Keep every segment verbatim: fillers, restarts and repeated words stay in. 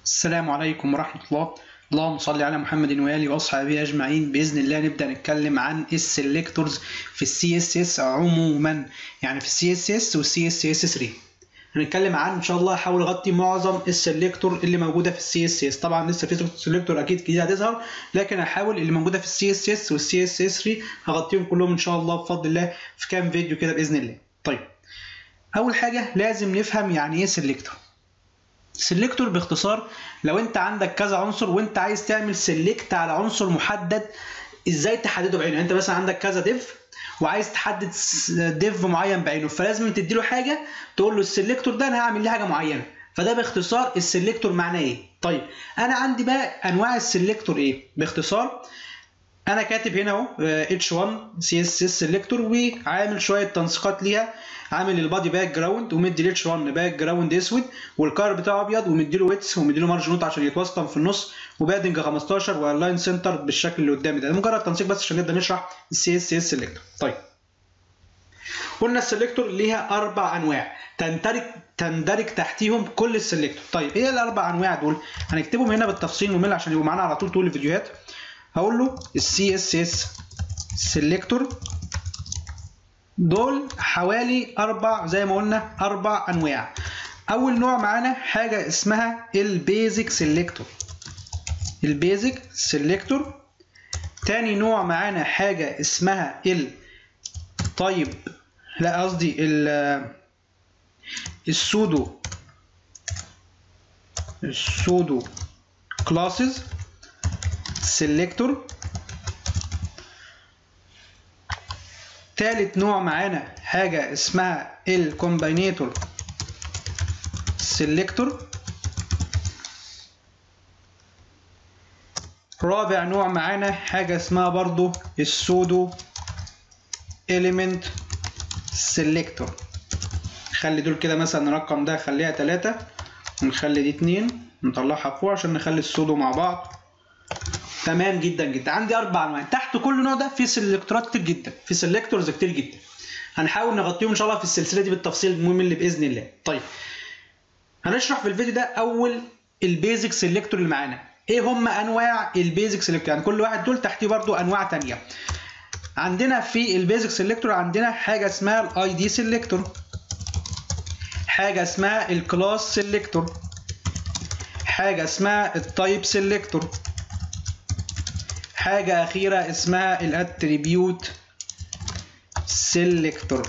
السلام عليكم ورحمة الله. اللهم صل على محمد وآله وأصحابه أجمعين. بإذن الله نبدأ نتكلم عن السلكتورز في السي اس اس عموما، يعني في السي اس اس والسي اس اس ثلاثة. هنتكلم عن إن شاء الله هحاول أغطي معظم السلكتور اللي موجودة في السي اس اس. طبعا لسه في سلكتور أكيد جديدة هتظهر، لكن هحاول اللي موجودة في السي اس اس والسي اس اس ثلاثة هغطيهم كلهم إن شاء الله بفضل الله في كام فيديو كده بإذن الله. طيب، أول حاجة لازم نفهم يعني إيه سلكتور. سيلكتور باختصار لو انت عندك كذا عنصر وانت عايز تعمل سيلكت على عنصر محدد، ازاي تحدده بعينه؟ انت مثلا عندك كذا ديف وعايز تحدد ديف معين بعينه، فلازم تديله حاجه تقول له السيلكتور ده انا هعمل ليه حاجه معينه. فده باختصار السيلكتور معناه ايه. طيب انا عندي بقى انواع السيلكتور ايه باختصار. انا كاتب هنا اهو اتش واحد سي اس اس سيلكتور وعامل شويه تنسيقات ليها، عامل البادي باك جراوند ومدي الاتش واحد باك جراوند اسود والكار بتاعه ابيض ومديله ويتس ومديله مارج نوت عشان يتوسطن في النص وبادنج خمستاشر والاين سنتر بالشكل اللي قدامي ده. ده مجرد تنسيق بس عشان نبدا نشرح السي اس اس سيلكتور. طيب قلنا السيلكتور ليها اربع انواع تندرج تندرج تحتيهم كل السيلكتور. طيب ايه الاربع انواع دول؟ هنكتبهم هنا بالتفصيل ممل عشان يبقوا معانا على طول طول الفيديوهات. هقول له السي اس اس سيلكتور دول حوالي اربع، زي ما قلنا اربع انواع. اول نوع معانا حاجه اسمها البيزك سيلكتور، البيزك سيلكتور. تاني نوع معانا حاجه اسمها التايب، لا قصدي السودو السودو كلاسز سيلكتور. تالت نوع معانا حاجة اسمها الكومباينيتور سيلكتور. رابع نوع معانا حاجة اسمها برضو السودو إليمنت سيلكتور. نخلي دول كده مثلا الرقم ده خليها تلاتة ونخلي دي اتنين نطلعها فوق عشان نخلي السودو مع بعض. تمام جدا جدا. عندي اربع انواع. تحت كل نوع ده في سيلكتورات كتير جدا، في سيلكتورز كتير جدا. هنحاول نغطيهم ان شاء الله في السلسله دي بالتفصيل الممل باذن الله. طيب هنشرح في الفيديو ده اول البيزك سيلكتور اللي معانا. ايه هم انواع البيزك سيلكتور؟ يعني كل واحد دول تحتيه برضو انواع ثانيه. عندنا في البيزك سيلكتور عندنا حاجه اسمها الاي دي سيلكتور، حاجه اسمها الكلاس سيلكتور، حاجه اسمها التايب سيلكتور، حاجة أخيرة اسمها الاتريبيوت سيلكتور.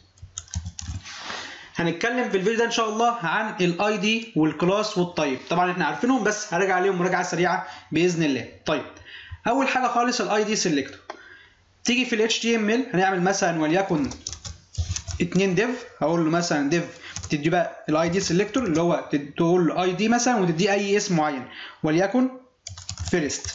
هنتكلم في الفيديو ده إن شاء الله عن الاي دي والكلاس والتايب، طبعا احنا عارفينهم بس هراجع عليهم مراجعة سريعة بإذن الله. طيب أول حاجة خالص الاي دي سيلكتور. تيجي في ال اتش تي ام ال هنعمل مثلا وليكن اتنين ديف، هقول له مثلا ديف تدي بقى الاي دي سيلكتور اللي هو تقول له اي دي مثلا وتديه أي اسم معين وليكن فيرست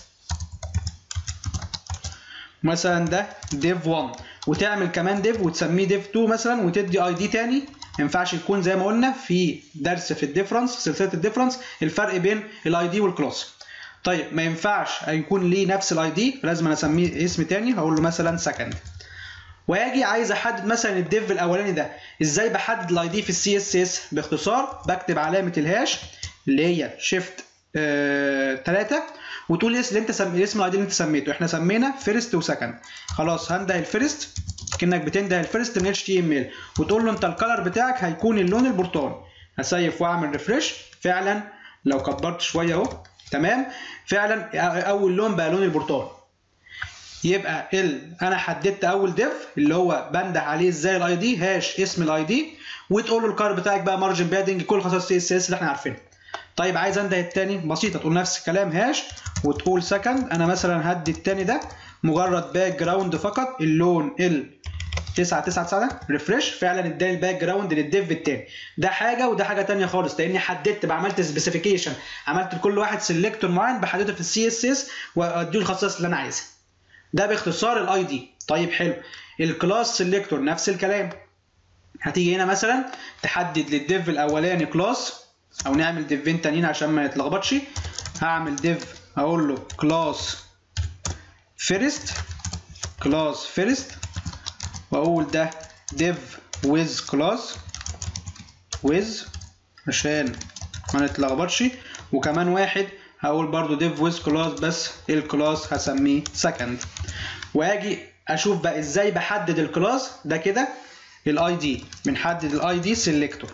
مثلا ده ديف واحد، وتعمل كمان ديف وتسميه ديف اتنين مثلا وتدي اي دي تاني. ما ينفعش يكون زي ما قلنا في درس في الديفرنس سلسله الديفرنس الفرق بين الاي دي والكلاس. طيب ما ينفعش يكون ليه نفس الاي دي، لازم انا اسميه اسم تاني. هقول له مثلا سكند. واجي عايز احدد مثلا الديف الاولاني ده. ازاي بحدد الاي دي في السي اس اس؟ باختصار بكتب علامه الهاش اللي هي شيفت آه تلاتة وتقول الاسم اللي انت سم... الاسم الاي دي اللي انت سميته. احنا سمينا فيرست وسكند، خلاص هنده الفيرست كأنك بتنده الفيرست من اتش تي ام ال وتقول له انت الكلر بتاعك هيكون اللون البرتقاني. هسيف واعمل ريفرش، فعلا لو كبرت شويه اهو تمام، فعلا اول لون بقى لون البرتقاني. يبقى ال انا حددت اول ديف اللي هو بنده عليه ازاي الاي دي هاش اسم الاي دي، وتقول له الكلر بتاعك بقى مارجن بادنج كل خصائص السي اس اس اللي احنا عارفينها. طيب عايز انده التاني بسيطه، تقول نفس الكلام هاش وتقول سكند. انا مثلا هدي التاني ده مجرد باك جراوند فقط اللون ال تسعة تسعة تسعة ده ريفرش، فعلا اداني الباك جراوند للديف التاني. ده حاجه وده حاجه تانيه خالص، لاني حددت بقى عملت سبيسيفيكيشن، عملت لكل واحد سيلكتور معين بحدده في السي اس اس واديه الخصائص اللي انا عايزها. ده باختصار الاي دي. طيب حلو. الكلاس سيلكتور نفس الكلام. هتيجي هنا مثلا تحدد للديف الاولاني كلاس، او نعمل ديفين تانيين عشان ما يتلخبطش. هعمل ديف اقول له كلاس فيرست، كلاس فيرست، واقول ده ديف ويز كلاس ويز عشان ما نتلخبطش، وكمان واحد هقول برضو div with class بس الكلاس هسميه second. واجي اشوف بقى ازاي بحدد الكلاس ده كده. الاي دي بنحدد الاي دي سيلكتور.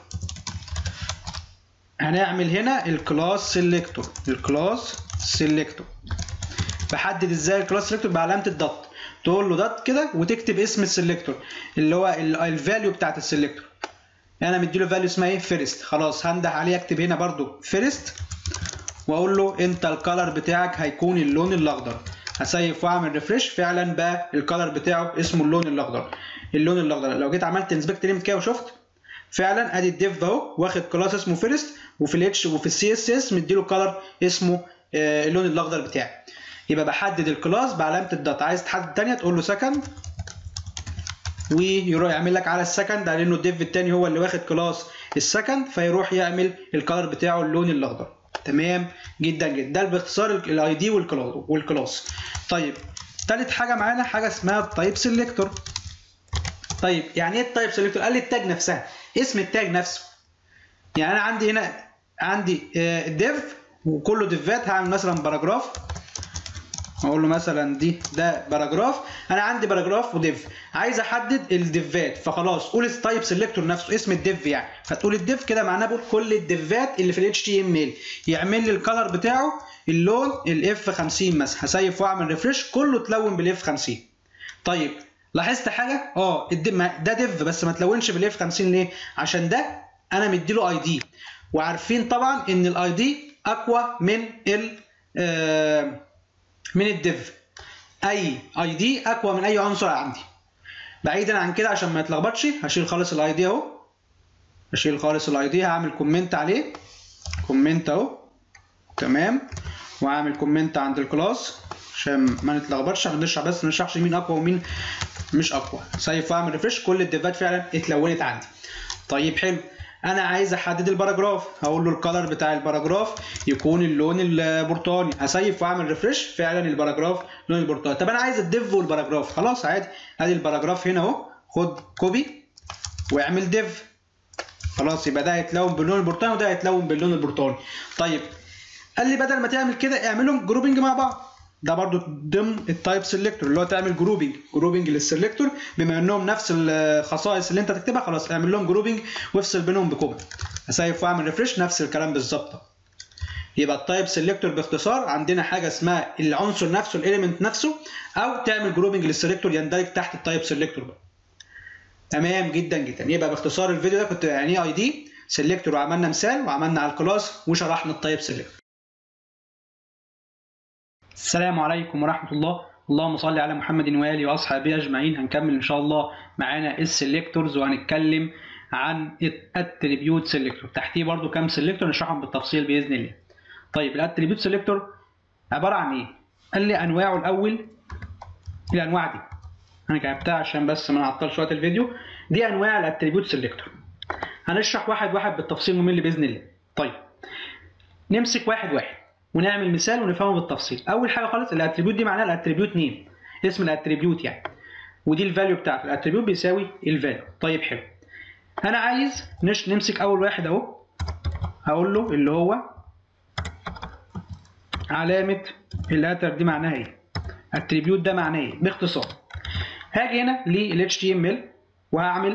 هنعمل هنا الكلاس سيلكتور الكلاس سيلكتور. بحدد ازاي الكلاس سيلكتور بعلامه الدوت، تقول له دوت كده وتكتب اسم السيلكتور اللي هو الفاليو بتاعت السيلكتور. انا مديله فاليو اسمها ايه؟ فيرست. خلاص هنده عليه اكتب هنا برضو فيرست واقول له انت الكالر بتاعك هيكون اللون الاخضر. هسيف واعمل ريفرش، فعلا بقى الكالر بتاعه اسمه اللون الاخضر. اللون الاخضر لو جيت عملت انسبكت ليميت كده وشفت فعلا ادي الديف اهو واخد كلاس اسمه فيرست، وفي الاتش وفي السي اس اس مديله كالر اسمه آه اللون الاخضر بتاعي. يبقى بحدد الكلاس بعلامه الدوت. عايز تحدد ثانيه تقول له سكند ويروح يعمل لك على السكند، على انه الديف الثاني هو اللي واخد كلاس السكند فيروح يعمل الكالر بتاعه اللون الاخضر. تمام جدا جدا. ده باختصار الاي دي والكلاس. طيب ثالث حاجه معانا حاجه اسمها التايب سيلكتور. طيب يعني ايه التايب سيلكتور؟ قال لي التاج نفسها، اسم التاج نفسه. يعني انا عندي هنا عندي ديف وكله ديفات. هعمل مثلا باراجراف، اقول له مثلا دي ده باراجراف. انا عندي باراجراف وديف، عايز احدد الديفات فخلاص قول التايب سيلكتور نفسه اسم الديف يعني. فتقول الديف كده معناه بقول كل الديفات اللي في الاتش تي ام ال يعمل لي الكلر بتاعه اللون الاف خمسين مثلا. هسيف واعمل ريفرش كله تلون بالاف خمسين. طيب لاحظت حاجه؟ اه ده ديف بس ما تلونش بالاف خمسين ليه؟ عشان ده انا مديله اي دي، وعارفين طبعا ان الاي دي اقوى من ال آه من الديف. اي اي دي اقوى من اي عنصر عندي. بعيدا عن كده عشان ما يتلخبطش هشيل خالص الاي دي اهو. هشيل خالص الاي دي، هعمل كومنت عليه كومنت اهو. تمام. وهعمل كومنت عند الكلاس عشان ما نتلخبطش. هنشرح بس ما نشرحش مين اقوى ومين مش اقوى. سيف واعمل ريفرش كل الديفات فعلا اتلونت عندي. طيب حلو. انا عايز احدد الباراجراف، هقول له الكلر بتاع الباراجراف يكون اللون البرتقالي. هسيف واعمل ريفرش فعلا الباراجراف لون البرتقالي. طب انا عايز الديف والباراجراف، خلاص عادي ادي الباراجراف هنا اهو، خد كوبي واعمل ديف. خلاص يبقى ده هيتلون باللون البرتقالي وده هيتلون باللون البرتقالي. طيب قال لي بدل ما تعمل كده اعملهم جروبنج مع بعض. ده برضو ضمن التايب سيلكتور اللي هو تعمل جروبنج جروبنج للسيلكتور بما انهم نفس الخصائص اللي انت تكتبها. خلاص اعمل لهم جروبنج وافصل بينهم بكوما. هسيف واعمل ريفرش نفس الكلام بالظبط. يبقى التايب سيلكتور باختصار عندنا حاجه اسمها العنصر نفسه الاليمنت نفسه، او تعمل جروبنج للسيلكتور يندرج تحت التايب سيلكتور بقى. تمام جدا جدا. يبقى باختصار الفيديو ده كنت يعني ايه اي دي سيلكتور، وعملنا مثال وعملنا على الكلاس وشرحنا التايب سيلكتور. السلام عليكم ورحمة الله. اللهم صل على محمد وآله وأصحابه أجمعين. هنكمل إن شاء الله معانا السيلكتورز وهنتكلم عن الاتريبيوت سيلكتور. تحتيه برضو كام سيلكتور نشرحهم بالتفصيل بإذن الله. طيب الاتريبيوت سيلكتور عبارة عن إيه؟ قال لي أنواعه الأول. الأنواع دي أنا كتبتها عشان بس ما نعطلش وقت الفيديو. دي أنواع الاتريبيوت سيلكتور. هنشرح واحد واحد بالتفصيل ممل بإذن الله. طيب نمسك واحد واحد ونعمل مثال ونفهمه بالتفصيل. اول حاجه خالص الاتريبيوت دي معناها الاتريبيوت نيم، اسم الاتريبيوت يعني، ودي الفاليو بتاعته. الاتريبيوت بيساوي الفاليو. طيب حلو. انا عايز نش نمسك اول واحد اهو، هقول له اللي هو علامه الاتر دي معناها ايه؟ الاتريبيوت ده معناه ايه؟ باختصار هاجي هنا لل اتش تي ام ال وهعمل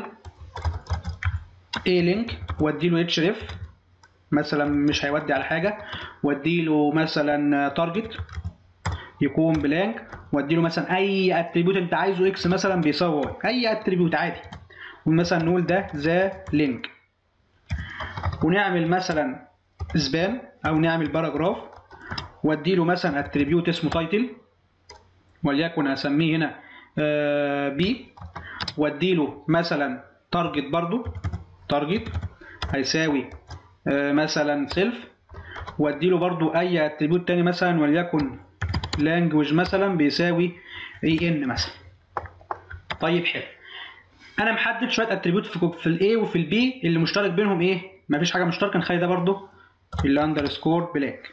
a link وادي له href مثلا مش هيودي على حاجه، وادي له مثلا تارجت يكون بلانك، وادي له مثلا اي اتريبيوت انت عايزه اكس مثلا بيساوي واي، اي اتريبيوت عادي. ومثلا نقول ده ذا لينك، ونعمل مثلا سبان او نعمل باراجراف، وادي له مثلا اتريبيوت اسمه تايتل وليكن هسميه هنا بي، وادي له مثلا تارجت برضو تارجت هيساوي مثلا سيلف، وادي له برضو اي اتريبيوت تاني مثلا وليكن لانجويج مثلا بيساوي اي ان مثلا. طيب حلو. انا محدد شويه اتريبيوت في الاي وفي البي اللي مشترك بينهم ايه؟ مفيش حاجه مشتركه، نخلي ده برضو الاندرسكور بلانك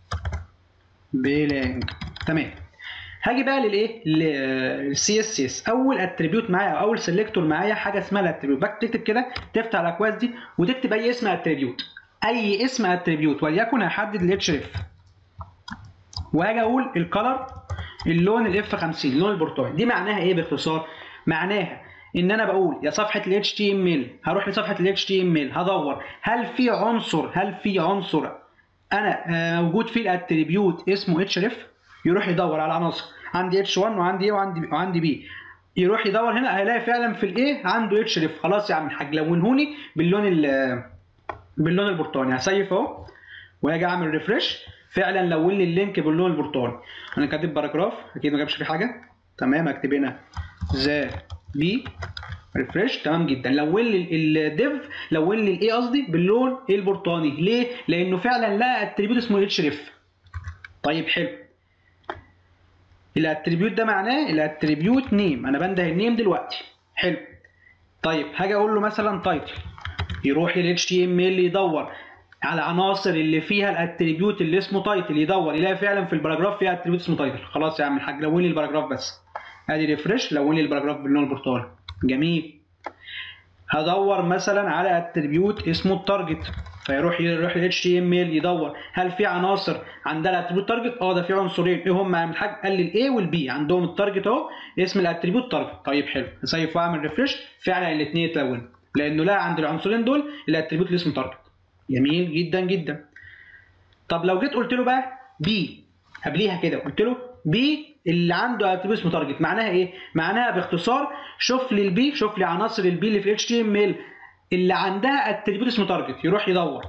بلانك. تمام. هاجي بقى للايه؟ للسي اس اس. اول اتريبيوت معايا او اول سيلكتور معايا حاجه اسمها الاتريبيوت. تكتب كده تفتح الاكواز دي وتكتب اي اسم اتريبيوت، اي اسم اتريبيوت وليكن هحدد الاتش ريف، وهاجي اقول الكلر اللون الاف خمسين اللون البرتقالي. دي معناها ايه باختصار؟ معناها ان انا بقول يا صفحه ال إتش تي إم إل، هروح لصفحه ال إتش تي إم إل هدور هل في عنصر هل في عنصر انا موجود فيه الاتريبيوت اسمه اتش ريف، يروح يدور على عناصر عندي اتش واحد وعندي ايه وعندي وعندي بي، يروح يدور هنا هيلاقي فعلا في الايه عنده اتش ريف. خلاص يا عم الحاج لونهولي باللون باللون البرتقالي. هسيف اهو واجي اعمل ريفرش، فعلا لون لي اللينك باللون البرتقالي. انا كاتب باراجراف اكيد ما جابش فيه حاجه، تمام. اكتب هنا ذا بي ريفرش، تمام جدا. لون لي الديف لون لي الايه قصدي باللون البرتقالي. ليه؟ لانه فعلا لقى اتريبيوت اسمه اتش ريف. طيب حلو. الاتريبيوت ده معناه الاتريبيوت نيم، انا بنده النيم دلوقتي. حلو. طيب هاجي اقول له مثلا تايتل، يروح لل إتش تي إم إل يدور على عناصر اللي فيها الاتريبيوت اللي اسمه تايتل، يدور يلاقي فعلا في الباراجراف فيها اتريبيوت اسمه تايتل. خلاص يا عم الحاج لون لي الباراجراف بس. ادي ريفرش لون لي الباراجراف باللون البرتقالي. جميل. هدور مثلا على اتريبيوت اسمه التارجت، فيروح يروح لل إتش تي إم إل يدور هل في عناصر عندها الاتريبيوت تارجت؟ اه ده في عنصرين، ايه هم يا عم الحاج؟ قال لي الاي والبي عندهم التارجت اهو اسم الاتريبيوت تارجت. طيب حلو. هسيف واعمل ريفرش، فعلا الاثنين اتلونوا لانه لقى عند العنصرين دول الاتريبيوت اللي اسمه تارجت. جميل جدا جدا. طب لو جيت قلت له بقى بي قبليها كده، قلت له بي اللي عنده اتريبيوت اسمه تارجت، معناها ايه؟ معناها باختصار شوف لي البي، شوف لي عناصر البي اللي في اتش تي ام ال اللي عندها اتريبيوت اسمه تارجت، يروح يدور.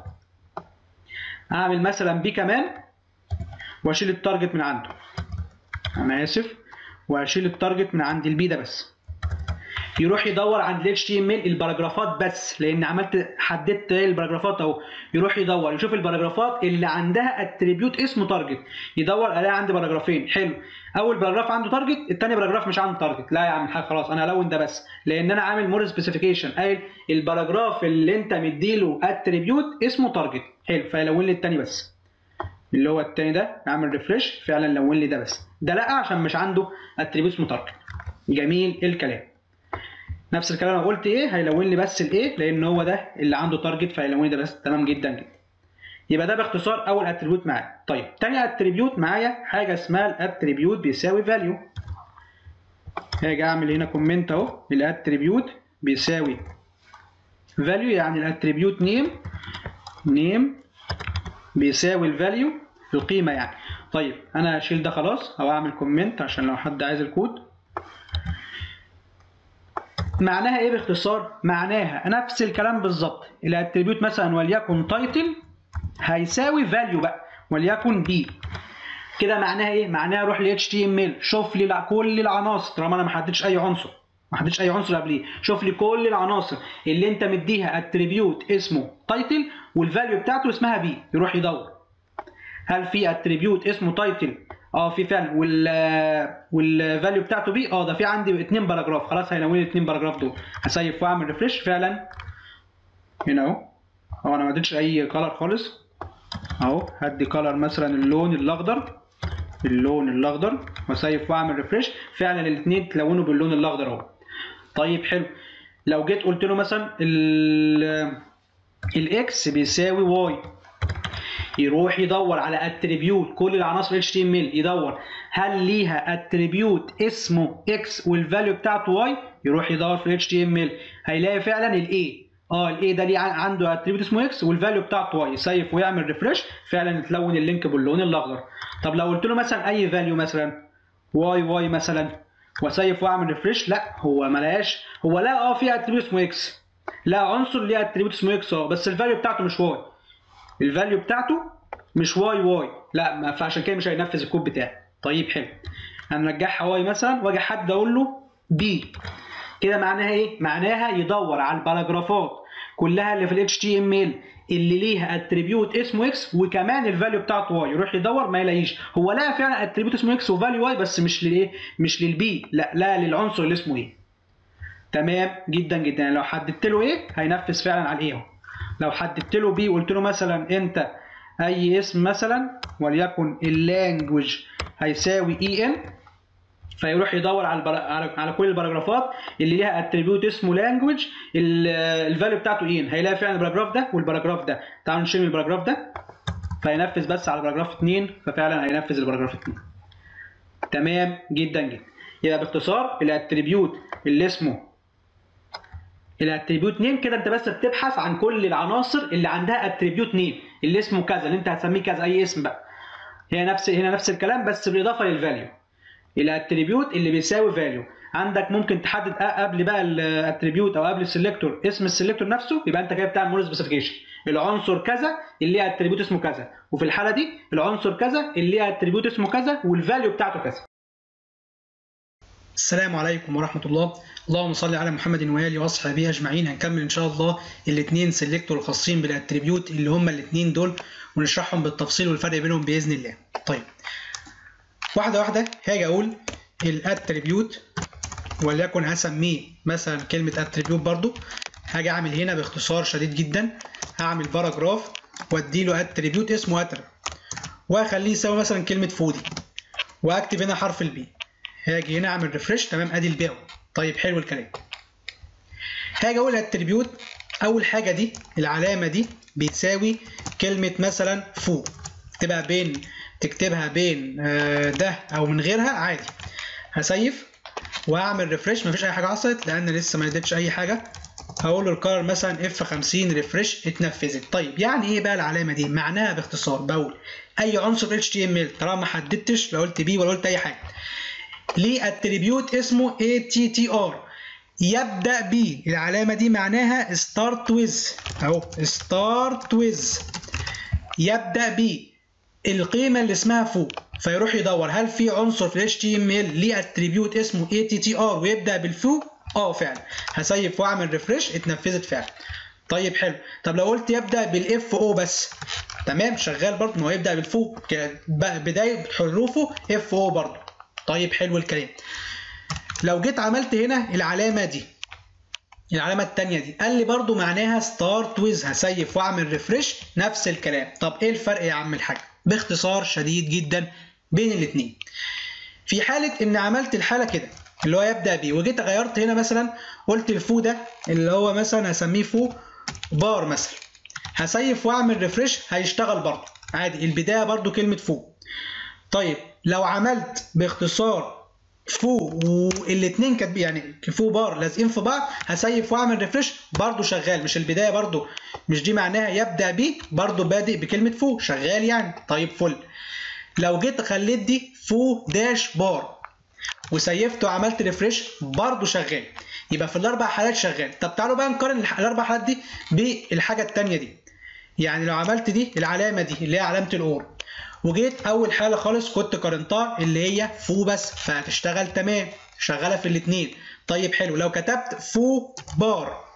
اعمل مثلا بي كمان واشيل التارجت من عنده، انا اسف، واشيل التارجت من عند البي ده بس. يروح يدور عند ال إتش تي إم إل الباراجرافات بس، لان عملت حددت الباراجرافات اهو. يروح يدور يشوف الباراجرافات اللي عندها اتريبيوت اسمه تارجت، يدور الاقي عندي باراجرافين. حلو. اول باراجراف عنده تارجت، الثاني باراجراف مش عنده تارجت. لا يا عم الحاج خلاص انا هلون ده بس، لان انا عامل مور سبيسيفيكيشن قايل الباراجراف اللي انت مديله اتريبيوت اسمه تارجت. حلو. فيلون لي الثاني بس اللي هو الثاني ده. اعمل ريفرش، فعلا لون لي ده بس. ده لا عشان مش عنده اتريبيوت اسمه تارجت. جميل الكلام. نفس الكلام انا قلت ايه، هيلون لي بس الايه لان هو ده اللي عنده تارجت، فيلون لي ده بس. تمام جدا جدا. يبقى ده باختصار اول اتريبيوت معايا. طيب تاني اتريبيوت معايا حاجه اسمها الاتريبيوت بيساوي فاليو. هاجي اعمل هنا كومنت اهو، الاتريبيوت بيساوي فاليو، يعني الاتريبيوت نيم نيم بيساوي الفاليو القيمه يعني. طيب انا هشيل ده خلاص او اعمل كومنت عشان لو حد عايز الكود. معناها ايه باختصار؟ معناها نفس الكلام بالظبط. الاتريبيوت مثلا وليكن تايتل هيساوي فاليو بقى وليكن بي. كده معناها ايه؟ معناها اروح ل إتش تي إم إل شوف لي كل العناصر، طالما انا ما حددتش اي عنصر ما حددتش اي عنصر قبليه، شوف لي كل العناصر اللي انت مديها اتريبيوت اسمه تايتل والفاليو بتاعته اسمها بي. يروح يدور هل في اتريبيوت اسمه تايتل؟ اه في فعلا، وال والفاليو بتاعته بي. اه ده في عندي اثنين باراجراف. خلاص هيلون لي الاثنين باراجراف دول. هسيف واعمل ريفرش، فعلا هنا اهو. اهو انا ما اديتش اي كلر خالص اهو. هدي كلر مثلا اللون الاخضر اللون الاخضر واسيف واعمل ريفرش، فعلا الاثنين اتلونوا باللون الاخضر اهو. طيب حلو. لو جيت قلت له مثلا الاكس بيساوي واي، يروح يدور على اتريبيوت كل العناصر إتش تي إم إل، يدور هل ليها اتريبيوت اسمه اكس والفاليو بتاعته واي. يروح يدور في إتش تي إم إل هيلاقي فعلا الاي، اه الاي ده ليه عنده اتريبيوت اسمه اكس والفاليو بتاعته واي. يسيف ويعمل ريفرش، فعلا تلون اللينك باللون الاخضر. طب لو قلت له مثلا اي فاليو مثلا واي واي مثلا واسيف واعمل ريفرش، لا هو ما لقاش. هو لا اه في اتريبيوت اسمه اكس، لا عنصر ليه اتريبيوت اسمه اكس اه، بس الفاليو بتاعته مش واي، الفاليو بتاعته مش واي واي، لا فعشان كده مش هينفذ الكود بتاعي. طيب حلو. هنرجعها واي مثلا واجي حد اقول له بي. كده معناها ايه؟ معناها يدور على الباراجرافات كلها اللي في الاتش تي ام ال اللي ليها اتريبيوت اسمه اكس وكمان الفاليو بتاعته واي. يروح يدور ما يلاقيش. هو لقى فعلا اتريبيوت اسمه اكس وفاليو واي بس مش للايه؟ مش للبي، لا لا للعنصر اللي اسمه ايه. تمام جدا جدا. يعني لو حددت له ايه هينفذ فعلا على الايه اهو. لو حددت له بي وقلت له مثلا انت اي اسم مثلا وليكن اللانجوج هيساوي اي ان، فيروح يدور على البر... على كل الباراجرافات اللي ليها اتريبيوت اسمه لانجوج الفاليو بتاعته ايه، هيلاقي فعلا الباراجراف ده والباراجراف ده. تعالوا نشيل الباراجراف ده، فينفذ بس على باراجراف اتنين، ففعلا هينفذ الباراجراف اتنين. تمام جدا جدا. يبقى باختصار الاتريبيوت اللي اسمه الاتريبيوت نيم كده انت بس بتبحث عن كل العناصر اللي عندها اتريبيوت نيم اللي اسمه كذا، اللي انت هتسميه كذا اي اسم بقى. هي نفس هنا نفس الكلام بس بالاضافه للفاليو. الاتريبيوت اللي بيساوي فاليو عندك ممكن تحدد قبل بقى الاتريبيوت او قبل السلكتور اسم السلكتور نفسه، يبقى انت كده بتعمل مور سبيسيفيكيشن. العنصر كذا اللي ليه اتريبيوت اسمه كذا، وفي الحاله دي العنصر كذا اللي ليه اتريبيوت اسمه كذا والفاليو بتاعته كذا. السلام عليكم ورحمه الله. اللهم صل على محمد واله واصحابه اجمعين. هنكمل ان شاء الله الاثنين سلكتور الخاصين بالاتريبيوت اللي هم الاثنين دول، ونشرحهم بالتفصيل والفرق بينهم باذن الله. طيب واحده واحده هاجي اقول الاتريبيوت، وليكن هسميه مثلا كلمه اتريبيوت برضو. هاجي اعمل هنا باختصار شديد جدا، هعمل باراجراف وادي له اتريبيوت اسمه اتر، واخليه يساوي مثلا كلمه فودي، واكتب هنا حرف البي. هاجي هنا اعمل ريفرش. تمام ادي البي اهو. طيب حلو الكلام. هاجي اقول اتريبيوت اول حاجه دي العلامه دي بتساوي كلمه مثلا فو، تبقى بين تكتبها بين ده او من غيرها عادي. هسيف واعمل ريفرش، مفيش اي حاجه حصلت لان لسه ما اديتش اي حاجه. هقول له الكار مثلا اف خمسين ريفرش اتنفذت. طيب يعني ايه بقى العلامه دي؟ معناها باختصار بقول اي عنصر اتش تي ام ال طالما ما حددتش لا قلت بي ولا قلت اي حاجه ليه اتريبيوت اسمه اي تي تي ار يبدا ب العلامه دي معناها ستارت ويز اهو ستارت ويز يبدا ب القيمه اللي اسمها فوق، فيروح يدور هل في عنصر في اتش تي ام ال ليه اتريبيوت اسمه اي تي تي ار ويبدا بالفوق. اه فعلا. هسيف واعمل ريفرش اتنفذت فعلا. طيب حلو. طب لو قلت يبدا بالاف او بس، تمام شغال برضه، ما هو يبدا بالفوق بدايه حروفه اف او برضه. طيب حلو الكلام. لو جيت عملت هنا العلامه دي العلامه الثانيه دي قال لي برضه معناها ستارت ويز، هسيف واعمل ريفرش نفس الكلام. طب ايه الفرق يا عم الحاج؟ باختصار شديد جدا بين الاثنين. في حاله ان عملت الحاله كده اللي هو يبدا بيه، وجيت غيرت هنا مثلا قلت الفو ده اللي هو مثلا هسميه فو بار مثلا، هسيف واعمل ريفرش هيشتغل برضه عادي، البدايه برضه كلمه فو. طيب لو عملت باختصار فو والاثنين كاتبين يعني فو بار لازقين في بعض، هسيف واعمل ريفرش برضه شغال، مش البدايه برضه مش دي معناها يبدا بيه، برضه بادئ بكلمه فو شغال يعني. طيب فل. لو جيت خليت دي فو داش بار وسيفت وعملت ريفرش برضه شغال، يبقى في الاربع حالات شغال. طب تعالوا بقى نقارن الاربع حالات دي بالحاجه الثانيه دي. يعني لو عملت دي العلامه دي اللي هي علامه الاور، وجيت اول حاله خالص كنت قارنتها اللي هي فو بس، فهتشتغل تمام شغاله في الاثنين. طيب حلو. لو كتبت فو بار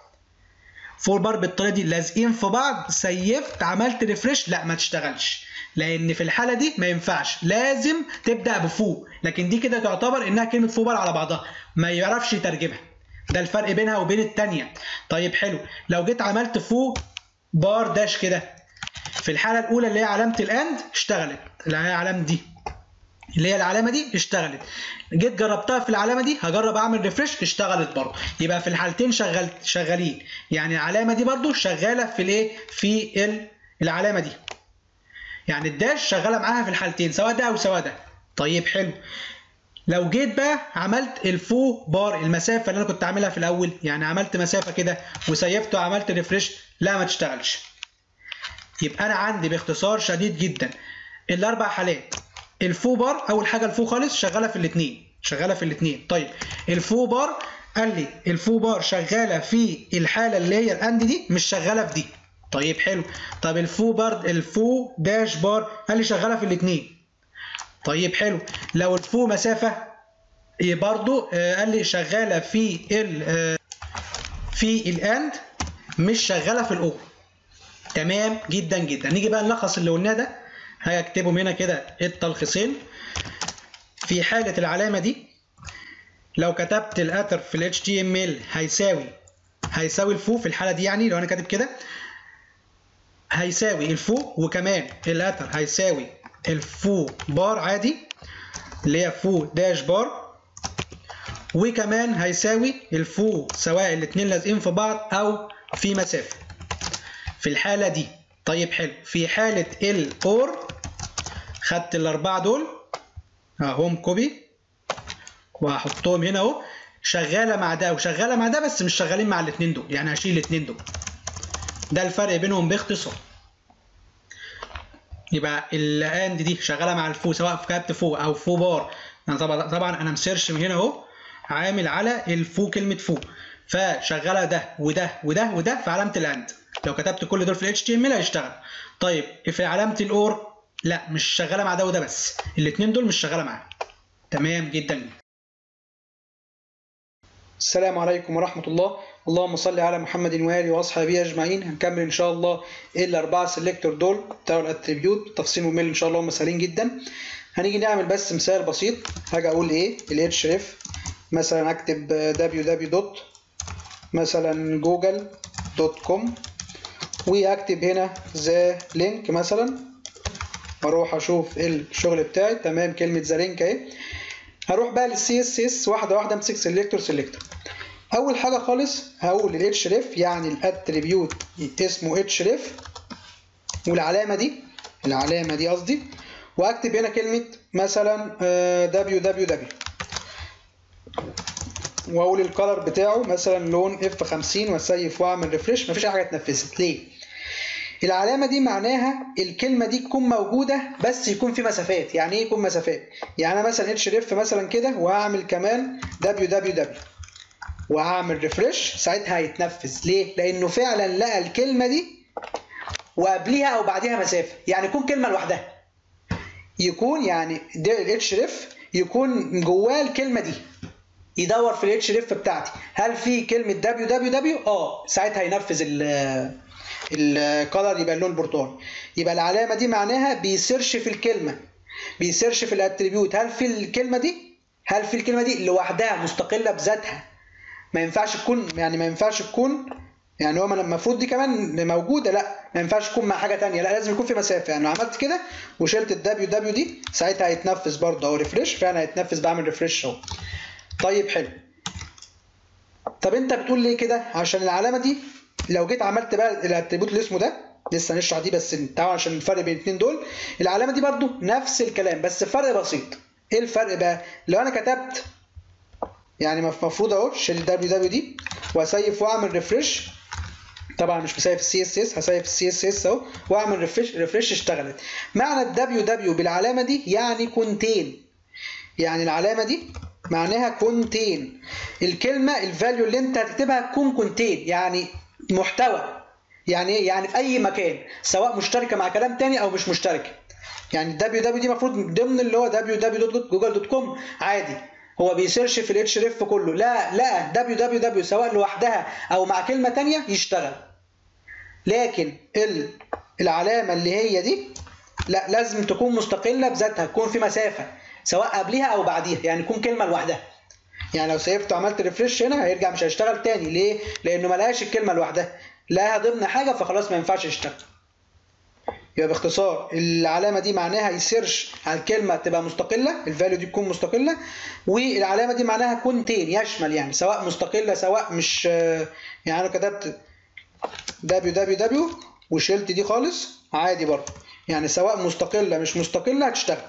فو بار بالطريقه دي لازقين في بعض، سيفت عملت ريفرش، لا ما تشتغلش، لان في الحاله دي ما ينفعش، لازم تبدا بفو. لكن دي كده تعتبر انها كلمه فو بار على بعضها، ما يعرفش يترجمها، ده الفرق بينها وبين الثانيه. طيب حلو. لو جيت عملت فو بار داش كده، في الحاله الاولى اللي هي علامه الاند اشتغلت، اللي هي العلامه دي اللي هي العلامه دي اشتغلت. جيت جربتها في العلامه دي، هجرب اعمل ريفرش اشتغلت برضه، يبقى في الحالتين شغال شغالين. يعني العلامه دي برضه شغاله في الايه في العلامه دي، يعني الداش شغاله معاها في الحالتين سواء ده او سواء ده. طيب حلو. لو جيت بقى عملت الفو بار المسافه اللي انا كنت عاملها في الاول، يعني عملت مسافه كده وسيفت وعملت ريفرش، لا ما تشتغلش. يبقى انا عندي باختصار شديد جدا الاربع حالات. الفو بار اول حاجه الفو خالص شغاله في الاثنين شغاله في الاثنين. طيب الفو بار قال لي الفو بار شغاله في الحاله اللي هي الاند دي، مش شغاله في دي. طيب حلو. طب الفو بار الفو داش بار قال لي شغاله في الاثنين. طيب حلو. لو الفو مسافه برضو قال لي شغاله في ال في الاند، مش شغاله في الاو. تمام جدا جدا. نيجي بقى نلخص اللي قلناه ده، هكتبهم هنا كده التلخيصين. في حاله العلامه دي لو كتبت الاتر في ال اتش تي ام ال هيساوي هيساوي الفو في الحاله دي، يعني لو انا كاتب كده هيساوي الفو، وكمان الاتر هيساوي الفو بار عادي اللي هي فو داش بار. وكمان هيساوي الفو سواء الاثنين لازقين في بعض او في مسافه في الحاله دي. طيب حلو، في حاله الاور خدت الاربعه دول اهم كوبي وهحطهم هنا اهو، شغاله مع ده وشغاله مع ده بس مش شغالين مع الاثنين دول، يعني هشيل الاثنين دول. ده الفرق بينهم باختصار. يبقى الاند دي شغاله مع الفو سواء في كتابه فو او فو بار. انا طبعا طبعا انا مسيرش من هنا اهو عامل على الفو كلمه فو، فشغاله ده وده وده وده في علامه الاند. لو كتبت كل دول في الاتش تي ام ال هيشتغل. طيب في علامه الاور لا مش شغاله مع ده وده بس، الاثنين دول مش شغاله معاه. تمام جدا. السلام عليكم ورحمة الله. اللهم صل على محمد وآله وأصحابه أجمعين. هنكمل إن شاء الله الأربعة سيلكتور دول بتاع الأتريبيوت، تفصيل ممل إن شاء الله، هم سهلين جدا. هنيجي نعمل بس مثال بسيط. هاجي أقول إيه ال href مثلا، أكتب www دوت مثلا جوجل دوت كوم وأكتب هنا ذا لينك مثلا، أروح أشوف الشغل بتاعي. تمام، كلمة ذا لينك أهي. هروح بقى للسي اس اس واحده واحده، امسك سيلكتور سيلكتور. اول حاجه خالص هقول الاتش ref يعني الاتريبيوت اسمه href، والعلامه دي العلامه دي قصدي، واكتب هنا كلمه مثلا www واقول الكلر بتاعه مثلا لون اف خمسين واسيف واعمل ريفريش. مفيش اي حاجه اتنفذت. ليه؟ العلامة دي معناها الكلمة دي تكون موجودة بس يكون في مسافات. يعني ايه يكون مسافات؟ يعني انا مثلا href مثلا كده وهعمل كمان www وهعمل ريفريش، ساعتها هيتنفذ. ليه؟ لانه فعلا لقى الكلمة دي وقبليها او بعديها مسافة، يعني يكون كلمة لوحدها. يكون يعني الhref يكون جواه الكلمة دي، يدور في الhref بتاعتي هل في كلمة www، اه ساعتها هينفذ ال الكلر يبقى اللون برتقالي. يبقى العلامه دي معناها بيسيرش في الكلمه، بيسيرش في الاتريبيوت هل في الكلمه دي، هل في الكلمه دي لوحدها مستقله بذاتها. ما ينفعش تكون يعني ما ينفعش تكون يعني هو المفروض دي كمان موجوده، لا ما ينفعش تكون مع حاجه ثانيه، لا لازم يكون في مسافه. يعني لو عملت كده وشلت الدبليو دبليو دي ساعتها هيتنفذ برضه اهو ريفريش، فعلا هيتنفذ. بعمل ريفريش اهو. طيب حلو. طب انت بتقول ليه كده؟ عشان العلامه دي لو جيت عملت بقى الاتريبيوت اللي اسمه ده، لسه هنشرح دي بس تعالوا عشان الفرق بين الاثنين دول. العلامه دي برضو نفس الكلام بس فرق بسيط. ايه الفرق بقى؟ لو انا كتبت يعني المفروض اهو شيل الدبليو دبليو دي واسيف واعمل ريفريش، طبعا مش مسيف السي اس اس، هسيف السي اس اس اهو واعمل ريفريش، ريفريش اشتغلت. معنى الدبليو دبليو بالعلامه دي يعني كونتين، يعني العلامه دي معناها كونتين. الكلمه الفاليو اللي انت هتكتبها تكون كونتين، يعني محتوى. يعني ايه؟ يعني في اي مكان سواء مشتركه مع كلام تاني او مش مشتركه. يعني الدبليو دبليو دي المفروض ضمن اللي هو دبليو دبليو دوت جوجل دوت كوم عادي، هو بيسيرش في الاتش ريف كله. لا لا دبليو دبليو دبليو سواء لوحدها او مع كلمه تانيه يشتغل. لكن العلامه اللي هي دي لا لازم تكون مستقله بذاتها، تكون في مسافه سواء قبلها او بعديها، يعني يكون كلمه لوحدها. يعني لو سيفت وعملت ريفريش هنا هيرجع مش هيشتغل تاني. ليه؟ لانه ما لقاش الكلمه لوحدها، لقاها ضمن حاجه فخلاص ما ينفعش يشتغل. يبقى باختصار العلامه دي معناها يسيرش على الكلمه تبقى مستقله، الفاليو دي تكون مستقله، والعلامه دي معناها كونتين يشمل، يعني سواء مستقله سواء مش. يعني انا كتبت دبليو دبليو دبليو وشلت دي خالص عادي برضه، يعني سواء مستقله مش مستقله هتشتغل.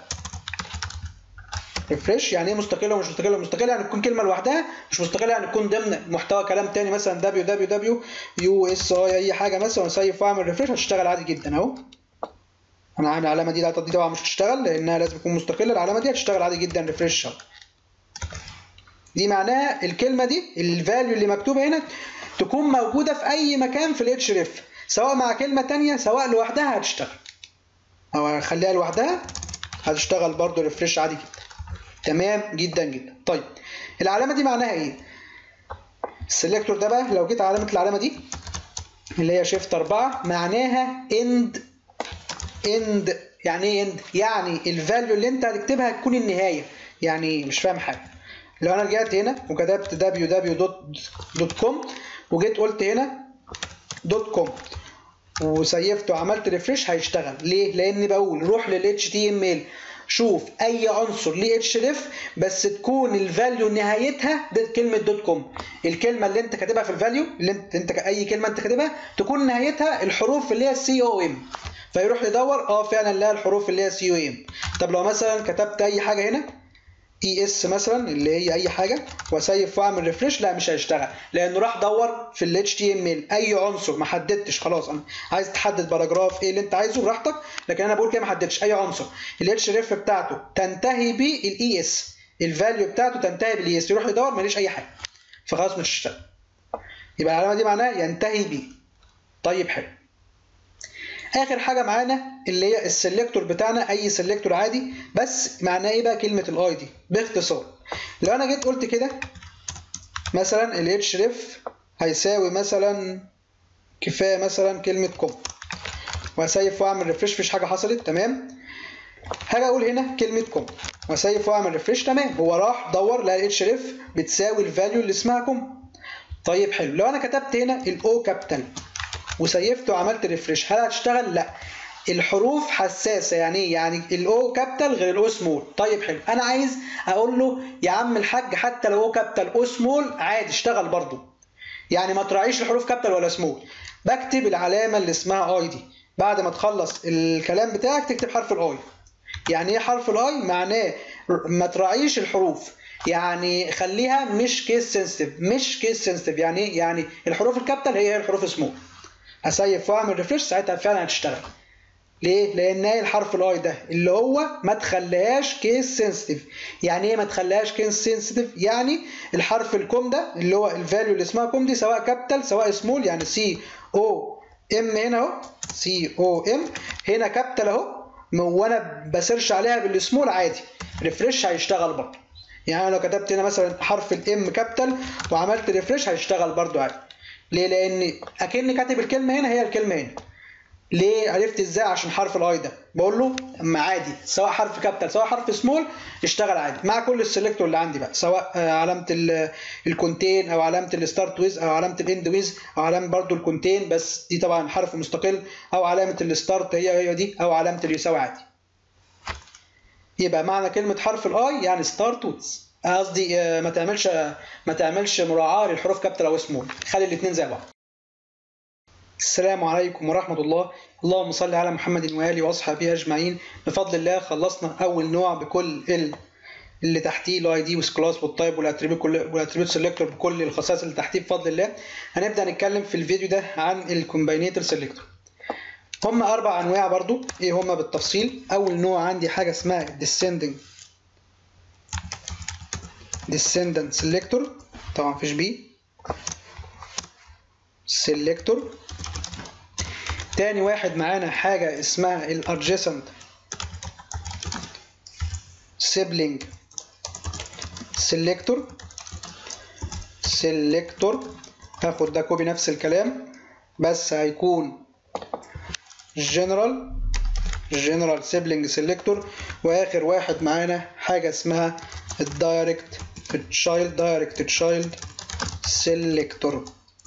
ريفريش يعني ايه مستقله ومش مستقله؟ مستقله يعني تكون كلمه لوحدها، مش مستقله يعني تكون ضمن محتوى كلام تاني مثلا دبليو دبليو دبليو يو اس اي اي حاجه مثلا، واسيف واعمل ريفريش هتشتغل عادي جدا اهو. انا عامل العلامه دي، لا دي طبعا مش هتشتغل لانها لازم تكون مستقله، العلامه دي هتشتغل عادي جدا ريفريش اهو. دي معناها الكلمه دي الفاليو اللي مكتوبه هنا تكون موجوده في اي مكان في الاتش ريف، سواء مع كلمه ثانيه سواء لوحدها هتشتغل، او اخليها لوحدها هتشتغل برضو ريفريش عادي جدا. تمام جدا جدا. طيب العلامه دي معناها ايه؟ السلكتور ده بقى لو جيت علامه العلامه دي اللي هي شيفت أربعة معناها اند. اند يعني ايه اند؟ يعني الفاليو اللي انت هتكتبها تكون النهايه. يعني مش فاهم حاجه. لو انا رجعت هنا وكتبت دبليو دبليو دوت كوم وجيت قلت هنا دوت كوم وسيفت وعملت ريفريش هيشتغل. ليه؟ لان بقول روح لل اتش تي ام ال، شوف اي عنصر ليه اتش ريف بس تكون الفاليو نهايتها كلمه دوت كوم. الكلمه اللي انت كاتبها في الفاليو اللي انت, انت اي كلمه انت كاتبها تكون نهايتها الحروف اللي هي سي او ام، فيروح يدور اه فعلا لها الحروف اللي هي سي او ام. طب لو مثلا كتبت اي حاجه هنا اي اس مثلا اللي هي اي حاجه واسيف واعمل ريفريش، لا مش هيشتغل لانه راح دور في ال اتش تي ام ال اي عنصر ما حددتش. خلاص انا عايز تحدد باراجراف ايه اللي انت عايزه براحتك، لكن انا بقول كده ما حددتش اي عنصر الاتش ريف بتاعته تنتهي بالاي اس، الفاليو بتاعته تنتهي بالاي اس، يروح يدور ماليش اي حاجه فخلاص مش هتشتغل. يبقى العلامه دي معناها ينتهي بيه. طيب حلو. اخر حاجه معانا اللي هي السلكتور بتاعنا، اي سلكتور عادي، بس معناه ايه بقى كلمه الاي دي باختصار. لو انا جيت قلت كده مثلا الاتش ريف هيساوي مثلا كفايه مثلا كلمه كوم واسيف واعمل ريفريش، مفيش حاجه حصلت تمام. هاجي اقول هنا كلمه كوم واسيف واعمل ريفريش، تمام هو راح دور لقى الاتش ريف بتساوي الفاليو اللي اسمها كوم. طيب حلو. لو انا كتبت هنا الاو كابيتال وسيفت وعملت ريفريش هل هتشتغل؟ لا، الحروف حساسه. يعني ايه؟ يعني الاو كابيتال غير الاو سمول. طيب حلو، انا عايز اقول له يا عم الحاج حتى لو او كابيتال او سمول عادي اشتغل برضو، يعني ما تراعيش الحروف كابيتال ولا سمول. بكتب العلامه اللي اسمها اي دي، بعد ما تخلص الكلام بتاعك تكتب حرف الاي. يعني ايه حرف الاي؟ معناه ما تراعيش الحروف، يعني خليها مش كيس سنسيتيف. مش كيس سنسيتيف يعني ايه؟ يعني الحروف الكابيتال هي هي الحروف سمول. هسيف واعمل ريفريش ساعتها فعلا هتشتغل. ليه؟ لان الحرف الاي ده اللي هو ما تخليهاش كيس سنسيتيف. يعني ايه ما تخليهاش كيس سنسيتيف؟ يعني الحرف الكوم ده اللي هو الفاليو اللي اسمها كوم دي سواء كابيتال سواء سمول، يعني سي او ام هنا اهو سي او ام هنا كابيتال اهو، وانا بسيرش عليها بالسمول عادي ريفريش هيشتغل برضه. يعني لو كتبت هنا مثلا حرف الام كابيتال وعملت ريفريش هيشتغل برضه عادي. ليه؟ لان اكني كاتب الكلمه هنا هي الكلمه هنا. ليه عرفت ازاي؟ عشان حرف الاي ده بقول له اما عادي سواء حرف كابيتال سواء حرف سمول اشتغل عادي مع كل السلكتور اللي عندي بقى، سواء علامه الكونتين او علامه الستارت ويز او علامه الاند ويز او علامه برضو الكونتين بس دي طبعا حرف مستقل، او علامه الستارت هي هي دي، او علامه اليساوي عادي. يبقى معنى كلمه حرف الاي يعني ستارت ويز، قصدي ما تعملش ما تعملش مراعاه للحروف كابيتال او سمول، خلي الاثنين زي بعض. السلام عليكم ورحمة الله. اللهم صل على محمد وآله وأصحابه أجمعين. بفضل الله خلصنا أول نوع بكل اللي تحتيه الاي دي والكلاس والتايب والاتريبيوت والاتريبيوت سيلكتور بكل الخصائص اللي تحتيه بفضل الله. هنبدأ نتكلم في الفيديو ده عن الكومباينيتور سيلكتور. هم أربع أنواع برضو، إيه هم بالتفصيل؟ أول نوع عندي حاجة اسمها descending descendant selector، طبعا مفيش بي سيلكتور. تاني واحد معانا حاجة اسمها الادجيسنت سيبلينج سيلكتور سيلكتور هاخد ده كوبي نفس الكلام بس هيكون جنرال جنرال سيبلينج سيلكتور. واخر واحد معانا حاجة اسمها الدايركت تشايلد دايركت تشايلد سيلكتور.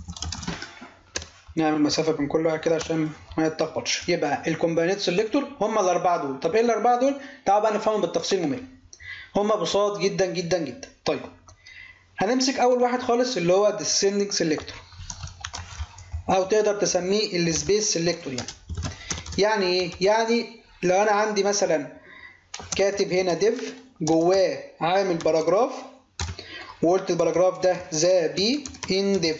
نعمل مسافه بين كل واحد كده عشان ما يتلخبطش. يبقى الكومباينيت سيلكتور هم الاربعه دول. طب ايه الاربعه دول؟ تعالوا بقى نفهمهم بالتفصيل ممل. هم بساط جدا جدا جدا. طيب هنمسك اول واحد خالص اللي هو descending سيلكتور، او تقدر تسميه السبيس سيلكتور. يعني يعني ايه؟ يعني لو انا عندي مثلا كاتب هنا ديف جواه عامل باراجراف وقلت الباراجراف ده ذا بي ان ديف،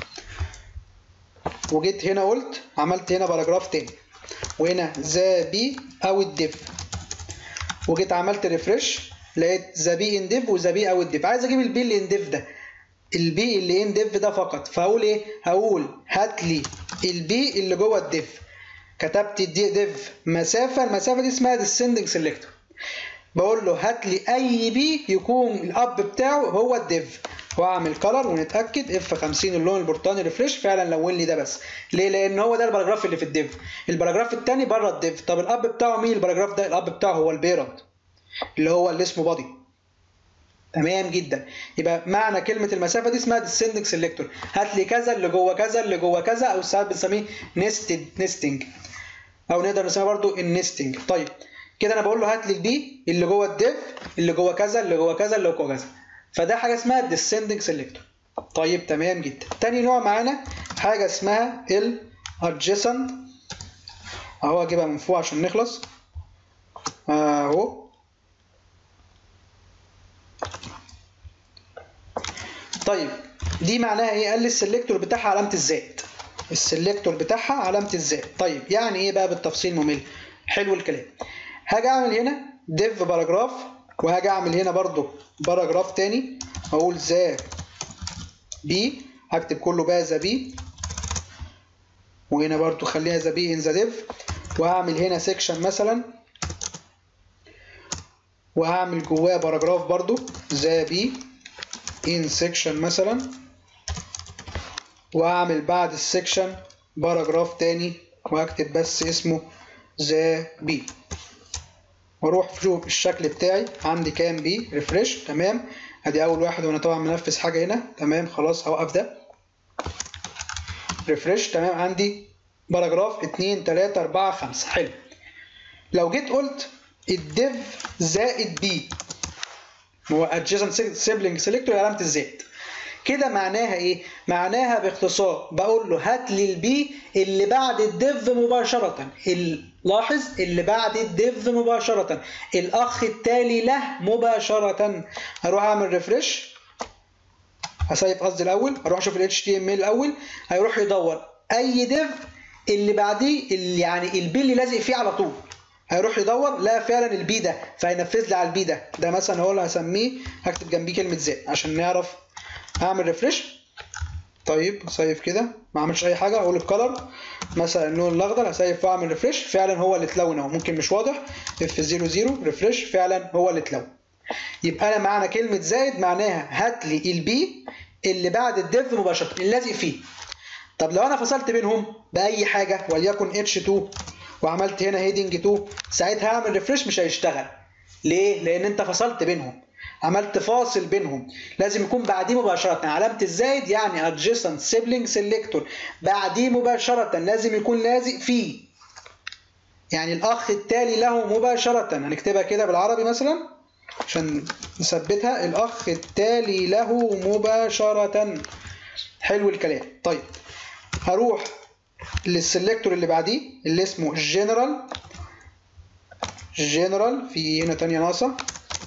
وجيت هنا قلت عملت هنا باراجراف تاني وهنا ذا بي او الديف، وجيت عملت ريفرش لقيت ذا بي ان ديف وذا بي او الديف. عايز اجيب البي اللي ان ديف ده، البي اللي ان ديف ده فقط، فهقول ايه؟ هقول هات لي البي اللي جوه الديف. كتبت الدي ديف مسافه، المسافه دي اسمها descending سيلكتور. بقول له هات لي اي بي يكون الاب بتاعه هو الديف، واعمل كلر ونتاكد اف خمسين اللون البرتقاني ريفرش فعلا لون لي ده. بس ليه؟ لان هو ده الباراجراف اللي في الديف، الباراجراف الثاني بره الديف. طب الاب بتاعه مين الباراجراف ده؟ الاب بتاعه هو البيرنت اللي هو اللي اسمه بادي. تمام جدا. يبقى معنى كلمه المسافه دي اسمها descending سيلكتور، هات لي كذا اللي جوه كذا اللي جوه كذا، او ساعات بنسميه نستد نستنج، او نقدر نسميها برضو النستنج. طيب كده انا بقول له هات لي البي اللي جوه الديف اللي جوه كذا اللي جوه كذا اللي جوه كذا، فده حاجه اسمها الديسندنج سيلكتور. طيب تمام جدا. تاني نوع معانا حاجه اسمها الادجيسنت، اهو اجيبها من فوق عشان نخلص اهو. طيب دي معناها ايه؟ قال لي السلكتور بتاعها علامه الزائد، السلكتور بتاعها علامه الزائد. طيب يعني ايه بقى بالتفصيل ممل؟ حلو الكلام. هاجي اعمل هنا ديف باراجراف، وهاجي اعمل هنا برضو باراجراف تاني، اقول ذا بي، هكتب كله بقى ذا بي، وهنا برضو خليها ذا بي ان ذا ديف، وهعمل هنا سيكشن مثلا، وهعمل جواه باراجراف برضو ذا بي ان سيكشن مثلا، وهعمل بعد السيكشن باراجراف تاني وهكتب بس اسمه ذا بي، واروح اشوف الشكل بتاعي عندي كام بي. ريفريش. تمام، ادي اول واحد، وانا طبعا منفذ حاجه هنا. تمام خلاص هوقف ده. ريفريش. تمام، عندي باراجراف اتنين تلاتة اربعة خمسة. حلو. لو جيت قلت الديف زائد بي، هو adjacent sibling selector علامه الزائد، كده معناها ايه؟ معناها باختصار بقول له هات لي البي اللي بعد الديف مباشره. لاحظ اللي بعد الديف مباشره، الاخ التالي له مباشره. هروح اعمل ريفريش، هسيف قصدي الاول، هروح اشوف ال اتش تي ام ال الاول، هيروح يدور اي ديف اللي بعديه اللي يعني البي اللي لازق فيه على طول، هيروح يدور لا فعلا البي ده، فهينفذ لي على البي ده. ده مثلا هو اللي هسميه، هكتب جنبيه كلمه زائد عشان نعرف. هعمل ريفريش. طيب سيف كده، ما اعملش اي حاجه، اقول الكلر مثلا اللون الاخضر، هسيف واعمل ريفريش، فعلا هو اللي اتلون اهو، ممكن مش واضح. اف صفر صفر ريفريش، فعلا هو اللي اتلون. يبقى انا معنى كلمه زائد معناها هات لي البي اللي بعد الديف مباشره اللي لازق فيه. طب لو انا فصلت بينهم باي حاجه وليكن اتش اتنين وعملت هنا هيدنج اتنين، ساعتها هعمل ريفريش مش هيشتغل. ليه؟ لان انت فصلت بينهم، عملت فاصل بينهم، لازم يكون بعديه مباشره علامه الزائد، يعني adjacent sibling selector بعديه مباشره لازم يكون لازق فيه، يعني الاخ التالي له مباشره. هنكتبها كده بالعربي مثلا عشان نثبتها، الاخ التالي له مباشره. حلو الكلام. طيب هروح للسلكتور اللي بعديه اللي اسمه جنرال، جنرال في هنا تانية ناقصة،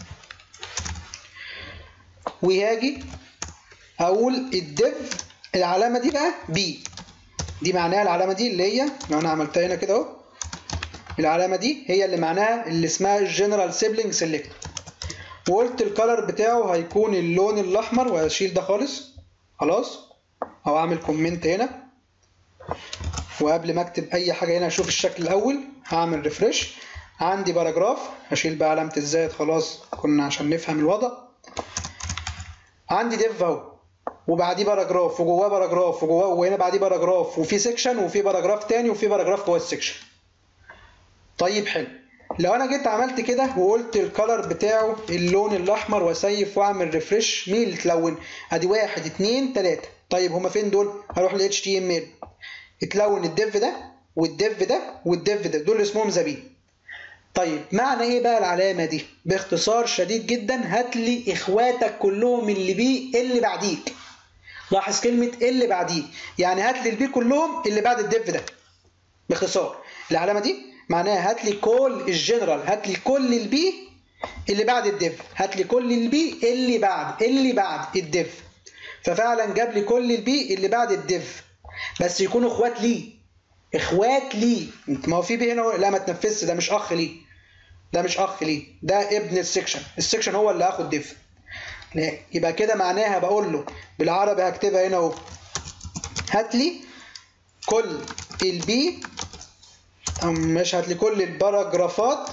وهاجي اقول الديف العلامة دي بقى بي، دي معناها العلامة دي اللي هي لو انا عملتها هنا كده اهو، العلامة دي هي اللي معناها اللي اسمها جنرال سيبلينج سيلكتور، وقلت الكالر بتاعه هيكون اللون الاحمر، وهشيل ده خالص خلاص، او اعمل كومنت هنا، وقبل ما اكتب اي حاجه هنا اشوف الشكل الاول، هعمل ريفريش. عندي باراجراف، هشيل بقى علامه الزائد خلاص كنا عشان نفهم الوضع. عندي ديف اهو، وبعديه باراجراف، وجواه باراجراف، وجواه وهنا بعديه باراجراف، وفي سيكشن، وفي باراجراف تاني، وفي باراجراف جوه السيكشن. طيب حلو. لو انا جيت عملت كده وقلت الكالر بتاعه اللون الاحمر واسيف واعمل ريفريش، مين اللي اتلون؟ ادي واحد اتنين تلاته. طيب هما فين دول؟ هروح ل اتش تي ام ال، اتلون الديف ده والديف ده والديف ده، دول اسمهم ذا بي. طيب معنى ايه بقى العلامه دي؟ باختصار شديد جدا، هات لي اخواتك كلهم اللي بي اللي بعديك. لاحظ كلمه اللي بعديه، يعني هات لي البي كلهم اللي بعد الديف ده. باختصار العلامه دي معناها هات لي كل الجنرال، هات لي كل البي اللي بعد الديف، هات لي كل البي اللي بعد اللي بعد الديف. ففعلا جاب لي كل البي اللي بعد الديف، بس يكونوا اخوات ليه، اخوات ليه. ما هو في بي هنا، لا ما تنفذش، ده مش اخ ليه، ده مش اخ ليه، ده ابن السكشن، السكشن هو اللي هاخد ديف. يبقى كده معناها بقول له بالعربي، هكتبها هنا اهو، هات لي كل البي، او مش هات لي كل الباراجرافات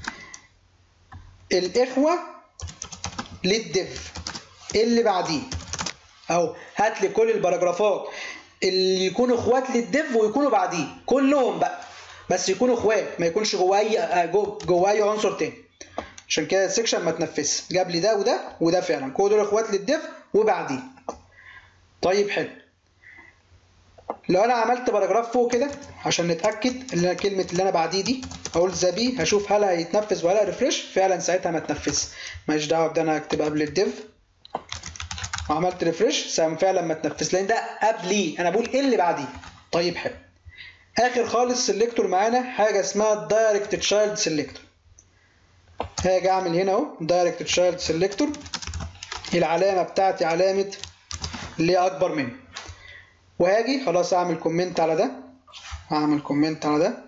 الاخوه للديف اللي بعديه، او هات لي كل الباراجرافات اللي يكونوا اخوات للديف ويكونوا بعديه كلهم بقى، بس يكونوا اخوات، ما يكونش جواه اي جواه اي عنصر تاني. عشان كده السكشن ما تنفذش، جاب لي ده وده وده، فعلا كل دول اخوات للديف وبعديه. طيب حلو. لو انا عملت باراجراف فوق كده عشان نتاكد ان كلمه اللي انا بعديه دي اقول ذا بي، هشوف هل هيتنفذ ولا ريفرش. فعلا ساعتها ما اتنفذش، ماليش دعوه بده، انا هكتب قبل الديف وعملت ريفرش فعلا ما اتنفذ لان ده قبليه، انا بقول ايه اللي بعديه. طيب حلو. اخر خالص سيلكتور معانا حاجه اسمها دايركت تشايلد سيلكتور. هاجي اعمل هنا اهو دايركت تشايلد سيلكتور، العلامه بتاعتي علامه اللي هي اكبر منه، وهاجي خلاص اعمل كومنت على ده، هعمل كومنت على ده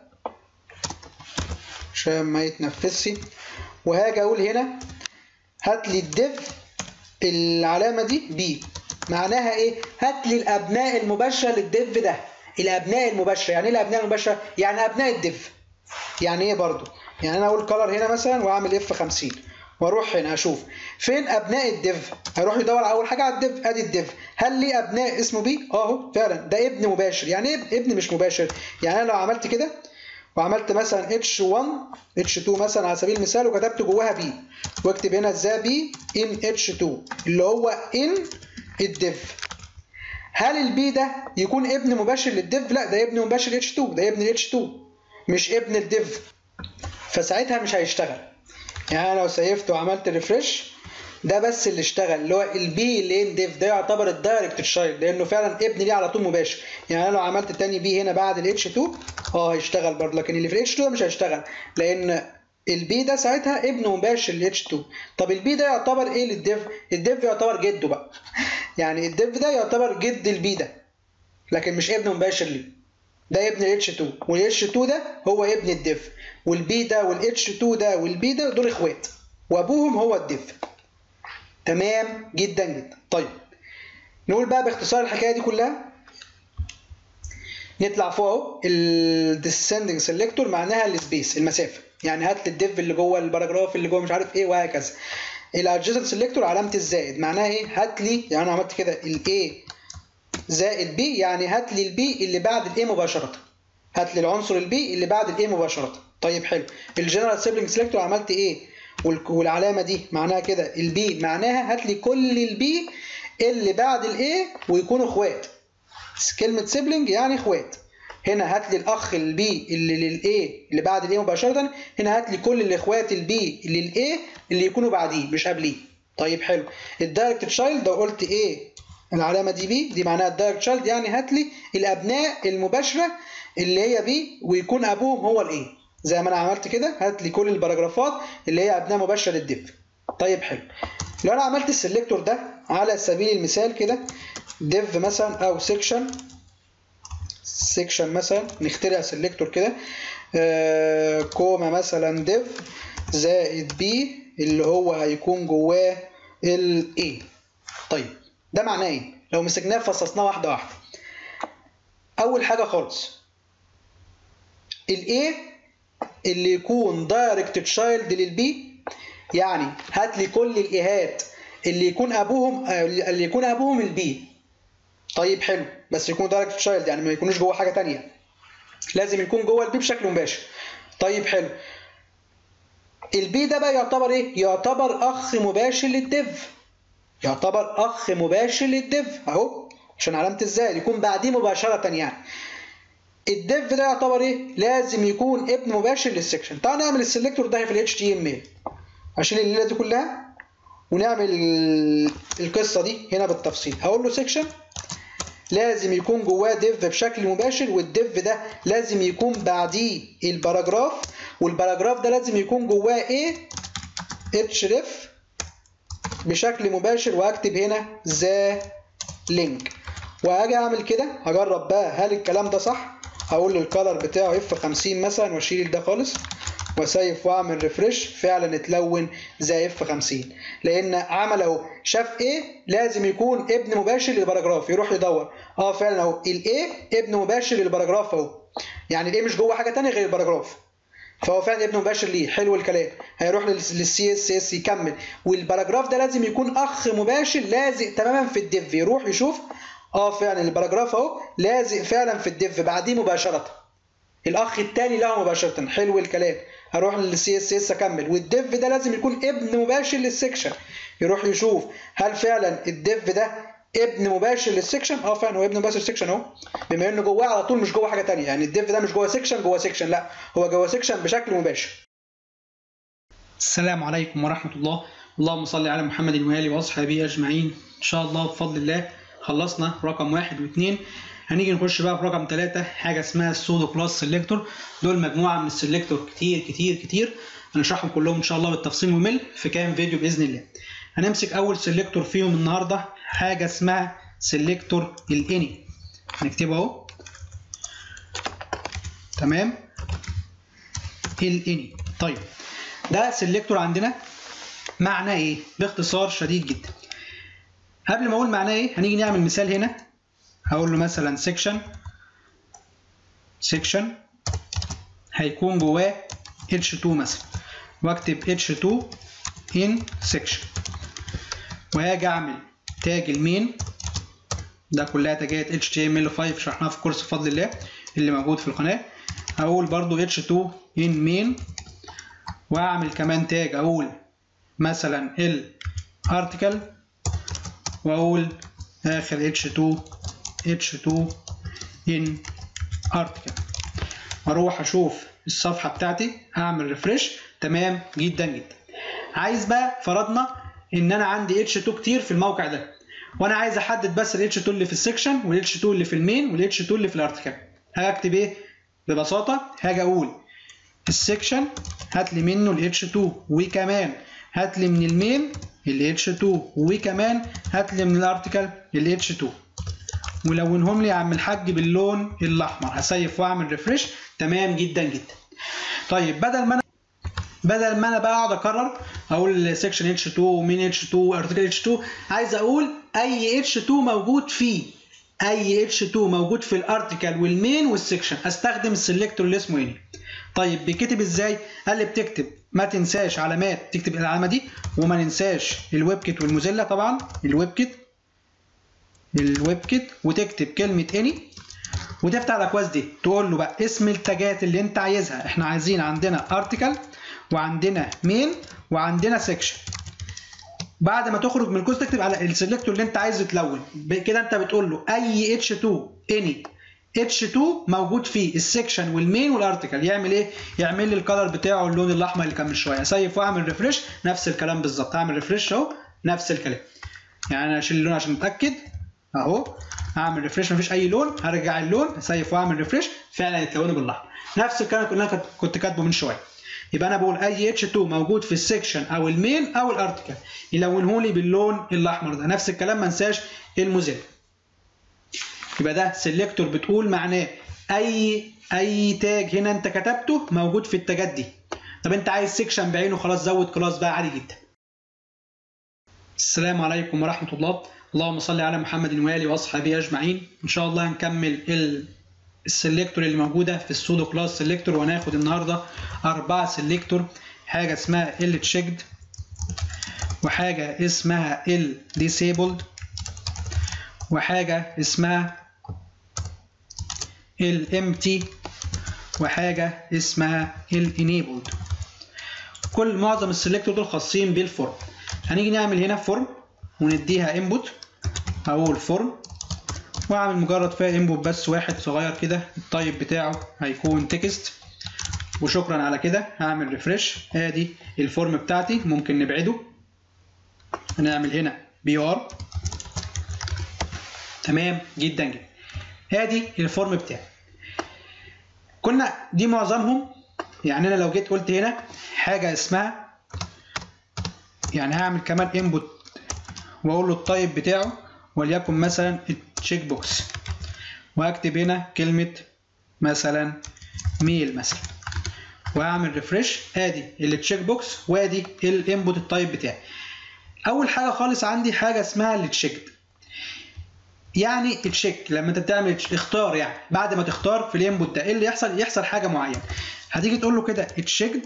عشان ما يتنفذش، وهاجي اقول هنا هات لي الديف العلامه دي بي. معناها ايه؟ هات لي الابناء المباشره للديف ده. الابناء المباشره يعني ايه الابناء المباشره؟ يعني ابناء الديف. يعني ايه برضو؟ يعني انا اقول كلر هنا مثلا واعمل اف خمسين واروح هنا اشوف فين ابناء الديف. هيروح يدور اول حاجه على الديف، ادي الديف. هل ليه ابناء اسمه بي؟ اهو فعلا ده ابن مباشر. يعني ايه ابن مش مباشر؟ يعني انا لو عملت كده وعملت مثلا اتش واحد اتش اتنين مثلا على سبيل المثال وكتبت جواها بي، واكتب هنا ذا بي ان اتش اتنين اللي هو ان الديف، هل البي ده يكون ابن مباشر للديف؟ لا، ده ابن مباشر اتش اتنين، ده ابن اتش اتنين مش ابن الديف، فساعتها مش هيشتغل. يعني انا لو سيفت وعملت ريفرش ده بس اللي اشتغل، اللي هو البي اللي ان ديف ده يعتبر الدايركت تشايلد لانه فعلا ابن ليه على طول مباشر. يعني انا لو عملت تاني بي هنا بعد الاتش اتنين اه هيشتغل برضه، لكن اللي في الاتش اتنين مش هيشتغل لان البي ده ساعتها ابن مباشر للاتش اتنين. طب البي ده يعتبر ايه للديف؟ الديف يعتبر جده بقى. يعني الديف ده يعتبر جد البي ده لكن مش ابن مباشر ليه، ده ابن الاتش اتنين، والاتش اتنين ده هو ابن الديف، والبي ده والاتش اتنين ده والبي ده دول اخوات وابوهم هو الديف. تمام جدا جدا. طيب نقول بقى باختصار الحكايه دي كلها، نطلع فوق اهو الديسندنج سيلكتور معناها السبيس المسافه، يعني هات لي الديف اللي جوه الباراجراف اللي جوه مش عارف ايه وهكذا. الادجستنت سيلكتور علامه الزائد معناها ايه؟ هات لي، يعني انا عملت كده الاي زائد بي، يعني هات لي البي اللي بعد الاي مباشره، هات لي العنصر البي اللي بعد الاي مباشره. طيب حلو. الجنرال سيبلينج سيلكتور عملت ايه؟ والعلامه دي معناها كده البي معناها هات لي كل البي اللي بعد الاي ويكونوا اخوات. كلمه سيبلينج يعني اخوات. هنا هات لي الاخ البي اللي للاي اللي بعد الاي مباشره، هنا هات لي كل الاخوات البي اللي للاي اللي يكونوا بعديه مش قبليه. طيب حلو. الدايركت تشايلد لو قلت ايه العلامه دي بي دي معناها الدايركت تشايلد، يعني هات لي الابناء المباشره اللي هي بي ويكون ابوهم هو الايه، زي ما انا عملت كده هات لي كل الباراجرافات اللي هي ابناء مباشره للديف. طيب حلو. لو انا عملت السلكتور ده على سبيل المثال كده ديف مثلا او سيكشن سيكشن مثلا، نخترع سلكتور كده آه كوما مثلا ديف زائد بي اللي هو هيكون جواه الايه. طيب ده معناه ايه؟ لو مسكناه فصصناه واحده واحده. اول حاجه خالص الايه اللي يكون دايركت تشايلد للبي، يعني هات لي كل الايهات اللي يكون ابوهم اللي يكون ابوهم البي. طيب حلو، بس يكون دايركت تشايلد يعني ما يكونوش جوه حاجه ثانيه، لازم يكون جوه البي بشكل مباشر. طيب حلو. البي ده بقى يعتبر ايه؟ يعتبر اخ مباشر للديف، يعتبر اخ مباشر للديف اهو عشان علامه الزائد يكون بعديه مباشره. يعني الديف ده يعتبر ايه؟ لازم يكون ابن مباشر للسكشن. تعال نعمل السلكتور ده في الاتش تي ام ال، اشيل الليله دي كلها ونعمل القصه دي هنا بالتفصيل. هقول له سكشن لازم يكون جواه ديف بشكل مباشر، والديف ده لازم يكون بعديه الباراجراف، والباراجراف ده لازم يكون جواه ايه؟ اتش ريف بشكل مباشر، واكتب هنا ذا لينك وهاجي اعمل كده. هجرب بقى هل الكلام ده صح. هقول للكالر بتاعه اف خمسين مثلا واشيل ده خالص وسيف واعمل ريفرش، فعلا اتلون زي اف خمسين لان عمل اهو شاف ايه لازم يكون ابن مباشر للباراجراف، يروح يدور اه فعلا اهو الايه ابن مباشر للباراجراف اهو، يعني الايه مش جوه حاجه ثانيه غير الباراجراف، فهو فعلا ابن مباشر ليه. حلو الكلام. هيروح للسي اس اس يكمل، والباراجراف ده لازم يكون اخ مباشر لازق تماما في الديف، يروح يشوف اه فعلا الباراجراف اهو لازق فعلا في الديف بعديه مباشره، الاخ الثاني له مباشره. حلو الكلام. هروح للسي اس اس اكمل، والديف ده لازم يكون ابن مباشر للسكشن، يروح يشوف هل فعلا الديف ده ابن مباشر للسكشن. اه فعلا هو ابن مباشر للسكشن اهو، بما انه جواه على طول مش جوه حاجه ثانيه، يعني الديف ده مش جوه سكشن جوه سكشن، لا هو جوه سكشن بشكل مباشر. السلام عليكم ورحمه الله، اللهم صل على محمد وآله وأصحابه أجمعين. إن شاء الله بفضل الله خلصنا رقم واحد واثنين، هنيجي نخش بقى في رقم ثلاثة، حاجة اسمها السودو كلاس سيلكتور. دول مجموعة من السيلكتور كتير كتير كتير، هنشرحهم كلهم إن شاء الله بالتفصيل ممل في كام فيديو بإذن الله. هنمسك أول سيلكتور فيهم النهاردة، حاجة اسمها سيلكتور الاني، هنكتبه أهو تمام، الاني. طيب ده سيلكتور عندنا معناه ايه؟ باختصار شديد جدا. قبل ما اقول معناه ايه هنيجي نعمل مثال هنا، هقول له مثلا سيكشن سيكشن هيكون جواه اتش اتنين مثلا، واكتب اتش اتنين ان سيكشن، وهاجي اعمل تاج المين، ده كلها تاجات اتش تي ام ال خمسة شرحناها في كورس بفضل الله اللي موجود في القناه. هقول برضو اتش اتنين ان مين، واعمل كمان تاج اقول مثلا الارتكل، واقول اخر اتش اتنين اتش اتنين ان ارتكل، واروح اشوف الصفحه بتاعتي اعمل ريفرش. تمام جدا جدا. عايز بقى فرضنا ان انا عندي اتش اتنين كتير في الموقع ده، وانا عايز احدد بس الاتش اتنين اللي في السكشن والاتش اتنين اللي في المين والاتش اتنين اللي في الارتكل. هكتب ايه ببساطه؟ هاجي اقول السكشن هات لي منه الاتش اتنين، وكمان هات لي من المين ال اتش اتنين، وكمان هات لي من الارتكل ال اتش اتنين، ولونهم لي يا عم الحاج باللون الاحمر. هسيف واعمل ريفرش. تمام جدا جدا. طيب بدل ما انا بدل ما انا بقى اقعد اكرر اقول سكشن اتش اتنين ومين اتش اتنين ارتكل اتش اتنين، عايز اقول اي اتش اتنين موجود فيه اي اتش اتنين موجود في الارتكل والمين والسكشن، استخدم السلكتور اللي اسمه اني. طيب بيتكتب ازاي؟ قال لي بتكتب ما تنساش علامات، تكتب العلامه دي، وما ننساش الويب كيت والموزيلا طبعا، الويب كيت الويب كيت وتكتب كلمه اني، وتفتح الاكواز دي تقول له بقى اسم التاجات اللي انت عايزها. احنا عايزين عندنا ارتكل وعندنا مين وعندنا سيكشن. بعد ما تخرج من الكوز تكتب على السلكتور اللي انت عايزه تلون كده، انت بتقول له اي اتش اتنين اني اتش اتنين موجود فيه السكشن والمين والارتكل، يعمل ايه؟ يعمل لي الكلر بتاعه اللون الاحمر اللي كان من شويه. اسيف واعمل ريفرش، نفس الكلام بالظبط، اعمل ريفرش اهو نفس الكلام. يعني انا اشيل اللون عشان اتاكد اهو، اعمل ريفرش مفيش اي لون، هرجع اللون اسيف واعمل ريفرش، فعلا يتلون بالاحمر. نفس الكلام اللي انا كنت كاتبه من شويه. يبقى انا بقول اي اتش اتنين موجود في السكشن او المين او الارتكل يلونه لي باللون الاحمر ده. نفس الكلام ما انساش الموزيلا. يبقى ده سيلكتور بتقول معناه اي اي تاج هنا انت كتبته موجود في التاجات دي. طب انت عايز سكشن بعينه، خلاص زود كلاس بقى عادي جدا. السلام عليكم ورحمه الله، اللهم صل على محمد وآله وأصحابه أجمعين. إن شاء الله هنكمل السلكتور اللي موجودة في السودو كلاس سلكتور، وهناخد النهاردة أربعة سلكتور، حاجة اسمها ال تشيكد، وحاجة اسمها ال ديسيبلد، وحاجة اسمها ال امتي، وحاجة اسمها ال انيبلد. كل معظم السلكتور دول خاصين بالفورم. هنيجي نعمل هنا فورم ونديها انبوت، هقول فورم واعمل مجرد فيها انبوت بس واحد صغير كده، التايب بتاعه هيكون تكست، وشكرا على كده. هعمل ريفرش، ادي الفورم بتاعتي. ممكن نبعده، هنعمل هنا بي ار. تمام جدا جدا. ادي الفورم بتاعي. كنا دي معظمهم، يعني انا لو جيت قلت هنا حاجه اسمها، يعني هعمل كمان انبوت واقول له التايب بتاعه وليكن مثلا التشيك بوكس، وهكتب هنا كلمه مثلا ميل مثلا، وهعمل ريفرش. ادي التشيك بوكس وادي الانبوت التايب بتاعي. اول حاجه خالص عندي حاجه اسمها التشيكد، يعني التشيك لما انت تعمل اختار، يعني بعد ما تختار في الانبوت ده ايه اللي يحصل؟ يحصل حاجه معينه. هتيجي تقول له كده تشيكد،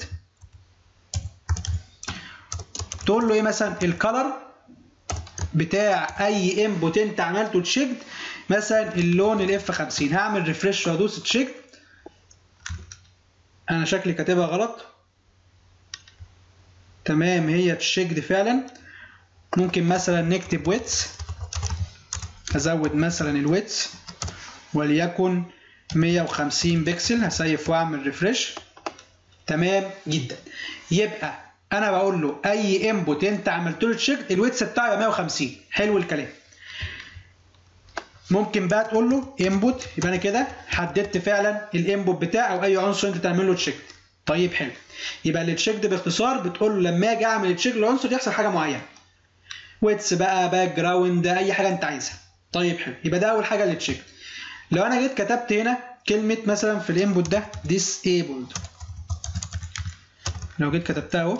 تقول له ايه مثلا الكالر بتاع اي انبوت انت عملته تشيكد، مثلا اللون الاف خمسين. هعمل ريفرش وادوس تشيكد. انا شكلي كاتبها غلط. تمام هي تشيكد فعلا. ممكن مثلا نكتب ويتس هزود مثلا الويدث وليكن مية وخمسين بكسل، هسيف واعمل ريفرش. تمام جدا. يبقى انا بقول له اي انبوت انت عملت له تشيك الويدث بتاعه يبقى مية وخمسين. حلو الكلام. ممكن بقى تقول له انبوت، يبقى انا كده حددت فعلا الانبوت بتاعه او اي عنصر انت تعمل له تشيك. طيب حلو. يبقى التشيك ده باختصار بتقول له لما اجي اعمل تشيك للعنصر يحصل حاجه معينه. ويدث بقى، باك جراوند، اي حاجه انت عايزها. طيب حلو. يبقى ده اول حاجه التشيك. لو انا جيت كتبت هنا كلمه مثلا في الانبوت ده disabled، لو جيت كتبتها اهو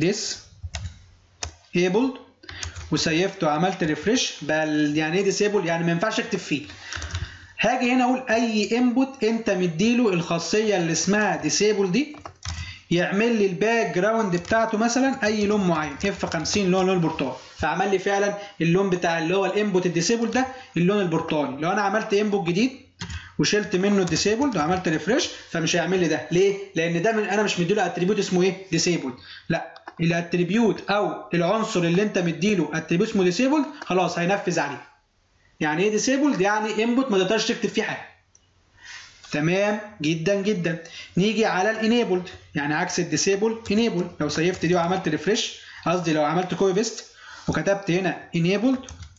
disabled وسيفته وعملت ريفرش، بل يعني ايه ديسيبل؟ يعني ما ينفعش اكتب فيه. هاجي هنا اقول اي انبوت انت مديله الخاصيه اللي اسمها ديسيبل دي يعمل لي الباك جراوند بتاعته مثلا اي لون معين، اف خمسين اللي هو لون البرتقالي، فعمل لي فعلا اللون بتاع اللي هو الانبوت الديسيبل ده اللون البرتقالي. لو انا عملت انبوت جديد وشلت منه الديسيبل وعملت ريفرش فمش هيعمل لي ده. ليه؟ لان ده من انا مش مديله اتريبيوت اسمه ايه؟ ديسيبل. لا، الاتريبيوت او العنصر اللي انت مديله اتريبيوت اسمه ديسيبل خلاص هينفذ عليه. يعني ايه ديسيبل؟ يعني انبوت ما تقدرش تكتب فيه حاجه. تمام جدا جدا. نيجي على الانيبلد، يعني عكس الديسيبل انيبل. لو سيفت دي وعملت ريفرش، قصدي لو عملت كوبي بيست وكتبت هنا انيبلد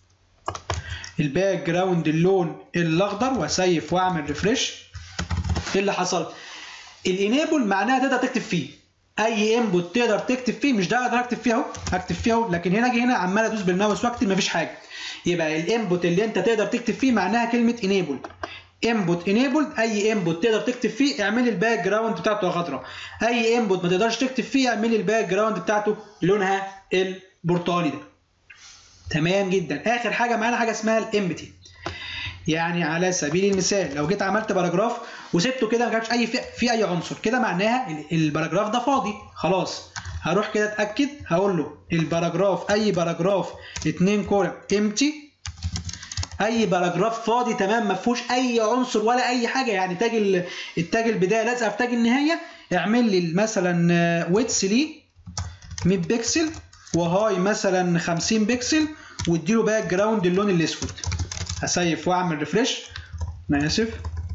الباك جراوند اللون الاخضر واسيف واعمل ريفرش، ايه اللي حصل؟ الانيبل معناها تقدر تكتب فيه اي انبوت، تقدر تكتب فيه. مش ده اقدر اكتب فيه اهو، هكتب فيه اهو، لكن هنا اجي هنا عمال ادوس بالماوس واكتب مفيش حاجه. يبقى الانبوت اللي انت تقدر تكتب فيه معناها كلمه انيبل. انبوت انيبلد اي انبوت تقدر تكتب فيه اعمل الباك جراوند بتاعته خضراء. اي انبوت ما تقدرش تكتب فيه اعمل الباك جراوند بتاعته لونها البرتقالي ده. تمام جدا. اخر حاجه معانا حاجه اسمها الامبتي. يعني على سبيل المثال لو جيت عملت باراجراف وسبته كده ما كانش اي في, في اي عنصر، كده معناها الباراجراف ده فاضي خلاص. هروح كده اتاكد، هقول له الباراجراف اي باراجراف اتنين كولم امتي، اي باراجراف فاضي تمام ما فيهوش اي عنصر ولا اي حاجه، يعني تاج التاج البدايه لازقه في تاج النهايه، اعمل لي مثلا ويدث ليه مية بكسل وهاي مثلا خمسين بكسل واديله باك جراوند اللون الاسود. هسيف واعمل ريفرش. انا اسف،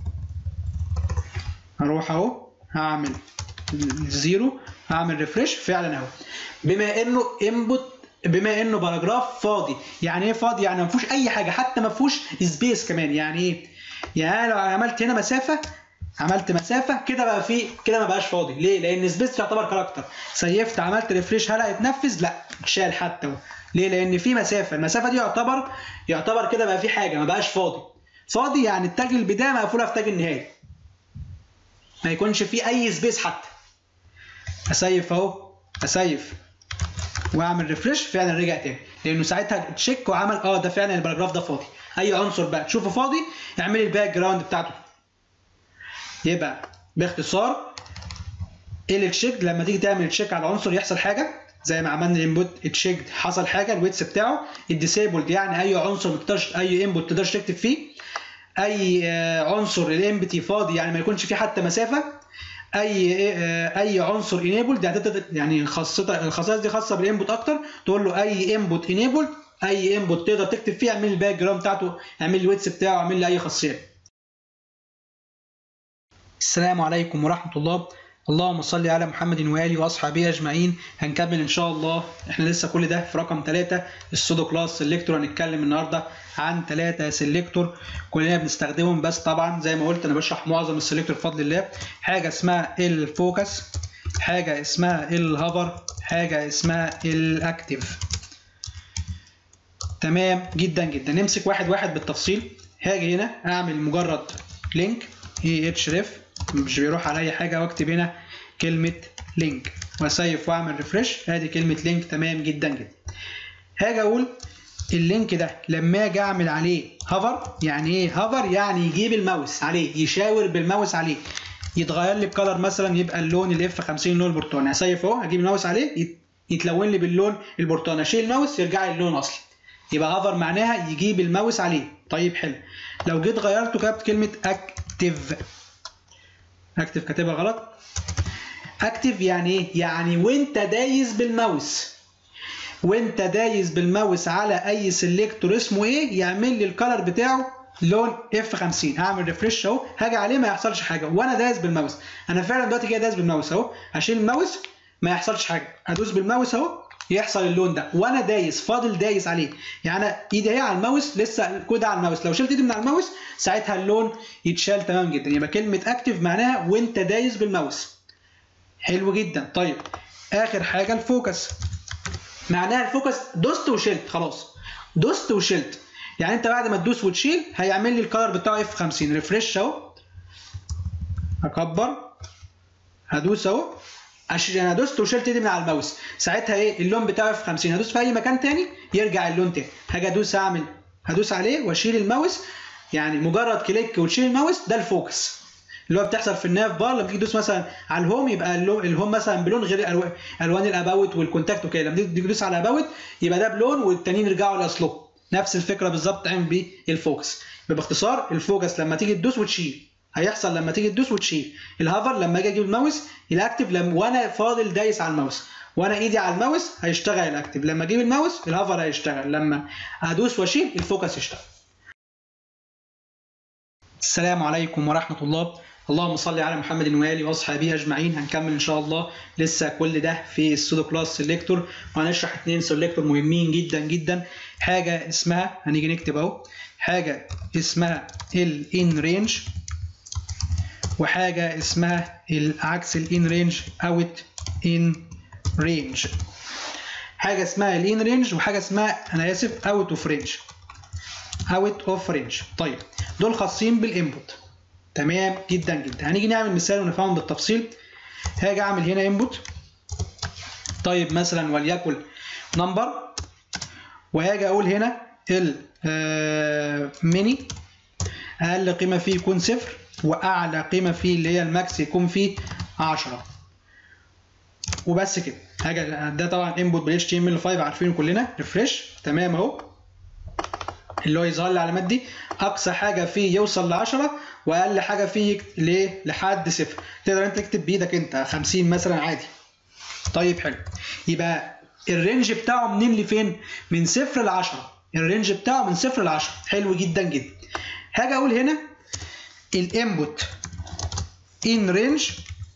هروح اهو هعمل زيرو هعمل ريفرش فعلا اهو. بما انه انبوت بما انه باراجراف فاضي. يعني ايه فاضي؟ يعني ما فيهوش اي حاجه، حتى ما فيهوش سبيس كمان. يعني ايه؟ يعني لو عملت هنا مسافه، عملت مسافه كده بقى فيه كده ما بقاش فاضي. ليه؟ لان سبيس تعتبر كاركتر. سيفت عملت ريفرش هل هيتنفذ؟ لا، اتشال حتى. ليه؟ لان في مسافه، المسافه دي يعتبر يعتبر كده بقى في حاجه، ما بقاش فاضي. فاضي يعني التاج البدايه مقفوله في تاج النهايه، ما يكونش فيه اي سبيس حتى. اسيف اهو، اسيف واعمل ريفرش فعلا رجع تاني، لانه ساعتها تشيك وعمل اه ده فعلا الباراجراف ده فاضي. اي عنصر بقى تشوفه فاضي اعمل الباك جراوند بتاعته. يبقى باختصار التشيك لما تيجي تعمل تشيك على عنصر يحصل حاجه زي ما عملنا الانبوت تشيك حصل حاجه الويدث بتاعه. الديسيبلد يعني اي عنصر ما تقدرش اي انبوت ما تقدرش تكتب فيه. اي عنصر الامبتي فاضي يعني ما يكونش فيه حتى مسافه. اي اي عنصر انيبلد يعني يعني خاصه الخصائص دي خاصه بالانبوت اكتر. تقول له اي انبوت انيبلد اي انبوت تقدر تكتب فيه اعمل الباك جراوند بتاعته، اعمل الويدث بتاعه، اعمل لي اي خاصيه. السلام عليكم ورحمه الله. اللهم صل على محمد واله واصحابه اجمعين. هنكمل ان شاء الله، احنا لسه كل ده في رقم ثلاثة السودو كلاس سيلكتور. هنتكلم النهارده عن ثلاثة سيلكتور كلنا بنستخدمهم، بس طبعا زي ما قلت انا بشرح معظم السيلكتور بفضل الله. حاجه اسمها الفوكس، حاجه اسمها الهوفر، حاجه اسمها الاكتيف. تمام جدا جدا. نمسك واحد واحد بالتفصيل. هاجي هنا اعمل مجرد لينك اي اتش ريف، مش بيروح على اي حاجه، واكتب هنا كلمه لينك واسيف واعمل ريفرش. ادي كلمه لينك. تمام جدا جدا. هاجي اقول اللينك ده لما اجي اعمل عليه هوفر. يعني ايه هوفر؟ يعني يجيب الماوس عليه، يشاور بالماوس عليه، يتغير لي بكلر مثلا يبقى اللون الاف خمسين اللون البرتقاني. هسيف اهو، هجيب الماوس عليه يتلون لي باللون البرتقاني، اشيل الماوس يرجع لي اللون الاصلي. يبقى هوفر معناها يجيب الماوس عليه. طيب حلو. لو جيت غيرته كتبت كلمه اكتيف، اكتف كاتبها غلط. اكتف يعني ايه؟ يعني وانت دايس بالماوس وانت دايس بالماوس على اي سيلكتور اسمه ايه يعمل لي الكلر بتاعه لون اف خمسين. هعمل ريفرش اهو، هاجي عليه ما يحصلش حاجه وانا دايس بالماوس. انا فعلا دلوقتي جاي دايس بالماوس اهو، هشيل الماوس ما يحصلش حاجه، هدوس بالماوس اهو يحصل اللون ده وانا دايس، فاضل دايس عليه. يعني انا ايدي اهي على الماوس، لسه الكود على الماوس، لو شلت ايدي من على الماوس ساعتها اللون يتشال تمام جدا. يبقى كلمه اكتف معناها وانت دايس بالماوس. حلو جدا. طيب اخر حاجه الفوكس. معناها الفوكس دوست وشلت، خلاص دوست وشلت، يعني انت بعد ما تدوس وتشيل هيعمل لي الكلر بتاعه اف خمسين. ريفرش اهو، هكبر، هدوس اهو، عشان انا دوست وشلت ايدي من على الماوس، ساعتها ايه اللون بتاعه اف خمسين. هدوس في اي مكان تاني يرجع اللون تاني. هاجي ادوس، اعمل هدوس عليه واشيل الماوس، يعني مجرد كليك وتشيل الماوس، ده الفوكس اللي هو بتحصل في الناف بار. لما تيجي تدوس مثلا على الهوم يبقى الهوم مثلا بلون غير الوان الاباوت والكونتاكت وكده، لما تيجي تدوس على اباوت يبقى ده بلون والتانيين يرجعوا لاصلهم. نفس الفكره بالظبط تعمل بالفوكس. يبقى باختصار الفوكس لما تيجي تدوس وتشيل هيحصل لما تيجي تدوس وتشيل. الهافر لما اجي اجيب الماوس الاكتف لما وانا فاضل دايس على الماوس، وانا ايدي على الماوس هيشتغل الاكتف. لما اجيب الماوس الهافر هيشتغل، لما ادوس واشيل الفوكس يشتغل. السلام عليكم ورحمه الله. اللهم صل على محمد واله واصحابه اجمعين. هنكمل ان شاء الله لسه كل ده في السودو كلاس سيلكتور، وهنشرح اثنين سيلكتور مهمين جدا جدا. حاجه اسمها، هنيجي نكتب اهو، حاجه اسمها الان رينج، وحاجه اسمها العكس الان رينج اوت ان رينج. حاجه اسمها الان رينج وحاجه اسمها، انا اسف، اوت اوف رينج. اوت اوف رينج. طيب دول خاصين بالانبوت. تمام جدا جدا. هنيجي نعمل مثال ونفهمهم بالتفصيل. هاجي اعمل هنا انبوت، طيب مثلا وليكن نمبر، وهاجي اقول هنا الميني اقل قيمه فيه يكون صفر، واعلى قيمه فيه اللي هي الماكس يكون فيه عشرة، وبس كده. هاجي ده طبعا انبوت بال اتش تي ام ال خمسة عارفينه كلنا. ريفرش، تمام اهو، اللي هو يظهر لي علامات دي. اقصى حاجه فيه يوصل ل عشرة، واقل حاجه فيه ليه لحد صفر. تقدر انت تكتب بايدك انت خمسين مثلا عادي. طيب حلو، يبقى الرينج بتاعه منين لفين؟ من صفر ل عشرة. الرينج بتاعه من صفر ل عشرة. حلو جدا جدا. هاجي اقول هنا الانبوت ان رينج،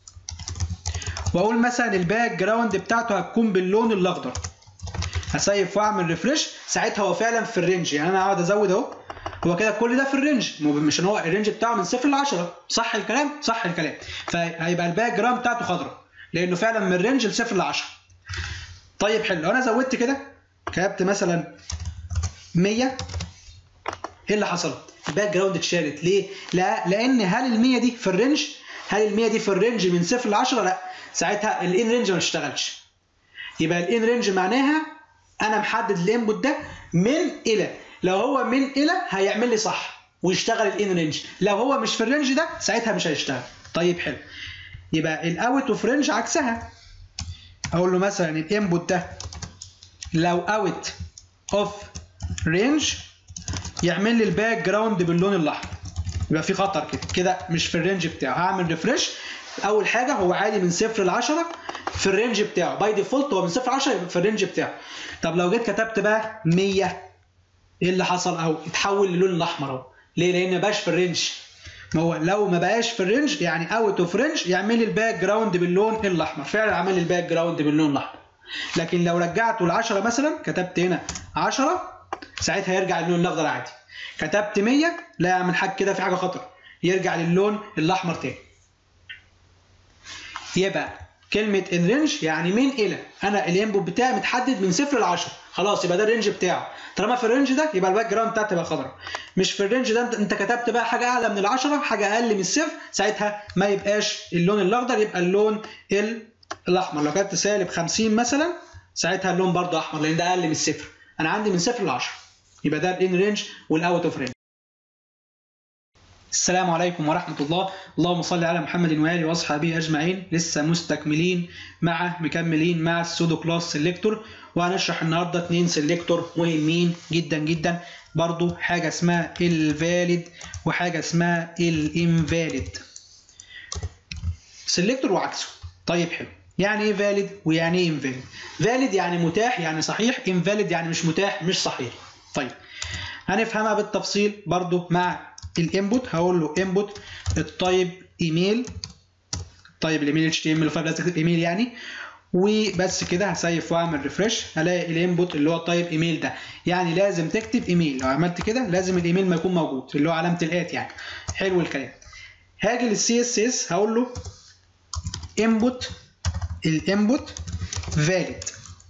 واقول مثلا الباك جراوند بتاعته هتكون باللون الاخضر. هسيف واعمل ريفرش، ساعتها هو فعلا في الرينج. يعني انا هقعد ازود اهو، هو كده كل ده في الرينج، مش ان هو الرينج بتاعه من صفر ل عشرة. صح الكلام؟ صح الكلام. فهيبقى الباك جراوند بتاعته خضراء لانه فعلا من الرينج ل صفر ل عشرة. طيب حلو، لو انا زودت كده كتبت مثلا مية، ايه اللي حصل؟ الباك جراوند اتشالت. ليه؟ لا، لان هل ال مية دي في الرينج؟ هل ال مية دي في الرينج من صفر ل عشرة؟ لا، ساعتها الان رينج ما اشتغلش. يبقى الان رينج معناها انا محدد الانبوت ده من الى. لو هو من الى هيعمل لي صح ويشتغل الان رينج، لو هو مش في الرينج ده ساعتها مش هيشتغل. طيب حلو، يبقى الاوت اوف رينج عكسها. اقول له مثلا الانبوت ده لو اوت اوف رينج يعمل لي الباك جراوند باللون الاحمر، يبقى في خطر كده كده مش في الرينج بتاعه. هعمل ريفرش. اول حاجه هو عادي من صفر ل عشرة في الرينج بتاعه، باي ديفولت هو من صفر ل عشرة يبقى في الرينج بتاعه. طب لو جيت كتبت بقى مية، ايه اللي حصل؟ اهو اتحول للون الاحمر اهو. ليه؟ لان ما بقاش في الرينج. ما هو لو ما بقاش في الرينج يعني اوت اوف رينج يعمل لي الباك جراوند باللون الاحمر. فعلا عمل لي الباك جراوند باللون الاحمر. لكن لو رجعته ل عشرة مثلا، كتبت هنا عشرة، ساعتها يرجع للون الاخضر عادي. كتبت مية، لا يعمل حاجه كده، في حاجه خطر، يرجع للون الاحمر تاني. يبقى كلمه ان رينج يعني من الى. انا الانبوت بتاعي متحدد من صفر ل عشرة، خلاص يبقى ده الرينج بتاعه. طالما في الرينج ده يبقى الباك جراوند بتاعتي تبقى خضراء. مش في الرينج ده، انت كتبت بقى حاجه اعلى من ال عشرة، حاجه اقل من الصفر، ساعتها ما يبقاش اللون الاخضر، يبقى اللون الاحمر. لو كتبت سالب خمسين مثلا ساعتها اللون برضه احمر لان ده اقل من الصفر. انا عندي من صفر ل عشرة، يبقى ده الان رينج والاوت اوف رينج. السلام عليكم ورحمة الله. اللهم صل على محمد وآله وأصحابه أجمعين. لسه مستكملين مع مكملين مع السودو كلاس سيلكتور، وهنشرح النهارده اثنين سيلكتور مهمين جدا جدا برضو. حاجة اسمها الفاليد وحاجة اسمها الانفاليد. سيلكتور وعكسه. طيب حلو، يعني ايه فاليد ويعني ايه انفاليد؟ فاليد يعني متاح يعني صحيح، انفاليد يعني مش متاح مش صحيح. طيب هنفهمها بالتفصيل برضو مع الانبوت. هقول له انبوت التايب ايميل، طيب الايميل اتش تي ام ال خمسة لازم تكتب ايميل يعني، وبس كده. هسيف واعمل ريفرش هلاقي الانبوت اللي هو تايب ايميل ده، يعني لازم تكتب ايميل. لو عملت كده لازم الايميل ما يكون موجود اللي هو علامه الات يعني. حلو الكلام. هاجي للسي اس اس هقول له انبوت الانبوت فاليد.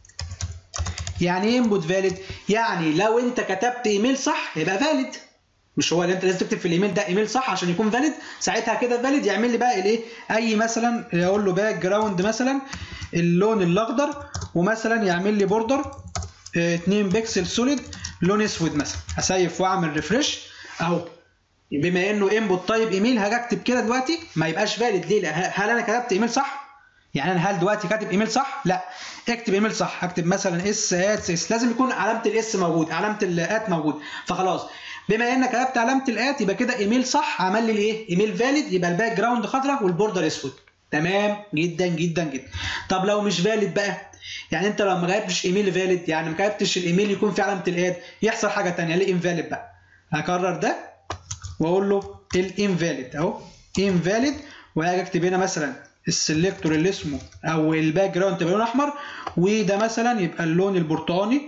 يعني ايه انبوت فاليد؟ يعني لو انت كتبت ايميل صح يبقى فاليد، مش هو اللي انت لازم تكتب في الايميل ده ايميل صح عشان يكون فاليد، ساعتها كده فاليد. يعمل لي بقى الايه، اي مثلا اقول له باك جراوند مثلا اللون الاخضر، ومثلا يعمل لي بوردر اتنين بكسل سوليد لون اسود مثلا. هسيف واعمل ريفرش اهو. بما انه انبوت تايب ايميل هاجي اكتب كده دلوقتي ما يبقاش فاليد. ليه؟ هل انا كتبت ايميل صح؟ يعني انا هل دلوقتي كاتب ايميل صح؟ لا. اكتب ايميل صح، اكتب مثلا اس ات اس، لازم يكون علامه الاس موجود، علامه الات موجود. فخلاص بما انك كتبت علامه الات يبقى كده ايميل صح، عمل لي الايه؟ ايميل فاليد، يبقى الباك جراوند خضراء والبوردر اسود. تمام جدا جدا جدا. طب لو مش فاليد بقى، يعني انت لو ما كتبتش ايميل فاليد، يعني ما كتبتش الايميل يكون فيه علامه الات، يحصل حاجه ثانيه. ليه انفاليد بقى؟ هكرر ده واقول له الانفاليد اهو انفاليد، وهاجي اكتب هنا مثلا السلكتور اللي اسمه او الباك جراوند تبقى لون احمر، وده مثلا يبقى اللون البرتقاني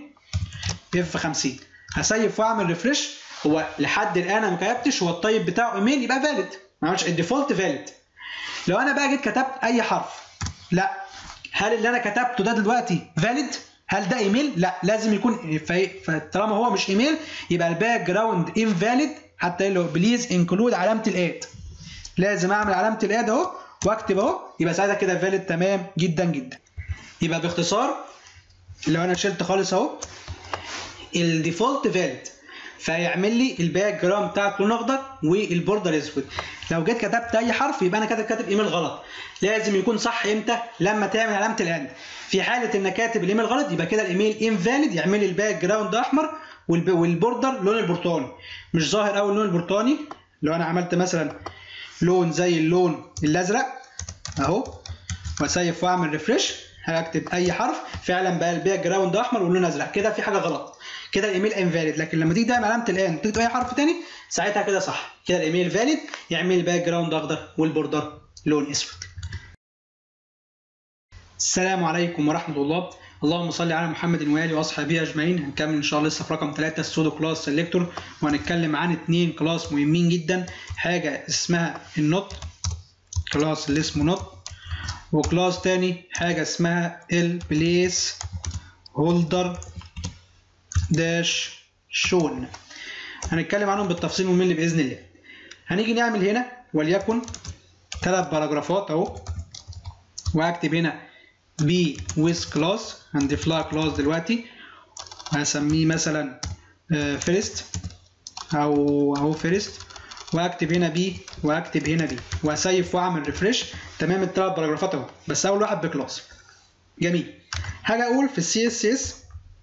اف خمسين. هسيف واعمل ريفرش. هو لحد الان انا ما كتبتش، هو الطيب بتاعه ايميل يبقى فاليد، ما عملش الديفولت فاليد. لو انا بقى جيت كتبت اي حرف، لا، هل اللي انا كتبته ده دلوقتي فاليد؟ هل ده ايميل؟ لا، لازم يكون. فطالما هو مش ايميل يبقى الباك جراوند انفاليد. حتى لو بليز انكلود علامه الاد، لازم اعمل علامه الاد اهو واكتب اهو، يبقى ساعتها كده فاليد. تمام جدا جدا. يبقى باختصار لو انا شلت خالص اهو الديفولت فاليد، فيعمل لي الباك جراوند بتاعك لون اخضر والبوردر اسود. لو جيت كتبت اي حرف يبقى انا كاتب كاتب ايميل غلط. لازم يكون صح امتى؟ لما تعمل علامه الاند. في حاله انك كاتب الايميل غلط يبقى كده الايميل انفاليد، يعمل لي الباك جراوند احمر والبوردر لون البرتقاني. مش ظاهر قوي اللون البرتقاني. لو انا عملت مثلا لون زي اللون الازرق اهو واسيف واعمل ريفرش، هكتب اي حرف فعلا بقى الباك جراوند احمر واللون ازرق، كده في حاجه غلط، كده الايميل انفاليد. لكن لما تيجي تعمل علامه الان تكتب اي حرف ثاني ساعتها كده صح، كده الايميل فاليد، يعمل الباك جراوند اخضر والبوردر لون اسود. السلام عليكم ورحمه الله. اللهم صل على محمد واله واصحابه اجمعين. هنكمل ان شاء الله لسه في رقم ثلاثة السودو كلاس سيلكتور، وهنتكلم عن اثنين كلاس مهمين جدا. حاجه اسمها النوت كلاس اللي اسمه نوت، وكلاس تاني حاجه اسمها البليس هولدر داش شون. هنتكلم عنهم بالتفصيل ممل باذن الله. هنيجي نعمل هنا وليكن ثلاث باراجرافات اهو، وهكتب هنا بي ويز كلاس، هنضيف لها كلاس دلوقتي، هسميه مثلا فيرست او اهو فيرست، وهكتب هنا بي وهكتب هنا بي، وهسيف واعمل ريفرش. تمام الثلاث باراجرافات اهو، بس اول واحد بكلاس. جميل. هاجي اقول في السي اس اس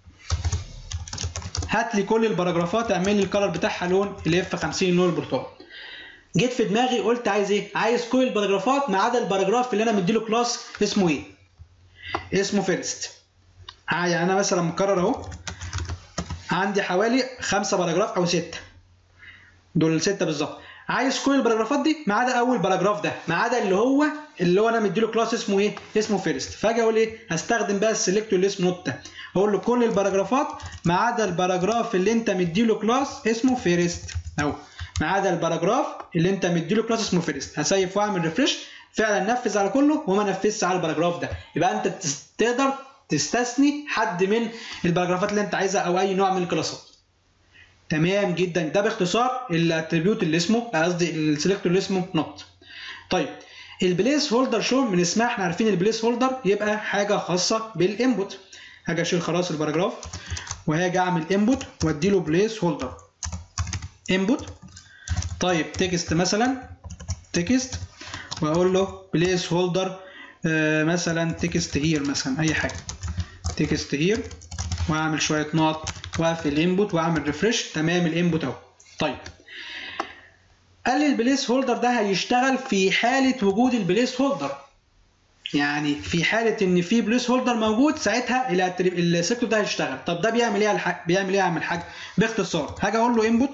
هات لي كل الباراجرافات، اعمل لي الكلر بتاعها لون الاف خمسين لون البرتقال. جيت في دماغي قلت عايز ايه؟ عايز كل الباراجرافات ما عدا الباراجراف اللي انا مديله كلاس اسمه ايه؟ اسمه فيرست. يعني انا مثلا مكرر اهو عندي حوالي خمسة باراجراف او ستة، دول ستة بالظبط. عايز كل الباراجرافات دي ما عدا اول باراجراف ده، ما عدا اللي هو اللي هو انا مديله كلاس اسمه ايه؟ اسمه فيرست. فاجي اقول ايه؟ هستخدم بقى السلكتور اللي اسمه نوت ده، اقول له كل الباراجرافات ما عدا الباراجراف اللي انت مديله كلاس اسمه فيرست اهو، ما عدا الباراجراف اللي انت مديله كلاس اسمه فيرست. هسيف واعمل ريفرش، فعلا نفذ على كله وما نفذش على الباراجراف ده. يبقى انت تقدر تستثني حد من الباراجرافات اللي انت عايزها او اي نوع من الكلاسات. تمام جدا. ده باختصار الاتريبيوت اللي اسمه قصدي السلكتور اللي اسمه نوت. طيب البليس هولدر شو من اسمها احنا عارفين البليس هولدر يبقى حاجه خاصه بالانبوت. هاجي اشيل خلاص الباراجراف وهاجي اعمل انبوت وادي له بليس هولدر انبوت. طيب تكست مثلا تكست، واقول له بليس هولدر آه مثلا تكست هير مثلا اي حاجه تكست هير، واعمل شويه نقط واقفل الانبوت واعمل ريفرش. تمام الانبوت اهو. طيب قال لي البليس هولدر ده هيشتغل في حاله وجود البليس هولدر. يعني في حاله ان في بليس هولدر موجود ساعتها السيلكتور ده هيشتغل. طب ده بيعمل ايه يا الحاج؟ بيعمل ايه يا عم الحاج؟ باختصار هاجي اقول له انبوت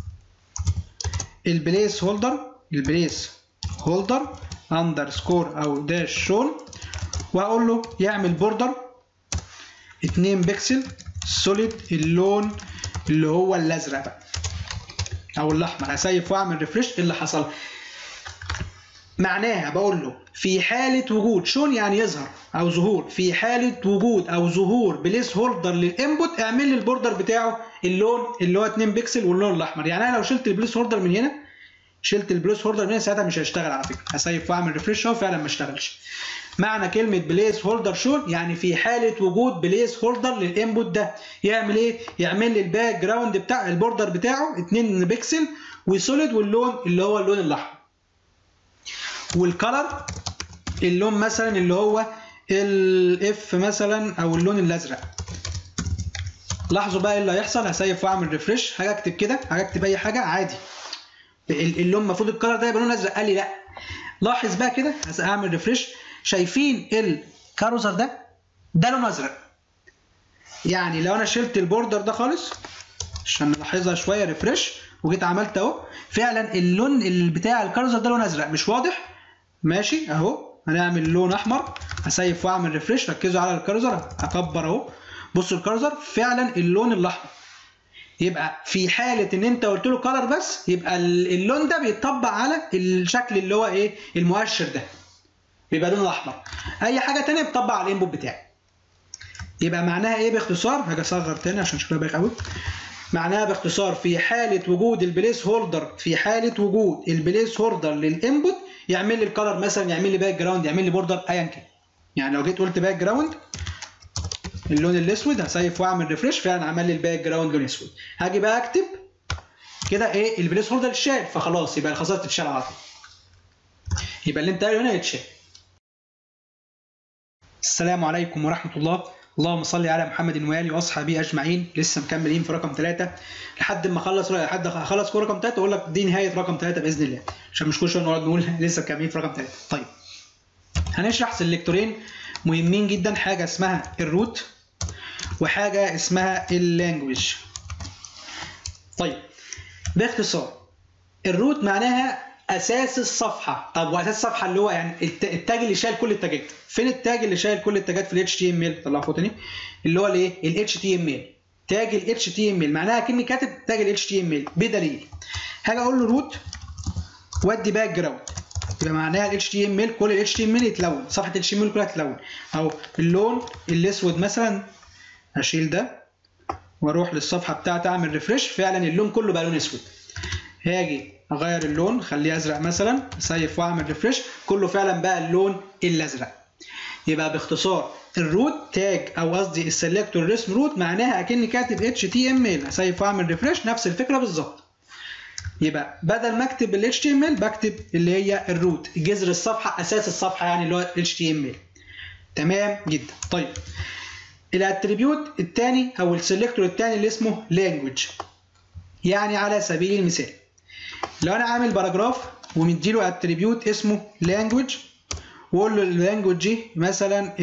البليس هولدر البليس هولدر اندرسكور او داش شون، وهقول له يعمل بوردر اتنين بكسل سوليد اللون اللي هو الازرق بقى او الاحمر. هسيف واعمل ريفريش. ايه اللي حصل؟ معناها بقول له في حاله وجود شون يعني يظهر او ظهور، في حاله وجود او ظهور بليس هولدر للانبوت اعمل لي البوردر بتاعه اللون اللي هو اتنين بكسل واللون الاحمر. يعني انا لو شلت البليس هولدر من هنا شلت البليس هولدر من هنا ساعتها مش هيشتغل على فكره. هسيف واعمل ريفريش اهو فعلا ما اشتغلش. معنى كلمه بليس هولدر شون يعني في حاله وجود بليس هولدر للانبوت ده يعمل ايه؟ يعمل لي الباك جراوند بتاع البوردر بتاعه اتنين بكسل وسوليد واللون اللي هو اللون الاحمر. والكلر اللون مثلا اللي هو الاف مثلا او اللون الازرق. لاحظوا بقى ايه اللي هيحصل. هسيف واعمل ريفريش. هاجي اكتب كده، هاجي اكتب اي حاجه عادي اللون المفروض الكلر ده يبقى لون ازرق، قال لي لا. لاحظ بقى كده هعمل ريفريش. شايفين الكاروزر ده ده لون ازرق. يعني لو انا شلت البوردر ده خالص عشان نلاحظها شويه ريفريش وجيت عملت اهو فعلا اللون بتاع الكاروزر ده لون ازرق مش واضح. ماشي اهو هنعمل لون احمر. هسيف واعمل ريفريش. ركزوا على الكاروزر هكبر اهو. بصوا الكاروزر فعلا اللون الاحمر. يبقى في حاله ان انت قلت له كلر بس يبقى اللون ده بيتطبق على الشكل اللي هو ايه المؤشر ده بيبقى لونه احمر. اي حاجه ثانيه بتطبق على الانبوت بتاعي. يبقى معناها ايه باختصار؟ هاجي اصغر تاني عشان شكلها بايخ قوي. معناها باختصار في حاله وجود البليس هولدر في حاله وجود البليس هولدر للانبوت يعمل لي الكلر مثلا، يعمل لي باك جراوند، يعمل لي بوردر ايا كان. يعني لو جيت قلت باك جراوند اللون الاسود هسيف واعمل ريفريش فعلا عمل لي الباك جراوند لون اسود. هاجي بقى اكتب كده ايه البليس هولدر اتشال فخلاص يبقى الخصائص تتشال على طول. يبقى اللي انت قايله هنا يتشال. السلام عليكم ورحمه الله. اللهم صل على محمد وآله واصحابه اجمعين. لسه مكملين في رقم ثلاثة لحد ما اخلص لحد اخلص في رقم ثلاثة واقول لك دي نهايه رقم ثلاثة باذن الله عشان مش كل شويه نقعد نقول لسه مكملين في رقم ثلاثة. طيب هنشرح سلكتورين مهمين جدا، حاجه اسمها الروت وحاجه اسمها اللانجوج. طيب باختصار الروت معناها اساس الصفحه. طب واساس الصفحه اللي هو يعني التاج اللي شايل كل التاجات. فين التاج اللي شايل كل التاجات في الاتش تي ام ال؟ طلعوا فوق تاني اللي هو الايه الاتش تي ام ال. تاج الاتش تي ام ال معناها كاني كاتب تاج الاتش تي ام ال بدليل. هاجي اقول له روت وادي باك جراوند يبقى معناها الاتش تي ام ال كل الاتش تي ام ال يتلون، صفحه الاتش تي ام ال كلها تتلون. اهو اللون الاسود مثلا هشيل ده واروح للصفحه بتاعتي اعمل ريفريش فعلا اللون كله بقى لون اسود. هاجي اغير اللون خليه ازرق مثلا اسيف واعمل ريفريش كله فعلا بقى اللون الازرق. يبقى باختصار الروت تاج او قصدي السلكتور الاسم روت معناها اكني كاتب اتش تي ام ال. اسيف واعمل ريفريش نفس الفكره بالظبط. يبقى بدل ما اكتب ال اتش تي ام ال بكتب اللي هي الروت جذر الصفحه اساس الصفحه يعني اللي هو اتش تي ام ال. تمام جدا. طيب الاتريبيوت الثاني او السلكتور الثاني اللي اسمه لانجوج. يعني على سبيل المثال لو انا عامل باراجراف ومديله اتريبيوت اسمه لانجوج واقول له اللانجوج دي مثلا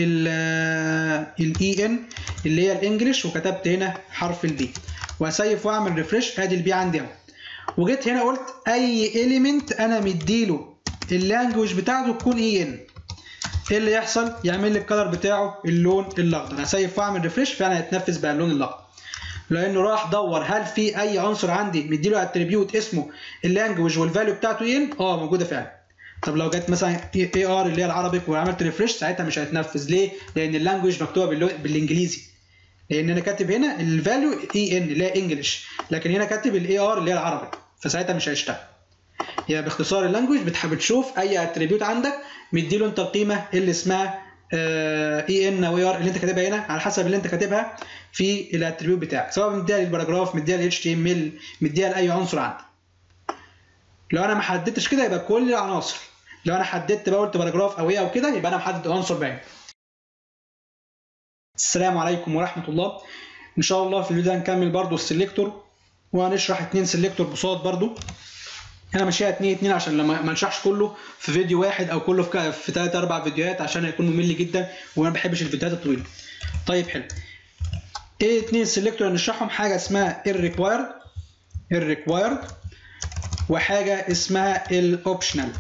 الاي ان اللي هي الانجليش وكتبت هنا حرف البي واسيف واعمل ريفريش ادي البي عندي اهو. وجيت هنا قلت اي اليمنت انا مديله اللانجوج بتاعته تكون اي ان. ايه اللي يحصل؟ يعمل لي الكلر بتاعه اللون الاخضر. هسيف واعمل ريفريش فعلا هيتنفذ بقى اللون الاخضر لانه راح دور هل في اي عنصر عندي مديله اتريبيوت اسمه اللانجوج والفاليو بتاعته ايه؟ اه موجوده فعلا. طب لو جت مثلا اي ار اللي هي العربيك وعملت ريفريش ساعتها مش هيتنفذ. ليه؟ لان اللانجوج مكتوبه بالانجليزي. لان انا كاتب هنا الفاليو اي ان اللي هي انجلش لكن هنا كاتب الاي ار اللي هي العربيك فساعتها مش هيشتغل. يبقى باختصار اللانجوج بتشوف اي اتريبيوت عندك مديله انت القيمه اللي اسمها اي ان او اي ار اللي انت كاتبها هنا على حسب اللي انت كاتبها في الاتريبيوت بتاعك سواء مديها للباراجراف مديها للاتش تي ام ال مديها لاي عنصر عندك. لو انا ما حددتش كده يبقى كل العناصر. لو انا حددت بقى قلت باراجراف او ايه او كده يبقى انا محدد عنصر بعينه. السلام عليكم ورحمه الله. ان شاء الله في الفيديو ده هنكمل برضو السلكتور وهنشرح اتنين سلكتور بصوت برضو. انا ماشيها اتنين اتنين عشان لما ما نشرحش كله في فيديو واحد او كله في في ثلاثة اربع فيديوهات عشان هيكون ممل جدا وانا ما بحبش الفيديوهات الطويله. طيب حلو. ايه اتنين سيلكتور هنشرحهم؟ حاجه اسمها الريكوايرد الريكوايرد وحاجه اسمها الاوبشنال.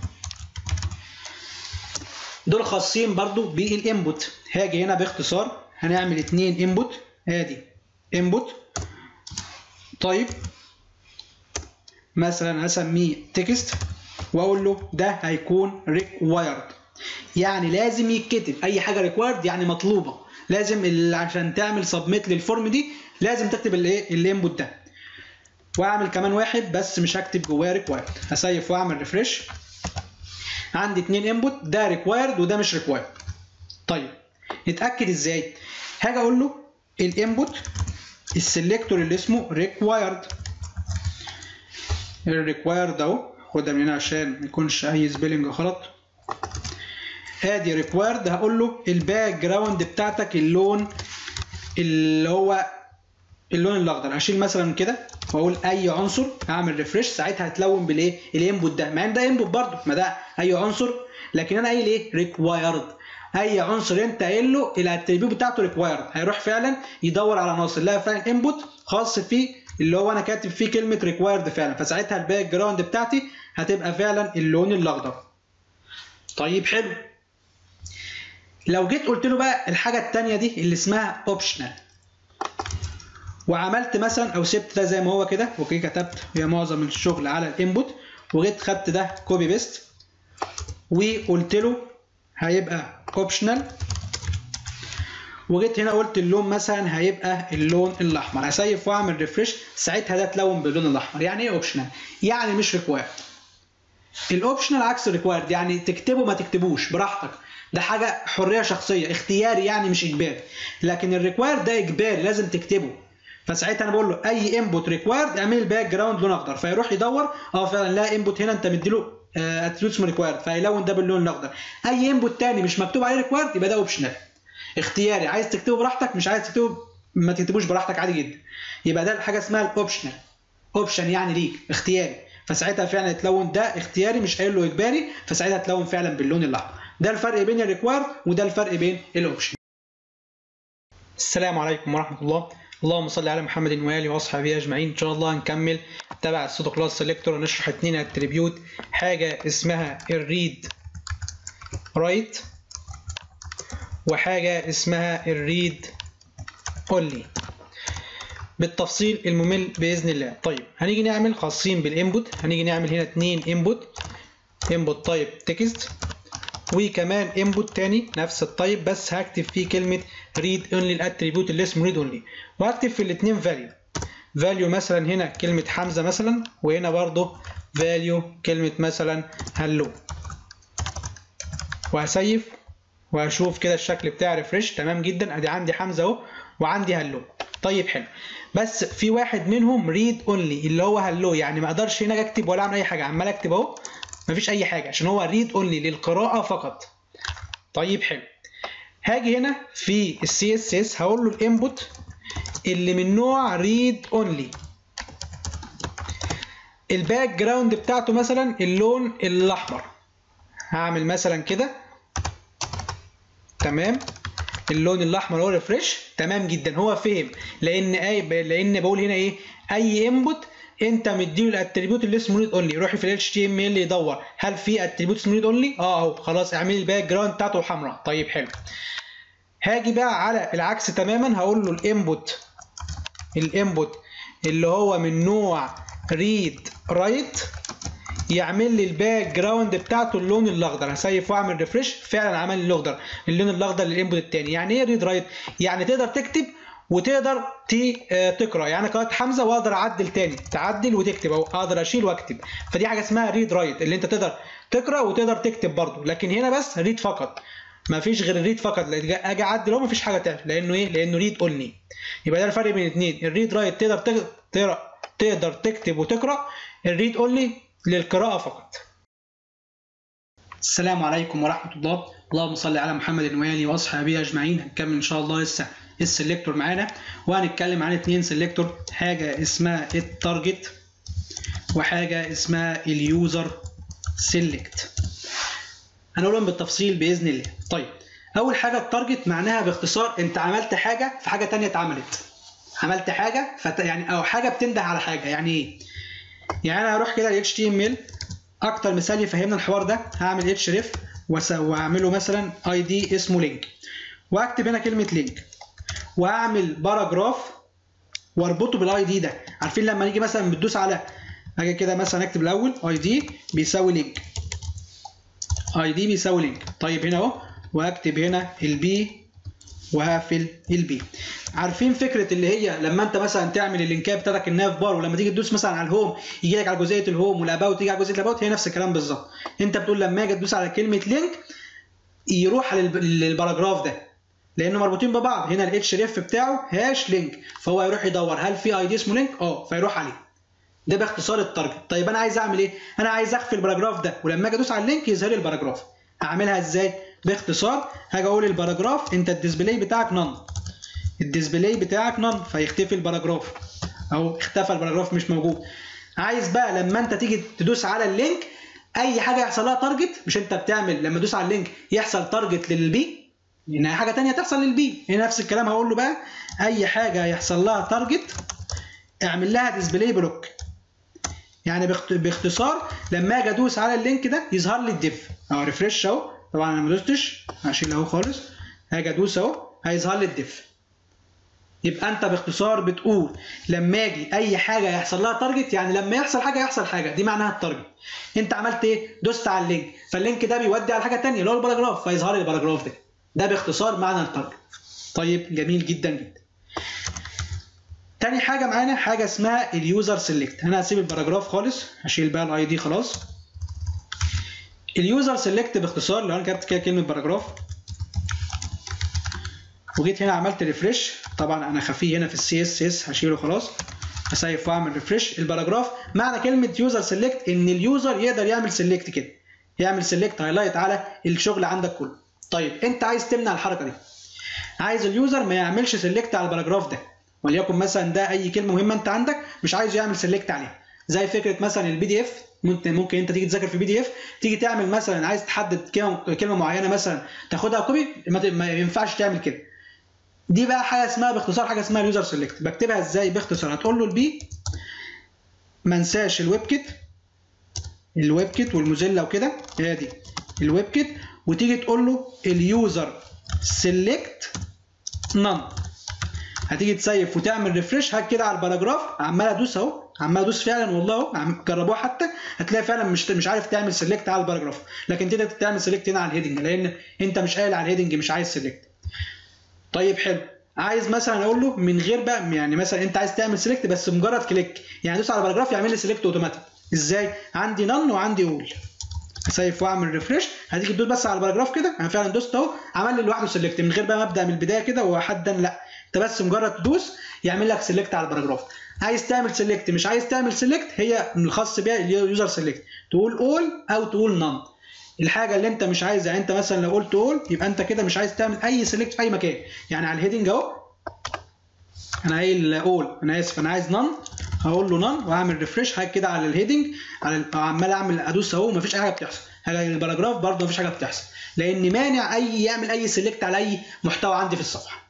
دول خاصين برضو بالانبوت. هاجي هنا باختصار هنعمل اتنين انبوت. ادي انبوت طيب مثلا هسميه تكست واقول له ده هيكون ريكوايرد، يعني لازم يتكتب. اي حاجه ريكوايرد يعني مطلوبه، لازم عشان تعمل سبميت للفورم دي لازم تكتب الايه الانبوت ده. واعمل كمان واحد بس مش هكتب جواه ريكوايرد. هسيف واعمل ريفرش. عندي اتنين انبوت، ده ريكوايرد وده مش ريكوايرد. طيب نتاكد ازاي؟ هاجي اقول له الانبوت السلكتور اللي اسمه ريكوايرد. الريكوايرد اهو، خدها من هنا عشان ما يكونش اي سبيلنج غلط. ادي ريكوايرد. هقول له الباك جراوند بتاعتك اللون اللي هو اللون الاخضر. هشيل مثلا كده واقول اي عنصر، هعمل ريفرش، ساعتها هتلون بالايه الانبوت ده، مع ان ده انبوت برضه، ما ده اي عنصر، لكن انا قايل ايه ريكوايرد. اي عنصر انت قايل له الاتريبيوت بتاعته ريكوايرد هيروح فعلا يدور على عناصر لها فعلا انبوت خاص فيه اللي هو انا كاتب فيه كلمه ريكوايرد فعلا، فساعتها الباك جراوند بتاعتي هتبقى فعلا اللون الاخضر. طيب حلو. لو جيت قلت له بقى الحاجه الثانيه دي اللي اسمها اوبشنال، وعملت مثلا او سبت ده زي ما هو كده وكده، كتبت هي معظم الشغل على الانبوت، وجيت خدت ده كوبي بيست وقلت له هيبقى اوبشنال، وجيت هنا قلت اللون مثلا هيبقى اللون الاحمر، هسيف واعمل ريفرش، ساعتها ده اتلون باللون الاحمر. يعني ايه اوبشنال؟ يعني مش ريكوايرد. الاوبشنال عكس الريكوايرد، يعني تكتبه ما تكتبوش براحتك، ده حاجه حريه شخصيه اختياري يعني مش اجباري. لكن الريكوايرد ده اجباري لازم تكتبه، فساعتها انا بقول له اي انبوت ريكوايرد اعمل الباك جراوند لون اخضر، فيروح يدور اه فعلا لا انبوت هنا انت مديله اتريبيوت اسمه ريكوايرد فهيلون ده باللون الاخضر. اي انبوت ثاني مش مكتوب عليه ريكوايرد يبقى ده اوبشنال اختياري، عايز تكتبه براحتك، مش عايز تكتبه ما تكتبوش براحتك عادي جدا. يبقى ده حاجه اسمها الاوبشنال. اوبشن يعني ليك اختياري، فساعتها فعلا يتلون ده اختياري مش قايل له اجباري، فساعتها تلون فعلا باللون الاحمر. ده الفرق بين الريكوايرد وده الفرق بين الاوبشن. السلام عليكم ورحمه الله. اللهم صل على محمد واله واصحابه اجمعين. ان شاء الله هنكمل تبع السودو كلاس سيلكتور ونشرح اتنين اتريبيوت، حاجه اسمها الريد رايت وحاجه اسمها الريد اونلي بالتفصيل الممل باذن الله. طيب هنيجي نعمل خاصين بالانبوت، هنيجي نعمل هنا اتنين انبوت، انبوت تايب تكست وكمان انبوت تاني نفس التايب بس هكتب فيه كلمه ريد اونلي الاتريبيوت اللي اسمه ريد اونلي، وهكتب في الاثنين فاليو. فاليو مثلا هنا كلمه حمزه مثلا، وهنا برضو فاليو كلمه مثلا هلو، وهسيف وهشوف كده الشكل بتاع ريفرش. تمام جدا، ادي عندي حمزه اهو وعندي هلو. طيب حلو، بس في واحد منهم ريد اونلي اللي هو هلو، يعني ما اقدرش هنا اكتب ولا اعمل اي حاجه، عمال اكتب اهو مفيش اي حاجه عشان هو ريد اونلي للقراءه فقط. طيب حلو، هاجي هنا في السي اس اس هقول له الانبوت اللي من نوع ريد اونلي، الباك جراوند بتاعته مثلا اللون الاحمر، هعمل مثلا كده تمام اللون الاحمر هو ريفرش. تمام جدا، هو فهم لان اي لان بقول هنا ايه اي انبوت انت مديله الاتريبيوت اللي اسمه ريد اونلي، روح في ال اتش تي ام ال يدور هل في اتريبيوت اسمه ريد اونلي، اه اهو خلاص اعمل لي الباك جراوند بتاعته حمراء. طيب حلو، هاجي بقى على العكس تماما هقول له الانبوت الانبوت اللي هو من نوع ريد رايت يعمل لي الباك جراوند بتاعته اللون الاخضر، هسيف واعمل ريفرش فعلا عمل لي الاخضر اللون الاخضر للانبوت الثاني. يعني ايه ريد رايت؟ يعني تقدر تكتب وتقدر تقرا، يعني قرات حمزه واقدر اعدل تاني، تعدل وتكتب او اقدر اشيل واكتب، فدي حاجه اسمها ريد رايت اللي انت تقدر تقرا وتقدر تكتب برضه. لكن هنا بس ريد فقط، ما فيش غير الريد فقط، اجي اعدل اهو ما فيش حاجه تاني لانه ايه لانه ريد اونلي. يبقى ده الفرق بين الاثنين، الريد رايت تقدر تقرا تقدر تكتب وتقرا، الريد اونلي للقراءه فقط. السلام عليكم ورحمه الله. اللهم صل على محمد واله واصحابه اجمعين. هنكمل ان شاء الله لسه السلكتور معانا، وهنتكلم عن اثنين سلكتور، حاجه اسمها التارجت وحاجه اسمها اليوزر سيلكت. هنقولهم بالتفصيل باذن الله. طيب اول حاجه التارجت معناها باختصار انت عملت حاجه في حاجه ثانيه اتعملت. عملت حاجه فت... يعني او حاجه بتنده على حاجه. يعني ايه؟ يعني انا هروح كده ل إتش تي إم إل اكتر مثال يفهمنا الحوار ده. هعمل href واعمله مثلا اي دي اسمه لينك، واكتب هنا كلمه لينك، واعمل باراجراف واربطه بالاي دي ده. عارفين لما نيجي مثلا بتدوس على اجي كده مثلا اكتب الاول اي دي بيساوي لينك، اي دي بيساوي لينك. طيب هنا اهو، واكتب هنا البي وهقفل البي. عارفين فكره اللي هي لما انت مثلا تعمل اللينكات بتاعتك الناف بار، ولما تيجي تدوس مثلا على الهوم يجي لك على جزئيه الهوم والاباوت يجي على جزئيه الاباوت، هي نفس الكلام بالظبط. انت بتقول لما اجي تدوس على كلمه لينك يروح للباراجراف ده لانه مربوطين ببعض. هنا الاتش ريف بتاعه هاش لينك، فهو يروح يدور هل في اي دي اسمه لينك؟ اه، فيروح عليه. ده باختصار التارجت. طيب انا عايز اعمل ايه؟ انا عايز اخفي الباراجراف ده ولما اجي ادوس على اللينك يظهر لي الباراجراف. هعملها ازاي؟ باختصار هاجي اقول الباراجراف انت الديسبلاي بتاعك نون، الديسبلاي بتاعك نون، فيختفي الباراجراف او اختفى الباراجراف مش موجود. عايز بقى لما انت تيجي تدوس على اللينك اي حاجه يحصل لها تارجت، مش انت بتعمل لما تدوس على اللينك يحصل تارجت للبي، ان اي حاجه ثانيه تحصل للبي. هنا نفس الكلام هقول له بقى اي حاجه يحصل لها تارجت اعمل لها ديسبلاي بلوك. يعني باختصار لما اجي ادوس على اللينك ده يظهر لي الديف اهو ريفرش اهو. طبعا انا ما دوستش هشيل اهو خالص، هاجي ادوس اهو هيظهر لي الديف. يبقى انت باختصار بتقول لما اجي اي حاجه يحصل لها تارجت، يعني لما يحصل حاجه يحصل حاجه، دي معناها التارجت. انت عملت ايه؟ دوست على اللينك، فاللينك ده بيودي على حاجه ثانيه اللي هو الباراجراف، فيظهر لي الباراجراف ده. ده باختصار معنى التارجت. طيب جميل جدا جدا. تاني حاجه معانا حاجه اسمها اليوزر سيلكت. انا هسيب الباراجراف خالص، هشيل بقى الاي دي خلاص. اليوزر سيلكت باختصار لو انا كتبت كده كلمه باراجراف وجيت هنا عملت ريفرش، طبعا انا خفيه هنا في السي اس اس هشيله خلاص، هسيف واعمل ريفرش. الباراجراف معنى كلمه يوزر سيلكت ان اليوزر يقدر يعمل سيلكت كده، يعمل سيلكت هايلايت على الشغل عندك كله. طيب انت عايز تمنع الحركه دي، عايز اليوزر ما يعملش سيلكت على الباراجراف ده، وليكن مثلا ده اي كلمه مهمه انت عندك مش عايزه يعمل سيلكت عليها. زي فكره مثلا البي دي اف، ممكن ممكن انت تيجي تذاكر في بي دي اف تيجي تعمل مثلا عايز تحدد كلمه كلمه معينه مثلا تاخدها كوبي، ما ينفعش تعمل كده. دي بقى حاجه اسمها باختصار حاجه اسمها اليوزر سيلكت. بكتبها ازاي باختصار؟ هتقول له البي ما انساش الويب كيت، الويب كيت والموزيلا وكده، هي دي الويب كيت، وتيجي تقول له اليوزر سيلكت نون. هتيجي تسيف وتعمل ريفرش هات كده على الباراجراف، عمال ادوس اهو، عمال ادوس فعلا والله اهو، جربوها حتى هتلاقي فعلا مش مش عارف تعمل سيلكت على الباراجراف، لكن تقدر تعمل سيلكت هنا على الهيدنج لان انت مش قايل على الهيدنج مش عايز سيلكت. طيب حلو، عايز مثلا اقول له من غير بقى، يعني مثلا انت عايز تعمل سيلكت بس مجرد كليك، يعني دوس على الباراجراف يعمل لي سيلكت اوتوماتيك. ازاي؟ عندي نون وعندي اول، اسيف واعمل ريفرش هتيجي تدوس بس على الباراجراف كده، انا فعلا دوست اهو عمل لي لوحده سيلكت من غير بقى ما ابدا من البدايه كده وحدا، لا انت بس مجرد تدوس يعمل لك سيلكت على الباراجراف. عايز تعمل سيلكت مش عايز تعمل سيلكت، هي الخاص بيها اليوزر سيلكت، تقول اول او تقول نون. الحاجه اللي انت مش عايزها، انت مثلا لو قلت اول يبقى انت كده مش عايز تعمل اي سيلكت في اي مكان، يعني على الهيدنج اهو انا قايل اول، انا اسف انا عايز نون، هقول له نون واعمل ريفرش حاجه كده على الهيدنج، على عمال اعمل ادوس اهو مفيش اي حاجه بتحصل. على الباراجراف برده مفيش حاجه بتحصل لان مانع اي يعمل اي سيلكت على اي محتوى عندي في الصفحه.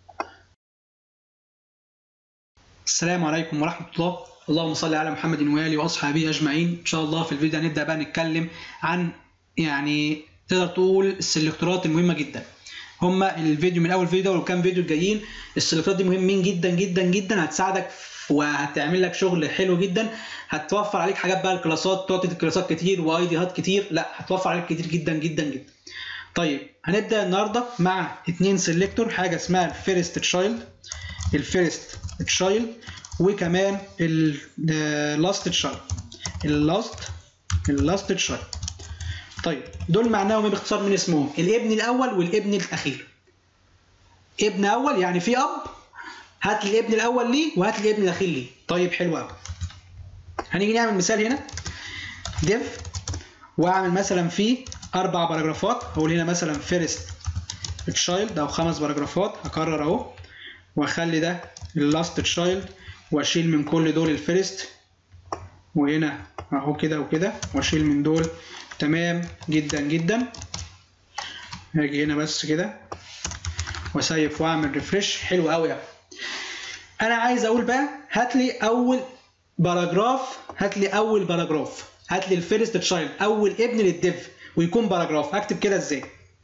السلام عليكم ورحمه الله، اللهم صل على محمد واله واصحابه اجمعين. ان شاء الله في الفيديو هنبدا بقى نتكلم عن يعني تقدر تقول السلكتورات المهمه جدا. هما الفيديو من اول فيديو وكام فيديو الجايين السلكتورات دي مهمين جدا جدا جدا، هتساعدك وهتعمل لك شغل حلو جدا، هتوفر عليك حاجات بقى الكلاسات، تقعد تدي كلاسات كتير واي ديات كتير، لا هتوفر عليك كتير جدا جدا جدا. طيب هنبدا النهارده مع اتنين سيلكتور، حاجه اسمها الفيرست تشايلد، الفيرست تشايلد وكمان اللاست تشايلد، اللاست اللاست تشايلد. طيب دول معناهم ايه باختصار من اسمهم؟ الابن الاول والابن الاخير. ابن اول يعني في اب هات لي الابن الاول ليه وهات لي الابن الاخير ليه. طيب حلو قوي، هنيجي نعمل مثال هنا ديف واعمل مثلا فيه اربع باراجرافات، هقول هنا مثلا فيرست تشايلد او خمس باراجرافات، هكرر اهو واخلي ده اللاست تشايلد واشيل من كل دول الفيرست وهنا اهو كده وكده، واشيل من دول. تمام جدا جدا. هاجي هنا بس كده واسيف واعمل ريفريش. حلو قوي قوي. انا عايز اقول بقى هات لي اول باراجراف، هات لي اول باراجراف، هات لي الفيرست تشايلد، اول ابن للديف ويكون باراجراف. اكتب كده ازاي؟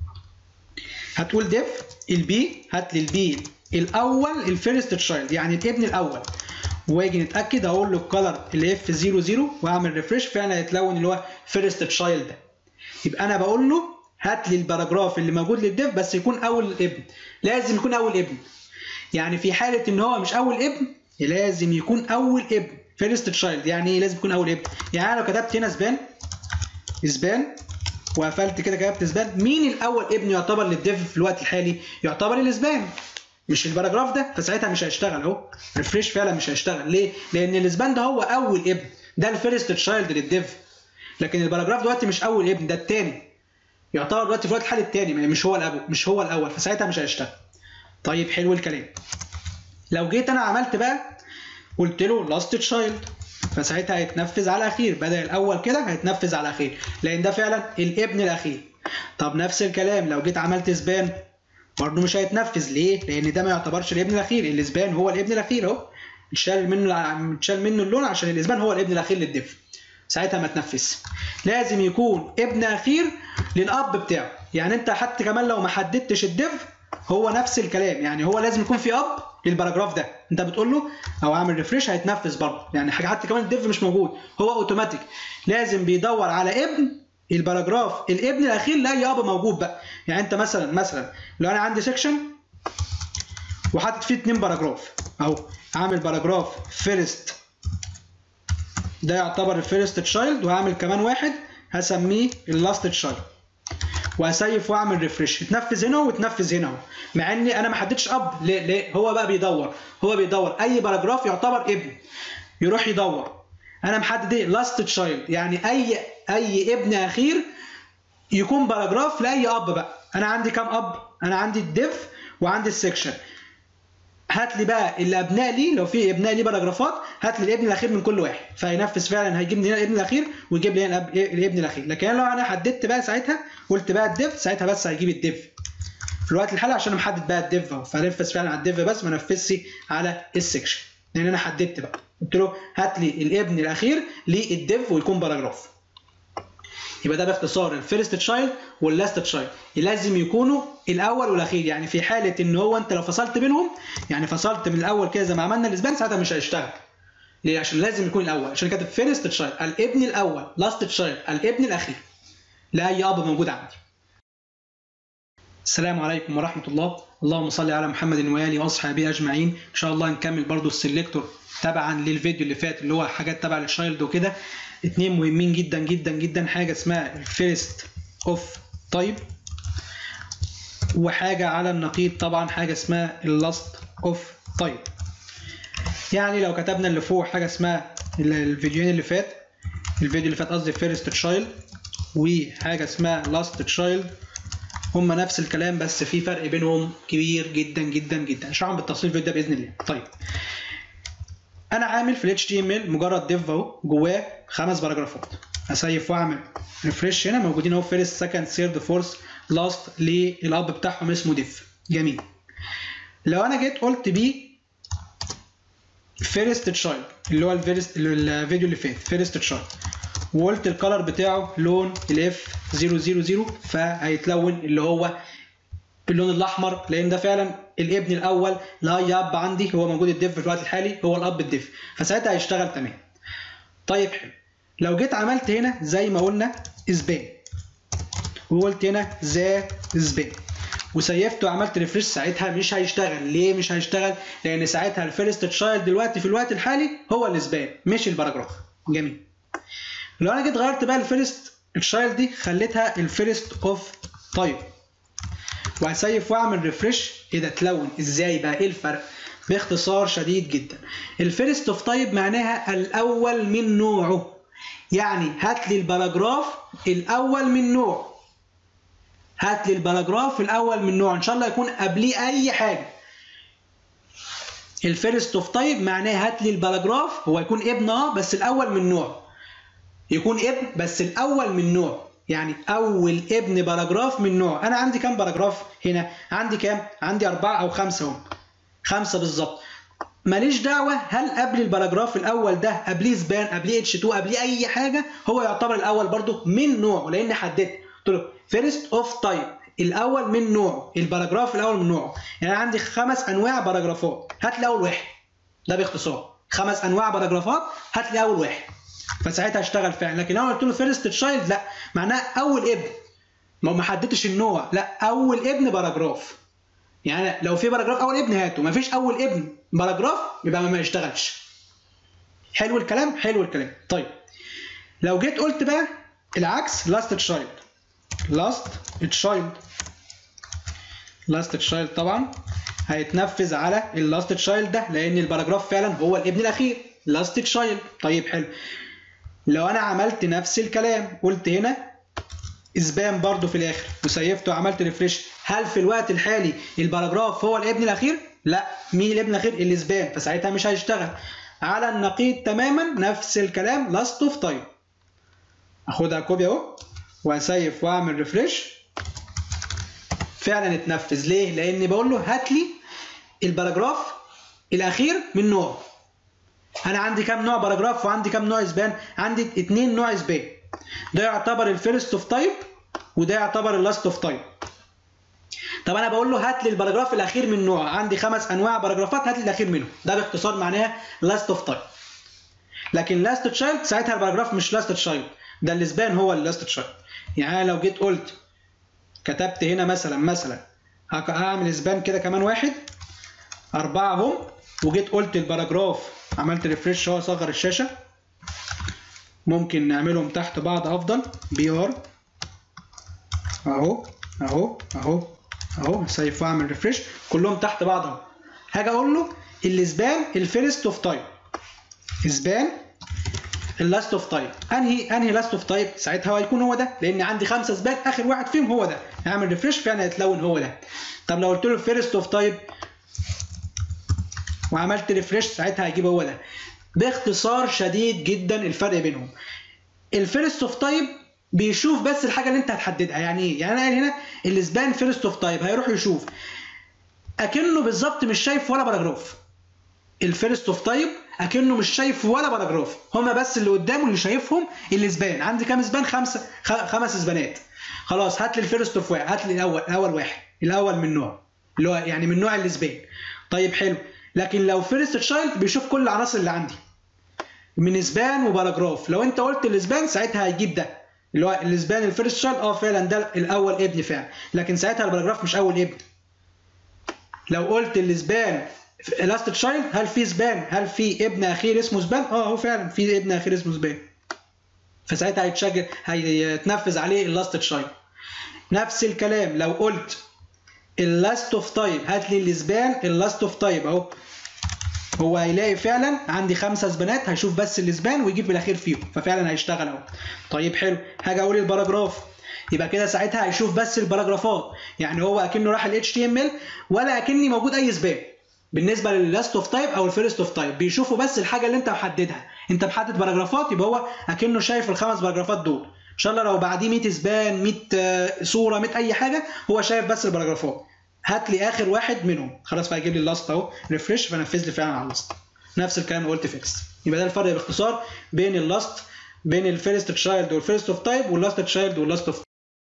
هتقول ديف البي، هات لي البي الاول الفيرست تشايلد يعني الابن الاول، واجي نتاكد اقول له الكلر اللي اف صفر صفر واعمل ريفريش، فعلا هيتلون اللي هو فيرست تشايلد ده. يبقى انا بقول له هات لي الباراجراف اللي موجود للديف بس يكون اول ابن، لازم يكون اول ابن. يعني في حاله ان هو مش اول ابن لازم يكون اول ابن فيرست تشايلد. يعني ايه لازم يكون اول ابن؟ يعني انا لو كتبت هنا سبان سبان وقفلت كده كتبت سبان، مين الاول ابن يعتبر للديف في الوقت الحالي؟ يعتبر السبان مش الباراجراف ده، فساعتها مش هيشتغل اهو. ريفريش فعلا مش هيشتغل. ليه؟ لان السبان ده هو اول ابن، ده الفيرست تشايلد للديف. لكن الباراجراف دلوقتي مش اول ابن، ده الثاني، يعتبر دلوقتي في الوقت الحالي الثاني، مش هو الابو مش هو الاول، فساعتها مش هيشتغل. طيب حلو الكلام. لو جيت انا عملت بقى قلت له لاست تشايلد، فساعتها هيتنفذ على الاخير، بدل الاول كده هيتنفذ على الاخير لان ده فعلا الابن الاخير. طب نفس الكلام لو جيت عملت سبان برضه مش هيتنفذ. ليه؟ لان ده ما يعتبرش الابن الاخير، الاسبان هو الابن الاخير اهو، اتشال منه اتشال منه اللون عشان الاسبان هو الابن الاخير للديف، ساعتها ما تنفذ. لازم يكون ابن اخير للاب بتاعه. يعني انت حتى كمان لو ما حددتش الديف هو نفس الكلام، يعني هو لازم يكون في اب للباراجراف ده، انت بتقول له او اعمل ريفريش هيتنفذ برضه. يعني حاجه حتى كمان الديف مش موجود، هو اوتوماتيك لازم بيدور على ابن الباراجراف الابن الاخير لاي اب موجود بقى. يعني انت مثلا مثلا لو انا عندي سيكشن وحاطط فيه اتنين باراجراف اهو، عامل باراجراف فيرست ده يعتبر الفيرست تشايلد، وهعمل كمان واحد هسميه اللاست تشايلد، وهسيف واعمل ريفريش، يتنفذ هنا ويتنفذ هنا اهو، مع اني انا ما حددتش اب. ليه؟ ليه؟ هو بقى بيدور هو بيدور اي باراجراف يعتبر ابن يروح يدور. انا محدد ايه؟ لاست تشايلد، يعني اي اي ابن اخير يكون باراجراف لاي اب بقى. انا عندي كام اب؟ انا عندي الديف وعندي السكشن. هات لي بقى اللي ابناء لي، لو في ابناء لي باراجرافات هات لي الابن الاخير من كل واحد، فهينفذ فعلا، هيجيب لي هنا الابن الاخير ويجيب لي هنا الابن الاخير. لكن لو انا حددت بقى ساعتها قلت بقى الديف، ساعتها بس هيجيب الديف في الوقت الحالي عشان انا محدد بقى الديف اهو، فنفذ فعلا على الديف بس ما نفذش على السكشن، لان انا حددت بقى قلت له هات لي الابن الاخير للديف ويكون باراجراف. يبقى ده باختصار الفيرست تشايلد واللاست تشايلد لازم يكونوا الاول والاخير. يعني في حاله ان هو انت لو فصلت بينهم، يعني فصلت من الاول كده زي ما عملنا الاسبان، ساعتها مش هيشتغل. ليه؟ عشان لازم يكون الاول، عشان كاتب فيرست تشايلد الابن الاول، لاست تشايلد الابن الاخير لاي اب موجود عندي. السلام عليكم ورحمه الله. اللهم صل على محمد واله واصحابه اجمعين. ان شاء الله نكمل برضو السلكتور تبعا للفيديو اللي فات اللي هو حاجات تبع للشايلد وكده. اتنين مهمين جدا جدا جدا، حاجه اسمها الفيرست اوف تايب، وحاجه على النقيض طبعا حاجه اسمها اللاست اوف تايب. يعني لو كتبنا اللي فوق حاجه اسمها الفيديوين اللي فات الفيديو اللي فات قصدي فيرست تشايلد، وحاجه اسمها لاست تشايلد، هما نفس الكلام بس في فرق بينهم كبير جدا جدا جدا، هشرحهم بالتفصيل في الفيديو ده باذن الله. طيب انا عامل في ال إتش تي إم إل مجرد ديف اهو جواه خمس باراجرافات، هسيف واعمل ريفريش، هنا موجودين اهو فيرست سكند ثيرد فورث لاست للاب بتاعهم اسمه ديف. جميل. لو انا جيت قلت بيه فيرست تشايلد اللي هو الفيرست الفيديو اللي فات فيرست تشايلد، وقلت الكلر بتاعه لون الاف صفر صفر صفر، فهيتلون اللي هو باللون الاحمر، لان ده فعلا الابن الاول لاي اب عندي، هو موجود الديف في الوقت الحالي هو الاب الديف، فساعتها هيشتغل تمام. طيب حلو. لو جيت عملت هنا زي ما قلنا اسبان وقلت هنا ذا اسبان وسيفت وعملت ريفريش، ساعتها مش هيشتغل. ليه مش هيشتغل؟ لان ساعتها الفيرست تشايلد دلوقتي في الوقت الحالي هو الاسبان مش الباراجراف. جميل. لو انا جيت غيرت بقى الفيرست تشايلد دي خليتها الفيرست اوف تايب وهسيف واعمل ريفريش، ايه ده اتلون ازاي بقى؟ ايه الفرق؟ باختصار شديد جدا، الفيرست اوف تايب معناها الاول من نوعه، يعني هات لي الباراجراف الاول من نوع، هات لي الباراجراف الاول من نوع، ان شاء الله يكون قبليه اي حاجه. الفيرست اوف تايب معناه هات لي الباراجراف هو يكون ابن اه بس الاول من نوع، يكون ابن بس الاول من نوع، يعني اول ابن باراجراف من نوع. انا عندي كام باراجراف هنا؟ عندي كام؟ عندي اربعه او خمسه اهو، خمسه بالظبط. ماليش دعوه هل قبل الباراجراف الاول ده قبليه سبان، قبليه اتش اتنين، قبليه اي حاجه، هو يعتبر الاول برده من نوعه، لان حددت قلت له فيرست اوف تايب، الاول من نوعه، الباراجراف الاول من نوعه. يعني انا عندي خمس انواع باراجرافات، هات لي اول واحد. ده باختصار خمس انواع باراجرافات، هات لي اول واحد. فساعتها هشتغل فعلا. لكن لو قلت له فيرست تشايلد لا، معناها اول ابن، ما حددتش النوع، لا اول ابن باراجراف. يعني لو في باراجراف اول ابن هاته، ما فيش اول ابن باراجراف يبقى ما يشتغلش. حلو الكلام؟ حلو الكلام. طيب لو جيت قلت بقى العكس، لاست تشايلد، لاست تشايلد، لاست تشايلد طبعا هيتنفذ على اللاست تشايلد ده، لان الباراجراف فعلا هو الابن الاخير، لاست تشايلد. طيب حلو. لو انا عملت نفس الكلام، قلت هنا اسبان برضو في الاخر وسيفته وعملت ريفريش، هل في الوقت الحالي الباراجراف هو الابن الاخير؟ لا. مين الابن الاخير؟ الاسبان، فساعتها مش هيشتغل. على النقيض تماما نفس الكلام، لاست اوف تايب. اخدها كوبي اهو واسيف واعمل ريفريش، فعلا اتنفذ. ليه؟ لان بقول له هات لي الباراجراف الاخير من نوع. انا عندي كام نوع باراجراف وعندي كام نوع اسبان؟ عندي اتنين نوع اسبان. ده يعتبر الفيرست اوف تايب وده يعتبر اللاست اوف تايب. طب انا بقول له هات لي الباراجراف الاخير من نوع، عندي خمس انواع باراجرافات، هات لي الاخير منهم. ده باختصار معناها لاست اوف تايب. لكن لاست تشايلد ساعتها الباراجراف مش لاست تشايلد، ده الاسبان هو اللاست تشايلد. يعني لو جيت قلت كتبت هنا مثلا مثلا هعمل اسبان كده كمان واحد، اربعه اهم، وجيت قلت الباراجراف، عملت ريفريش اهو، اصغر الشاشه، ممكن نعملهم تحت بعض افضل، بي ار اهو اهو اهو اهو، سيف واعمل ريفريش، كلهم تحت بعض اهو. هاجي اقول له الاسبان الفيرست اوف تايب، اسبان اللاست اوف تايب، انهي انهي لاست اوف تايب؟ ساعتها هو هيكون هو ده، لان عندي خمسه اسبان اخر واحد فيهم هو ده. هعمل ريفريش فعلا هيتلون هو ده. طب لو قلت له الفيرست اوف تايب وعملت ريفريش، ساعتها هيجيب هو ده. باختصار شديد جدا الفرق بينهم، الفيرست اوف تايب بيشوف بس الحاجه اللي انت هتحددها. يعني ايه؟ يعني انا قايل هنا الاسبان فيرست اوف تايب، هيروح يشوف اكنه بالظبط مش شايف ولا باراجراف. الفيرست اوف تايب اكنه مش شايف ولا باراجراف، هما بس اللي قدامه اللي شايفهم الاسبان. عندي كام اسبان؟ خمسه، خمس اسبانات. خلاص هات لي الفيرست اوف واحد، هات لي الاول، اول واحد، الاول من نوع، اللي هو يعني من نوع الاسبان. طيب حلو. لكن لو فيرست تشايلد بيشوف كل العناصر اللي عندي من اسبان وباراجراف. لو انت قلت الاسبان ساعتها هيجيب ده اللي هو الاسبان الفيرست تشايلد، اه فعلا ده الاول ابن فعلا، لكن ساعتها الباراجراف مش اول ابن. لو قلت الاسبان لاست تشايلد، هل في سبان؟ هل في ابن اخير اسمه سبان؟ اه هو فعلا في ابن اخير اسمه سبان، فساعتها هيتشجر هيتنفذ عليه اللاست تشايلد. نفس الكلام لو قلت اللاست اوف تايب، هات لي الاسبان اللاست اوف تايب اهو، هو هيلاقي فعلا عندي خمسه اسبانات، هيشوف بس الاسبان ويجيب بالاخير فيهم، ففعلا هيشتغل اهو. طيب حلو. هاجي اقول الباراجراف، يبقى كده ساعتها هيشوف بس الباراجرافات، يعني هو اكنه راح ال اتش تي ام ال ولا اكني موجود اي اسبان. بالنسبه لللاست اوف تايب او الفيرست اوف تايب بيشوفوا بس الحاجه اللي انت محددها. انت محدد باراجرافات، يبقى هو اكنه شايف الخمس باراجرافات دول. ان شاء الله لو بعديه مية اسبان، مية صوره، مية اي حاجه، هو شايف بس الباراجرافات. هات لي اخر واحد منهم، خلاص فهيجيب لي اللاست اهو، ريفريش، فنفذ لي فعلا على اللاست. نفس الكلام قلت فيكس. يبقى ده الفرق باختصار بين اللاست، بين الفيرست تشايلد والفيرست اوف تايب، واللاست تشايلد واللاست اوف.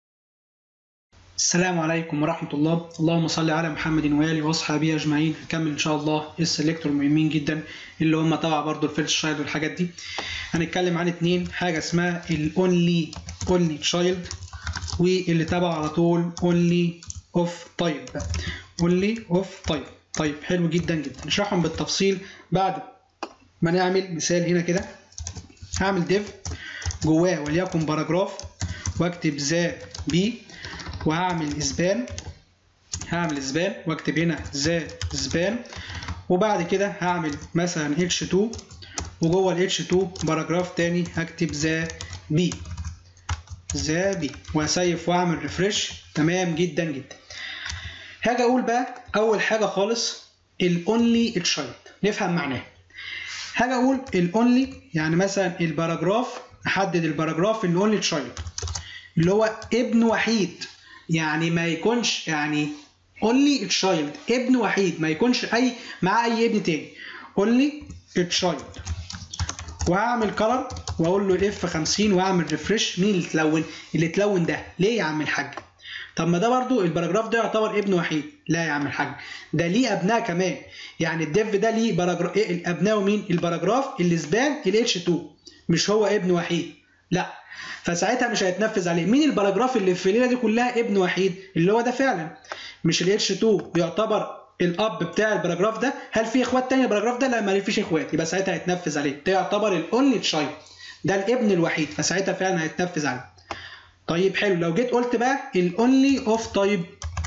السلام عليكم ورحمة الله. اللهم صل على محمد وآله وأصحابه أجمعين. هنكمل إن شاء الله السلكتور مهمين جدا اللي هم طبعا برضو الفيرست تشايلد والحاجات دي. هنتكلم عن اتنين، حاجة اسمها الأونلي أونلي تشايلد، واللي تبعه على طول أونلي أوف تايب، أونلي أوف تايب. طيب حلو جدا جدا، نشرحهم بالتفصيل بعد ما نعمل مثال. هنا كده هعمل ديف جواه وليكن باراجراف، واكتب ذا بي، وهعمل اسبان، هعمل اسبان واكتب هنا ذا اسبان، وبعد كده هعمل مثلا اتش اتنين، وجوه ال اتش اتنين باراجراف تاني هكتب ذا بي، ذا بي، وهسيف واعمل ريفريش. تمام جدا جدا. هاجي اقول بقى اول حاجه خالص الاونلي تشايلد، نفهم معناها. هاجي اقول الاونلي يعني مثلا الباراجراف احدد الباراجراف اللي اونلي تشايلد اللي هو ابن وحيد، يعني ما يكونش يعني اونلي تشايلد ابن وحيد، ما يكونش اي مع اي ابن تاني، اونلي تشايلد. وهعمل كلر واقول له اف خمسين واعمل ريفرش. مين اللي اتلون؟ اللي اتلون ده. ليه يا عم الحاج؟ طب ما ده برضو الباراجراف ده يعتبر ابن وحيد. لا يا عم الحاج، ده ليه ابناء كمان، يعني الديف ده ليه باراجراف. ايه الابناء مين؟ الباراجراف اللي سبان ال اتش اتنين، مش هو ابن وحيد، لا، فساعتها مش هيتنفذ عليه. مين الباراجراف اللي في الليله دي كلها ابن وحيد؟ اللي هو ده فعلا. مش ال اتش اتنين يعتبر الاب بتاع الباراجراف ده. هل في اخوات تاني الباراجراف ده؟ لا، ما فيش اخوات، يبقى ساعتها هيتنفذ عليه. ده يعتبر الاونلي تشايلد، ده الابن الوحيد، فساعتها فعلا هيتنفذ عليه. طيب حلو، لو جيت قلت بقى الاونلي اوف تايب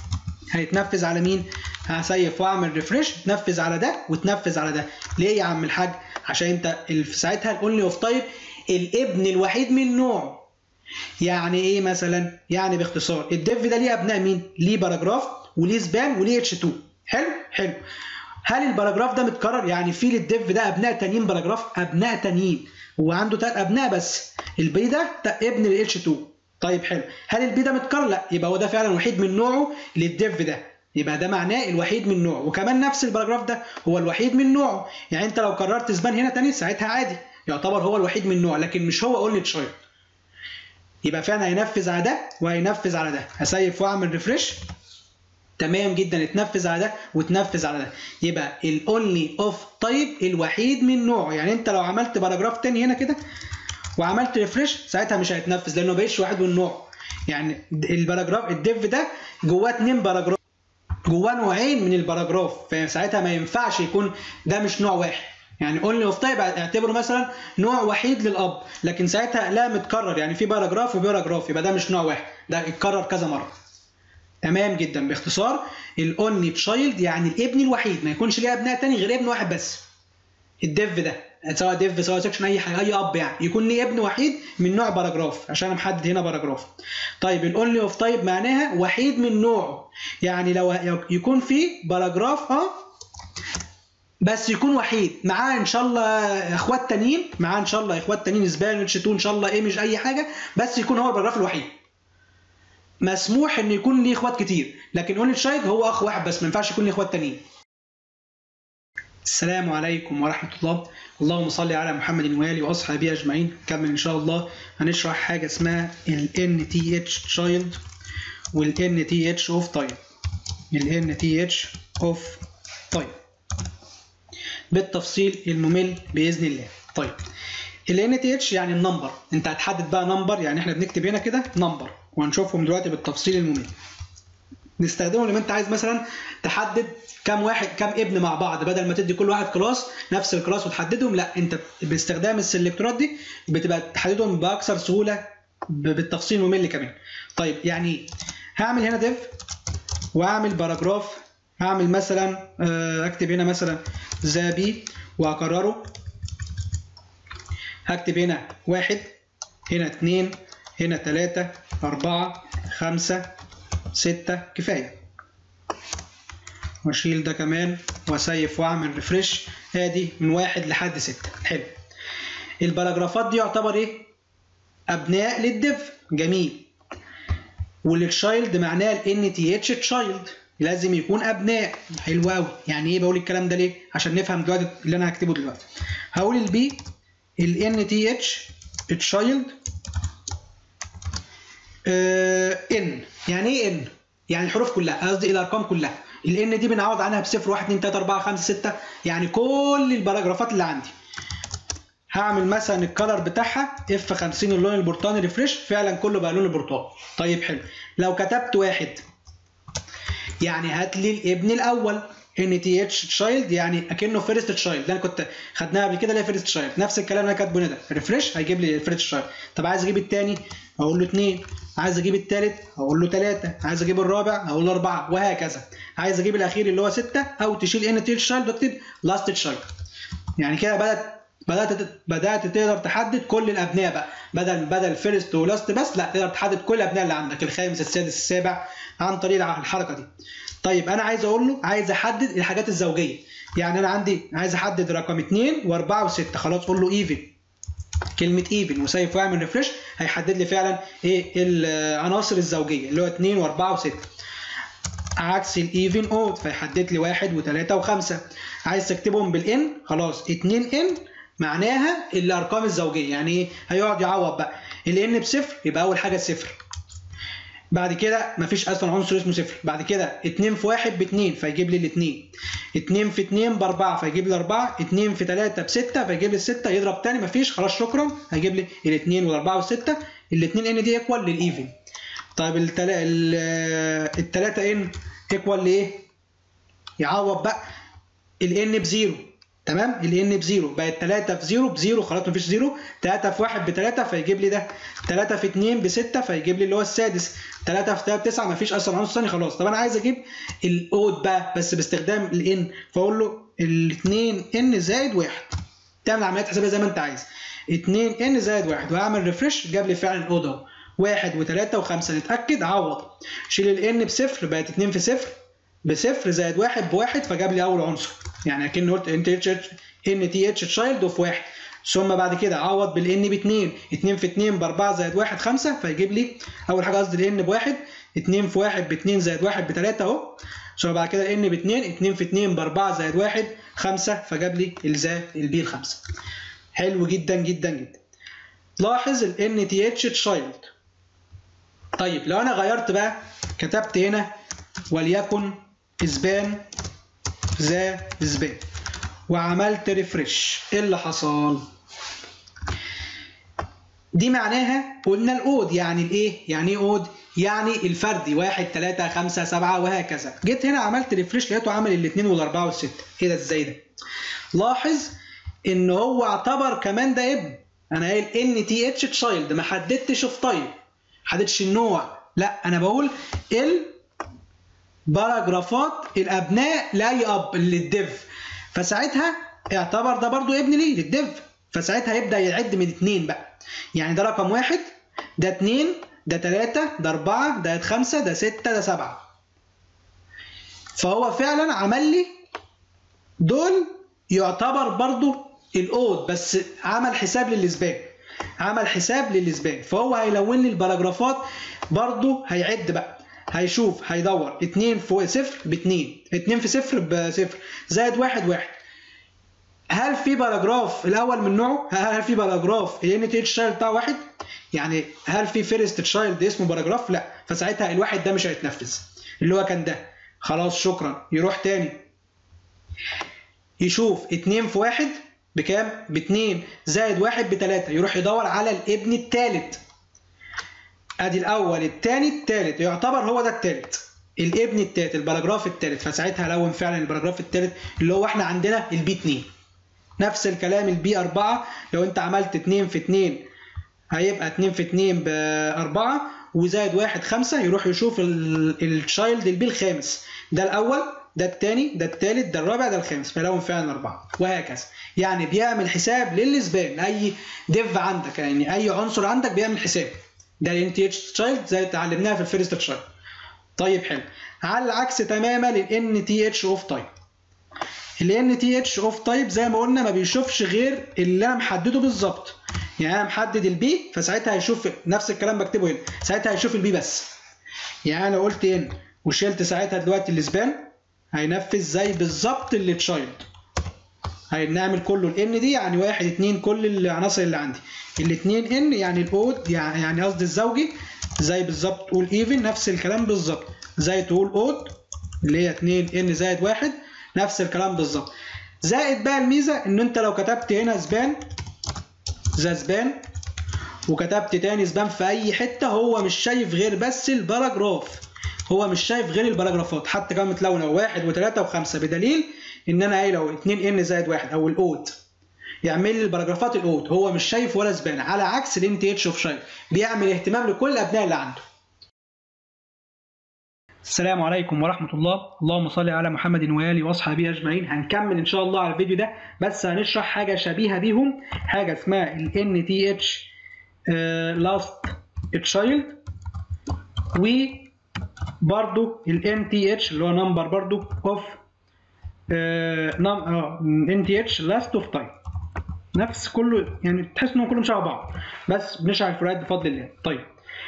هيتنفذ على مين؟ هسيف واعمل ريفرش، تنفذ على ده وتنفذ على ده. ليه يا عم الحاج؟ عشان انت ساعتها الاونلي اوف تايب الابن الوحيد من نوعه. يعني ايه مثلا؟ يعني باختصار الديف ده ليه ابناء مين؟ ليه باراجراف وليه سبان وليه اتش اتنين. حلو حلو. هل الباراجراف ده متكرر؟ يعني في للديف ده ابناء تانيين باراجراف؟ ابناء تانيين، هو عنده ثلاث ابناء بس. البي ده ابن ال اتش اتنين. طيب حلو، هل البي ده متكرر؟ لا، يبقى هو ده فعلا وحيد من نوعه للديف ده، يبقى ده معناه الوحيد من نوعه. وكمان نفس الباراجراف ده هو الوحيد من نوعه، يعني انت لو قررت سبان هنا تاني ساعتها عادي يعتبر هو الوحيد من نوعه، لكن مش هو اونلي تشايلد. يبقى فعلا هينفذ على ده وهينفذ على ده. هسيف واعمل ريفرش. تمام جدا، اتنفذ على ده وتنفذ على ده. يبقى الاونلي اوف تايب الوحيد من نوعه. يعني انت لو عملت باراجراف تاني هنا كده وعملت ريفرش ساعتها مش هيتنفذ لانه ما بقتش واحد من نوعه. يعني الباراجراف الديف ده جواه اتنين باراجراف، جواه نوعين من الباراجراف، فساعتها ما ينفعش يكون ده مش نوع واحد. يعني اونلي اوف تايب اعتبره مثلا نوع وحيد للاب، لكن ساعتها لا متكرر، يعني في باراجراف وباراجراف، يبقى ده مش نوع واحد، ده اتكرر كذا مره. تمام جدا. باختصار الاونلي تشايلد يعني الابن الوحيد، ما يكونش ليه ابناء تاني غير ابن واحد بس. الديف ده سواء ديف سواء سكشن اي حاجه اي اب يعني يكون ليه ابن وحيد من نوع باراجراف، عشان انا محدد هنا باراجراف. طيب الاونلي اوف تايب معناها وحيد من نوعه، يعني لو يكون في باراجراف اه بس يكون وحيد، معاه ان شاء الله اخوات تانيين، معاه ان شاء الله اخوات تانيين سبان اتش اتنين ان شاء الله ايمج اي حاجه، بس يكون هو الباراجراف الوحيد. مسموح ان يكون ليه اخوات كتير، لكن اونلي تشايلد هو اخ واحد بس، ما ينفعش يكون ليه اخوات تانيين. السلام عليكم ورحمه الله. اللهم صل على محمد وآله وأصحابه أجمعين. نكمل إن شاء الله. هنشرح حاجة اسمها ال إن تي إتش Child وال إن تي إتش of Type. ال إن تي إتش of Type بالتفصيل الممل بإذن الله. طيب ال إن تي إتش يعني النمبر، أنت هتحدد بقى نمبر، يعني إحنا بنكتب هنا كده نمبر وهنشوفهم دلوقتي بالتفصيل الممل. نستخدمه لما أنت عايز مثلا تحدد كم واحد كم ابن مع بعض، بدل ما تدي كل واحد كلاس نفس الكلاس وتحددهم، لا انت باستخدام السلكتورات دي بتبقى تحددهم باكثر سهوله بالتفصيل الممل كمان. طيب يعني هعمل هنا ديف واعمل باراجراف، هعمل مثلا اكتب هنا مثلا ذا بي واكرره، هكتب هنا واحد، هنا اتنين، هنا تلاته، اربعه، خمسه، سته، كفايه، واشيل ده كمان واسيف واعمل ريفرش. ادي من واحد لحد ستة. حلو. الباراجرافات دي يعتبر ايه؟ ابناء للديف. جميل. والتشايلد معناه ال إن تي إتش تشايلد، لازم يكون ابناء. حلو قوي. يعني ايه بقول الكلام ده ليه؟ عشان نفهم دلوقتي اللي انا هكتبه دلوقتي. هقول البي ال إن تي إتش تشايلد ان. يعني ايه ان؟ يعني الحروف كلها، قصدي الارقام كلها. ال N دي بنعوض عنها بصفر واحد اتنين تلاته اربعه خمسه سته، يعني كل الباراجرافات اللي عندي. هعمل مثلا الكلر بتاعها اف خمسين اللون البرتقاني ريفرش، فعلا كله بقى لون البرتقاني. طيب حلو. لو كتبت واحد يعني هات لي الابن الاول. إن تي إتش تشايلد يعني اكنه فيرست تشايلد، ده انا كنت خدناها قبل كده اللي هي فيرست تشايلد، نفس الكلام اللي انا كاتبه هنا ده ريفرش هيجيب لي الفيرست تشايلد. طب عايز اجيب الثاني اقول له اتنين، عايز اجيب الثالث اقول له تلاته، عايز اجيب الرابع اقول له اربعه، وهكذا. عايز اجيب الاخير اللي هو سته، او تشيل إن تي إتش تشايلد واكتب لاست تشايلد. يعني كده بدات بدات بدات تقدر تحدد كل الابناء بقى، بدل بدل فيرست ولاست بس، لا تقدر تحدد كل الابناء اللي عندك، الخامس السادس السابع، عن طريق الحركه دي. طيب انا عايز اقول له عايز احدد الحاجات الزوجيه، يعني انا عندي عايز احدد رقم اتنين واربعه وسته، خلاص قول له ايفن كلمه ايفن وسيف واعمل ريفرش هيحدد لي فعلا ايه العناصر الزوجيه اللي هو اتنين واربعة وستة. عكس الايفن اود فيحدد لي واحد وتلاتة وخمسة. عايز تكتبهم بالان خلاص اتنين ان معناها الارقام الزوجيه، يعني ايه؟ هيقعد يعوض بقى الان بصفر يبقى اول حاجه صفر. بعد كده مفيش اصلا عنصر اسمه صفر. بعد كده اتنين في واحد ب اتنين فيجيب لي الاتنين. اتنين في اتنين ب اربعة فيجيب لي اربعة. اتنين في تلاتة ب ستة فيجيب لي الستة. يضرب تاني مفيش خلاص شكرا هيجيب لي الاتنين والاربعة والستة. الاتنين ان دي ايكوال للايفن. طيب التلا... التلاتة ان ايكوال لايه؟ يعوض بقى الان بزيرو. تمام؟ الان بزيرو بقت تلاتة في زيرو بزيرو خلاص مفيش زيرو. تلاتة في واحد ب تلاتة فيجيب لي ده. تلاتة في اتنين ب ستة فيجيب لي اللي هو السادس. تلاتة في تلاتة ب تسعة مفيش اصلا عنصر ثاني خلاص. طب انا عايز اجيب الاود بقى بس باستخدام الان فاقول له ال اتنين ان زائد واحد. تعمل عمليات حسابيه زي ما انت عايز. اتنين ان زائد واحد وهعمل ريفرش جاب لي فعلا الاود اهو. واحد وتلاتة وخمسة نتاكد عوض. شيل الان بصفر بقت اتنين في صفر بصفر زائد واحد بواحد فجاب لي اول عنصر. يعني اكن قلت ان تي اتش ان تي اتش تشايلد اوف واحد. ثم بعد كده عوض بالان ب اتنين. اتنين في اتنين ب اربعة زائد واحد خمسة فيجيب لي اول حاجه قصدي الان بواحد. اتنين في واحد ب اتنين زائد واحد ب تلاتة اهو. ثم بعد كده الان ب اتنين. اتنين في اتنين ب اربعة زائد واحد خمسة فجاب لي الزا البي الخمسة. حلو جدا جدا جدا. لاحظ الان تي اتش تشايلد. طيب لو انا غيرت بقى كتبت هنا وليكن اسبان ذا اسبان وعملت ريفرش ايه اللي حصل؟ دي معناها قلنا الاود يعني الايه؟ يعني ايه اود؟ يعني الفردي واحد تلاتة خمسة سبعة وهكذا. جيت هنا عملت ريفرش لقيته عمل الاثنين والاربعة والستة. ايه ده ازاي ده؟ لاحظ ان هو اعتبر كمان ده ابن. انا قايل ان تي اتش تشايلد ما حددتش اوف تايب. ما حددتش النوع. لا انا بقول الباراجرافات الابناء لاي اب للديف. فساعتها اعتبر ده برضو ابن ليه للديف. فساعتها يبدا يعد من اتنين بقى. يعني ده رقم واحد ده اتنين ده تلاتة ده اربعة ده خمسة ده ستة ده سبعة. فهو فعلا عمل لي دول يعتبر برضو الاود بس عمل حساب للاسبان. عمل حساب للاسبان فهو هيلون لي الباراجرافات برضو. هيعد بقى هيشوف هيدور اتنين في صفر ب اتنين. اتنين في صفر بصفر زائد واحد واحد. هل في باراجراف الاول من نوعه؟ هل في باراجراف الان تي اتش تشايلد بتاع واحد؟ يعني هل في فيرست تشايلد اسمه باراجراف؟ لا. فساعتها الواحد ده مش هيتنفذ اللي هو كان ده. خلاص شكرا. يروح تاني يشوف اتنين في واحد بكام؟ ب اتنين زائد واحد ب تلاتة. يروح يدور على الابن الثالث. ادي الاول الثاني الثالث يعتبر هو ده الثالث. الابن الثالث الباراجراف الثالث. فساعتها لون فعلا الباراجراف الثالث اللي هو احنا عندنا البي اتنين. نفس الكلام البي اربعة. لو انت عملت اتنين في اتنين هيبقى اتنين في اتنين ب اربعة وزائد واحد خمسة. يروح يشوف التشايلد البي الخامس. ده الاول ده الثاني ده الثالث ده الرابع ده الخامس فيلون فعلا اربعة وهكذا. يعني بيعمل حساب للاسبان. اي ديف عندك يعني اي عنصر عندك بيعمل حساب. ده الان تي اتش تشايلد زي اللي اتعلمناها في الفيرست تشايلد. طيب حلو. على العكس تماما للان تي اتش اوف تايب. الان تي اتش اوف تايب زي ما قلنا ما بيشوفش غير اللي انا محدده بالظبط. يعني انا محدد البي فساعتها هيشوف نفس الكلام بكتبه هنا. ساعتها هيشوف البي بس. يعني انا قلت ان وشلت ساعتها دلوقتي الاسبان هينفذ زي بالظبط اللي تشايلد. هنعمل كله الان دي يعني واحد اتنين كل العناصر اللي عندي. الاتنين ان يعني الاود يعني قصدي الزوجي زي بالظبط تقول ايفن نفس الكلام بالظبط. زي تقول اود اللي هي اتنين ان زائد واحد نفس الكلام بالظبط. زائد بقى الميزه ان انت لو كتبت هنا سبان ذا سبان وكتبت تاني سبان في اي حته هو مش شايف غير بس الباراجراف. هو مش شايف غير الباراجرافات حتى كمان متلونه واحد وثلاثة وخمسة بدليل ان انا قايل اهو اتنين ان زائد واحد او الاود يعمل لي الباراجرافات الاود. هو مش شايف ولا سبان على عكس الان تي اتش اوف شايف بيعمل اهتمام لكل الابناء اللي عنده. السلام عليكم ورحمة الله. اللهم صل على محمد وآله وأصحابه أجمعين. هنكمل إن شاء الله على الفيديو ده بس هنشرح حاجة شبيهة بيهم. حاجة اسمها ال ان تي اتش last child وبرضو ال ان تي اتش اللي هو نمبر برضو of ان تي اتش last of time. نفس كله، يعني تحس انهم كلهم شبه بعض بس بنشرح الفروقات بفضل الله. طيب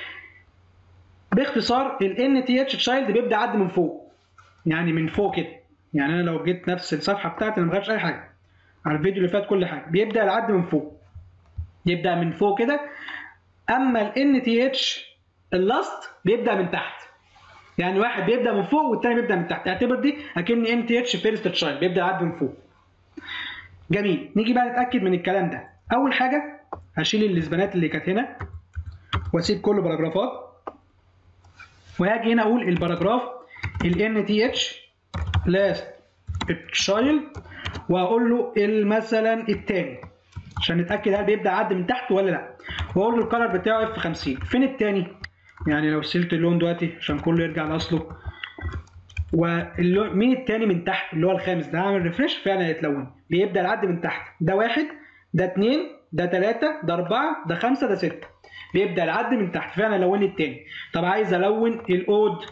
باختصار ال إن تي إتش تشايلد بيبدا يعدي من فوق، يعني من فوق كده. يعني انا لو جيت نفس الصفحه بتاعتي انا ما غيرتش اي حاجه على الفيديو اللي فات، كل حاجه بيبدا يعدي من فوق، يبدا من فوق كده. اما ال إن تي إتش اللاست بيبدا من تحت، يعني واحد بيبدا من فوق والثاني بيبدا من تحت. اعتبر دي اكن إن تي إتش فيرست تشايلد بيبدا يعدي من فوق. جميل، نيجي بقى نتاكد من الكلام ده. اول حاجه هشيل الاسبانات اللي كانت هنا واسيب كل باراجرافات، وهاجي هنا اقول الباراجراف ال إن تي إتش لاست تشايلد، واقول له مثلا الثاني عشان نتاكد هل بيبدا يعدي من تحت ولا لا، واقول له الكلر بتاعه اف خمسين. فين الثاني؟ يعني لو شلت اللون دلوقتي عشان كله يرجع لاصله، واللون مين الثاني من تحت اللي هو الخامس ده، هعمل ريفرش فعلا هيتلون، بيبدا يعدي من تحت. ده واحد، ده اثنين، ده ثلاثة، ده أربعة، ده خمسة، ده ستة، بيبدا يعدي من تحت فعلا. لون الثاني. طب عايز الون الاود،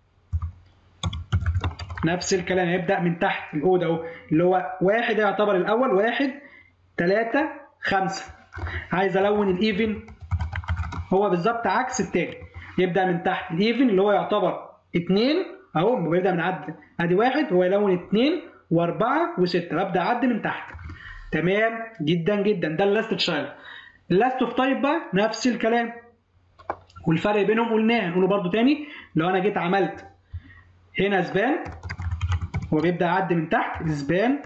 نفس الكلام هيبدا من تحت. الاود اهو اللي هو واحد يعتبر الاول، واحد، ثلاثة، خمسة. عايز الون الايفن، هو بالظبط عكس الثاني، يبدا من تحت. الايفن اللي هو يعتبر اثنين اهو، بيبدا من عد ادي واحد، هو يلون اثنين واربعه وسته، ببدا اعدي من تحت. تمام جدا جدا، ده اللاست تشايلد. اللاست اوف تايب بقى نفس الكلام، والفرق بينهم قلناه نقوله برده تاني. لو انا جيت عملت هنا سبان، هو بيبدا يعدي من تحت. سبان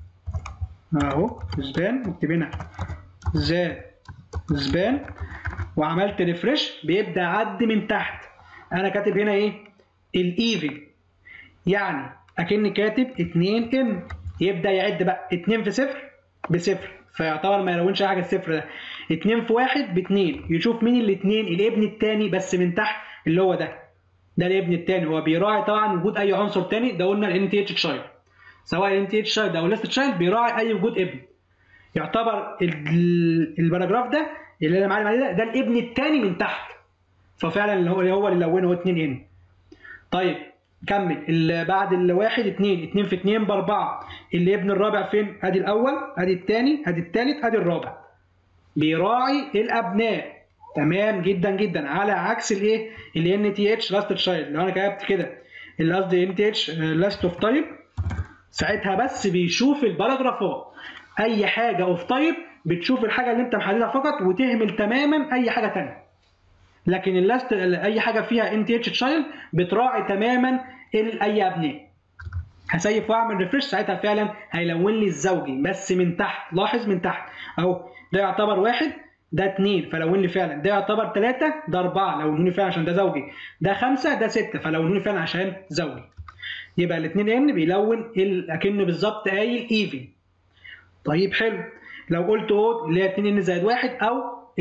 اهو، سبان نكتب هنا زا سبان، وعملت ريفرش بيبدا يعدي من تحت. انا كاتب هنا ايه؟ الايفن، يعني اكني كاتب اتنين ان، يبدا يعد بقى اتنين في صفر بصفر، فيعتبر ما يلونش حاجه الصفر ده. اتنين في واحد باتنين، يشوف مين الاثنين، الابن الثاني بس من تحت اللي هو ده، ده الابن الثاني. هو بيراعي طبعا وجود اي عنصر ثاني، ده قلنا ال إن تي إتش تشايلد، سواء ال إن تي إتش تشايلد او اللاست تشايلد بيراعي اي وجود ابن. يعتبر الباراجراف ده اللي انا معلم عليه ده، ده الابن الثاني من تحت، ففعلا اللي هو هو اللي لونه اتنين ان. طيب كمل، اللي بعد الواحد اتنين، اتنين في اتنين باربعه، اللي ابن الرابع فين؟ ادي الاول، ادي الثاني، ادي الثالث، ادي الرابع، بيراعي الابناء. تمام جدا جدا، على عكس الايه؟ ال إن تي إتش لاست تشايلد. لو انا كتبت كده اللي قصدي إن تي إتش لاست اوف تايب، ساعتها بس بيشوف الباراجرافات، اي حاجه اوف تايب بتشوف الحاجه اللي انت محددها فقط وتهمل تماما اي حاجه ثانيه. لكن اللاست اي حاجه فيها إن تي إتش تشايلد بتراعي تماما اي ابناء. هسيف واعمل ريفرش، ساعتها فعلا هيلون لي الزوجي بس من تحت. لاحظ من تحت اهو، ده يعتبر واحد، ده اثنين فلون لي فعلا، ده يعتبر ثلاثة، ده أربعة لونوني فعلا عشان ده زوجي، ده خمسة، ده ستة فلونوني فعلا عشان زوجي. يبقى الاثنين ان بيلون اكن بالظبط قايل ايفن. طيب حلو، لو قلت اود اللي هي اتنين ان زائد واحد، او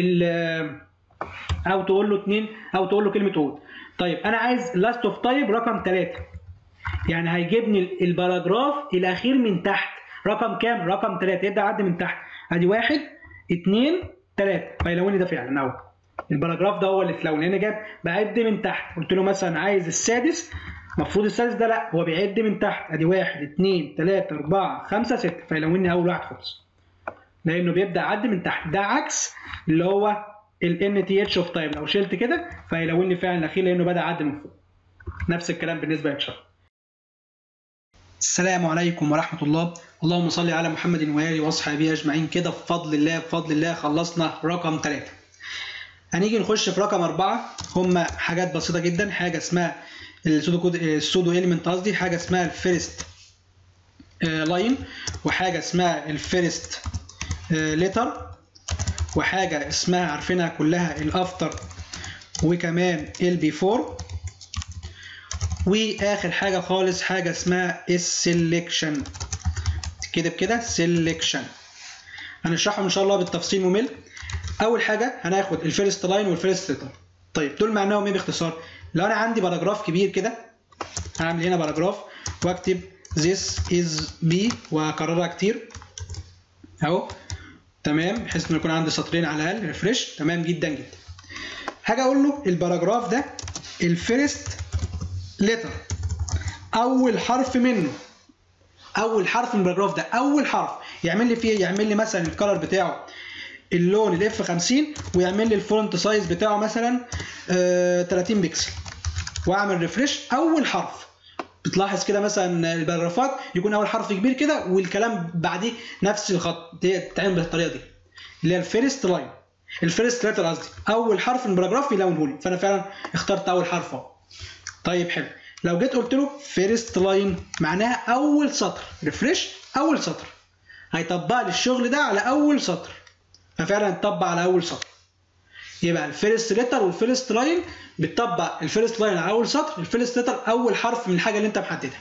او تقول له اتنين، او تقول له كلمه اود. طيب انا عايز لاست اوف تايب رقم ثلاثة، يعني هيجيبني الباراجراف الاخير من تحت. رقم كام؟ رقم ثلاثة، يبدا يعدي من تحت. ادي واحد، اتنين، ثلاثة، فيلون لي ده فعلا اهو. الباراجراف ده هو اللي اتلون، لان جاب بعد من تحت. قلت له مثلا عايز السادس، المفروض السادس ده لا، هو بيعد من تحت. ادي واحد، اتنين، ثلاثة، أربعة، خمسة، ستة، فيلون لي اول واحد خالص، لانه بيبدا يعدي من تحت. ده عكس اللي هو ال إن تي إتش اوف تايب، لو شلت كده فيلون لي فعلا الاخير لانه بدا يعدي من فوق. نفس الكلام بالنسبه للشرح. السلام عليكم ورحمه الله، اللهم صل على محمد واله واصحابه اجمعين. كده بفضل الله بفضل الله خلصنا رقم ثلاثة. هنيجي نخش في رقم أربعة. هما حاجات بسيطه جدا، حاجه اسمها السودو كود السودو اليمنت، قصدي حاجه اسمها الفيرست لاين، وحاجه اسمها الفيرست ليتر، وحاجه اسمها عارفينها كلها الافتر، وكمان البيفور، واخر حاجه خالص حاجه اسمها السلكشن. كده بكده سلكشن هنشرحهم ان شاء الله بالتفصيل ممل. اول حاجه هناخد الفيرست لاين والفيرست ليتر. طيب دول معناهم ايه باختصار؟ لو انا عندي باراجراف كبير كده، هعمل هنا باراجراف واكتب this is B واكررها كتير اهو، تمام، بحيث انه يكون عندي سطرين على الاقل. ريفرش، تمام جدا جدا. هاجي اقول له الباراجراف ده الفيرست ليتر، اول حرف منه اول حرف من الباراجراف ده، اول حرف يعمل لي فيه، يعمل لي مثلا الكلر بتاعه اللون الاف خمسين، ويعمل لي الفونت سايز بتاعه مثلا آه تلاتين بكسل، واعمل ريفريش. اول حرف بتلاحظ كده مثلا الباراجرافات يكون اول حرف كبير كده والكلام بعديه نفس الخط، دي تتعمل بالطريقه دي اللي هي الفيرست لاين، الفيرست ليتر قصدي، اول حرف من الباراجراف يلونه لي، فانا فعلا اخترت اول حرف اهو. طيب حلو، لو جيت قلت له فيرست لاين معناها اول سطر، ريفريش اول سطر، هيطبق لي الشغل ده على اول سطر، ففعلا اتطبق على اول سطر. يبقى الفيرست ليتر والفيرست لاين بتطبق الفيرست لاين على اول سطر، الفيرست ليتر اول حرف من الحاجه اللي انت محددها.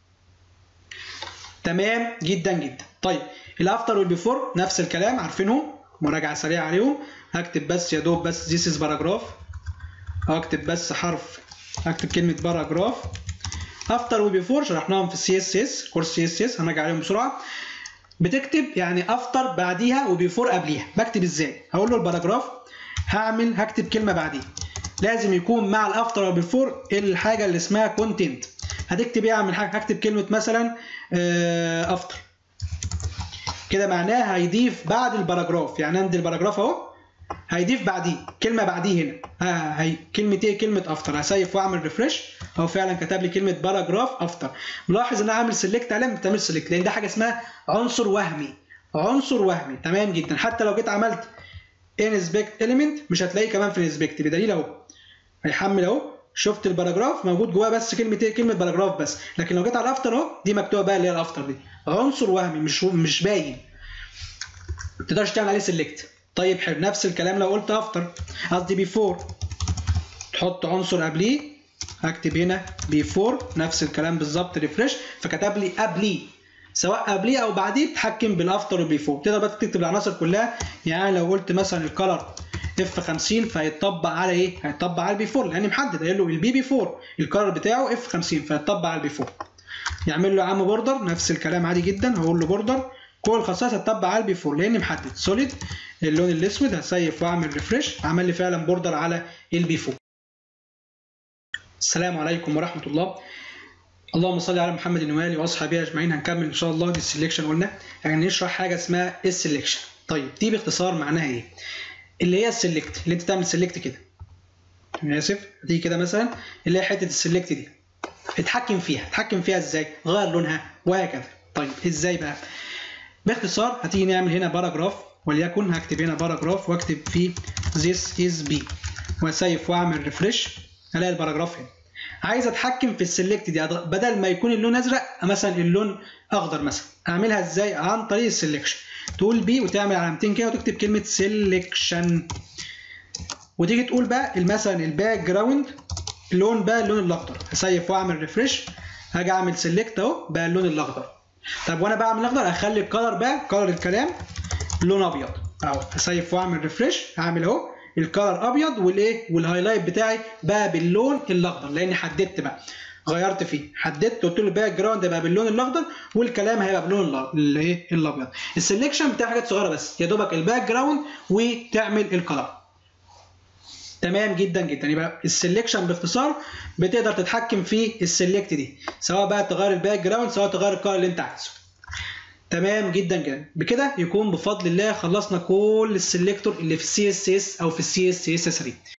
تمام جدا جدا. طيب الافتر والبيفور نفس الكلام، عارفينهم، مراجعه سريعه عليهم. هكتب بس يا دوب بس this is paragraph، هكتب بس حرف، هكتب كلمه باراجراف. افتر وبيفور شرحناهم في السي اس اس، كورس سي اس اس، هنراجع عليهم بسرعه. بتكتب يعني افتر بعديها وبيفور قبليها. بكتب ازاي؟ هقول له الباراجراف، هعمل هكتب كلمه بعديه، لازم يكون مع الافتر والبيفور الحاجه اللي اسمها كونتنت. هتكتب ايه؟ اعمل حاجه، هكتب كلمه مثلا افتر، كده معناها هيضيف بعد الباراجراف، يعني عندي الباراجراف اهو هيضيف بعديه كلمه بعديه هنا، ها هي كلمه ايه؟ كلمه افتر. هسيف واعمل ريفريش، هو فعلا كتب لي كلمه باراجراف افتر. ملاحظ ان انا عامل سيلكت عليه، ما بتعملش سيلكت لان ده حاجه اسمها عنصر وهمي، عنصر وهمي. تمام جدا. حتى لو جيت عملت انسبكت اليمنت مش هتلاقيه كمان في الانسبكت، بدليل اهو هيحمل اهو، شفت الباراجراف موجود جواه بس كلمه ايه؟ كلمه باراجراف بس. لكن لو جيت على الافتر اهو دي مكتوبه بقى اللي هي الافتر دي، عنصر وهمي مش مش باين، ما تقدرش تعمل عليه سيلكت. طيب حلو، نفس الكلام لو قلت افتر قصدي بيفور، تحط عنصر قبليه، هكتب هنا بيفور نفس الكلام بالظبط، ريفريش، فكتب لي قبليه، سواء قبليه او بعديه تتحكم بالافتر والبيفور. تقدر بقى تكتب العناصر كلها، يعني لو قلت مثلا الكلر اف خمسين فهيتطبق على ايه؟ هيتطبق على البيفور لاني محدد، قايل له البي بيفور الكلر بتاعه اف خمسين فهيتطبق على البيفور. يعمل له يا عم بوردر، نفس الكلام عادي جدا، هقول له بوردر كل الخصائص هتطبق على البيفور لاني محدد سوليد اللون الاسود. هسيف واعمل ريفريش، عمل لي فعلا بوردر على البيفور. السلام عليكم ورحمه الله. اللهم صل على محمد وآله واصحابه اجمعين. هنكمل ان شاء الله دي السلكشن. قلنا يعني نشرح حاجه اسمها السلكشن. طيب دي باختصار معناها ايه؟ اللي هي السلكت، اللي انت تعمل سلكت كده، انا اسف دي كده مثلا اللي هي حته السلكت دي، اتحكم فيها. اتحكم فيها ازاي؟ غير لونها وهكذا. طيب ازاي بقى؟ باختصار هتيجي نعمل هنا باراجراف، وليكن هكتب هنا باراجراف واكتب فيه this is b، واسيف واعمل ريفريش، الاقي الباراجراف هنا. عايز اتحكم في السلكت دي، بدل ما يكون اللون ازرق مثلا اللون اخضر مثلا، اعملها ازاي؟ عن طريق السلكشن. تقول بي وتعمل علامتين كده وتكتب كلمه سلكشن، وتيجي تقول بقى مثلا الباك جراوند اللون بقى اللون الاخضر، هسيف واعمل ريفريش، هاجي اعمل سلكت اهو بقى اللون الاخضر. طب وانا بعمل الاخضر اخلي الكلر بقى كلر الكلام لون ابيض اهو، هسيف واعمل ريفريش، هعمل اهو الكلر ابيض والايه والهايلايت بتاعي بقى باللون الاخضر لاني حددت بقى، غيرت فيه، حددت قلت له الباك جراوند هيبقى باللون الاخضر والكلام هيبقى باللون الايه الابيض. السلكشن بتاع حاجات صغيره بس، يا دوبك الباك جراوند وتعمل الكلر. تمام جدا جدا. يبقى السلكشن باختصار بتقدر تتحكم في السلكت دي، سواء بقى تغير الباك جراوند سواء تغير الكلر اللي انت عايزه. تمام جدا جدا. بكده يكون بفضل الله خلصنا كل السلكتور اللي في السي اس اس او في السي اس اس ثلاثة.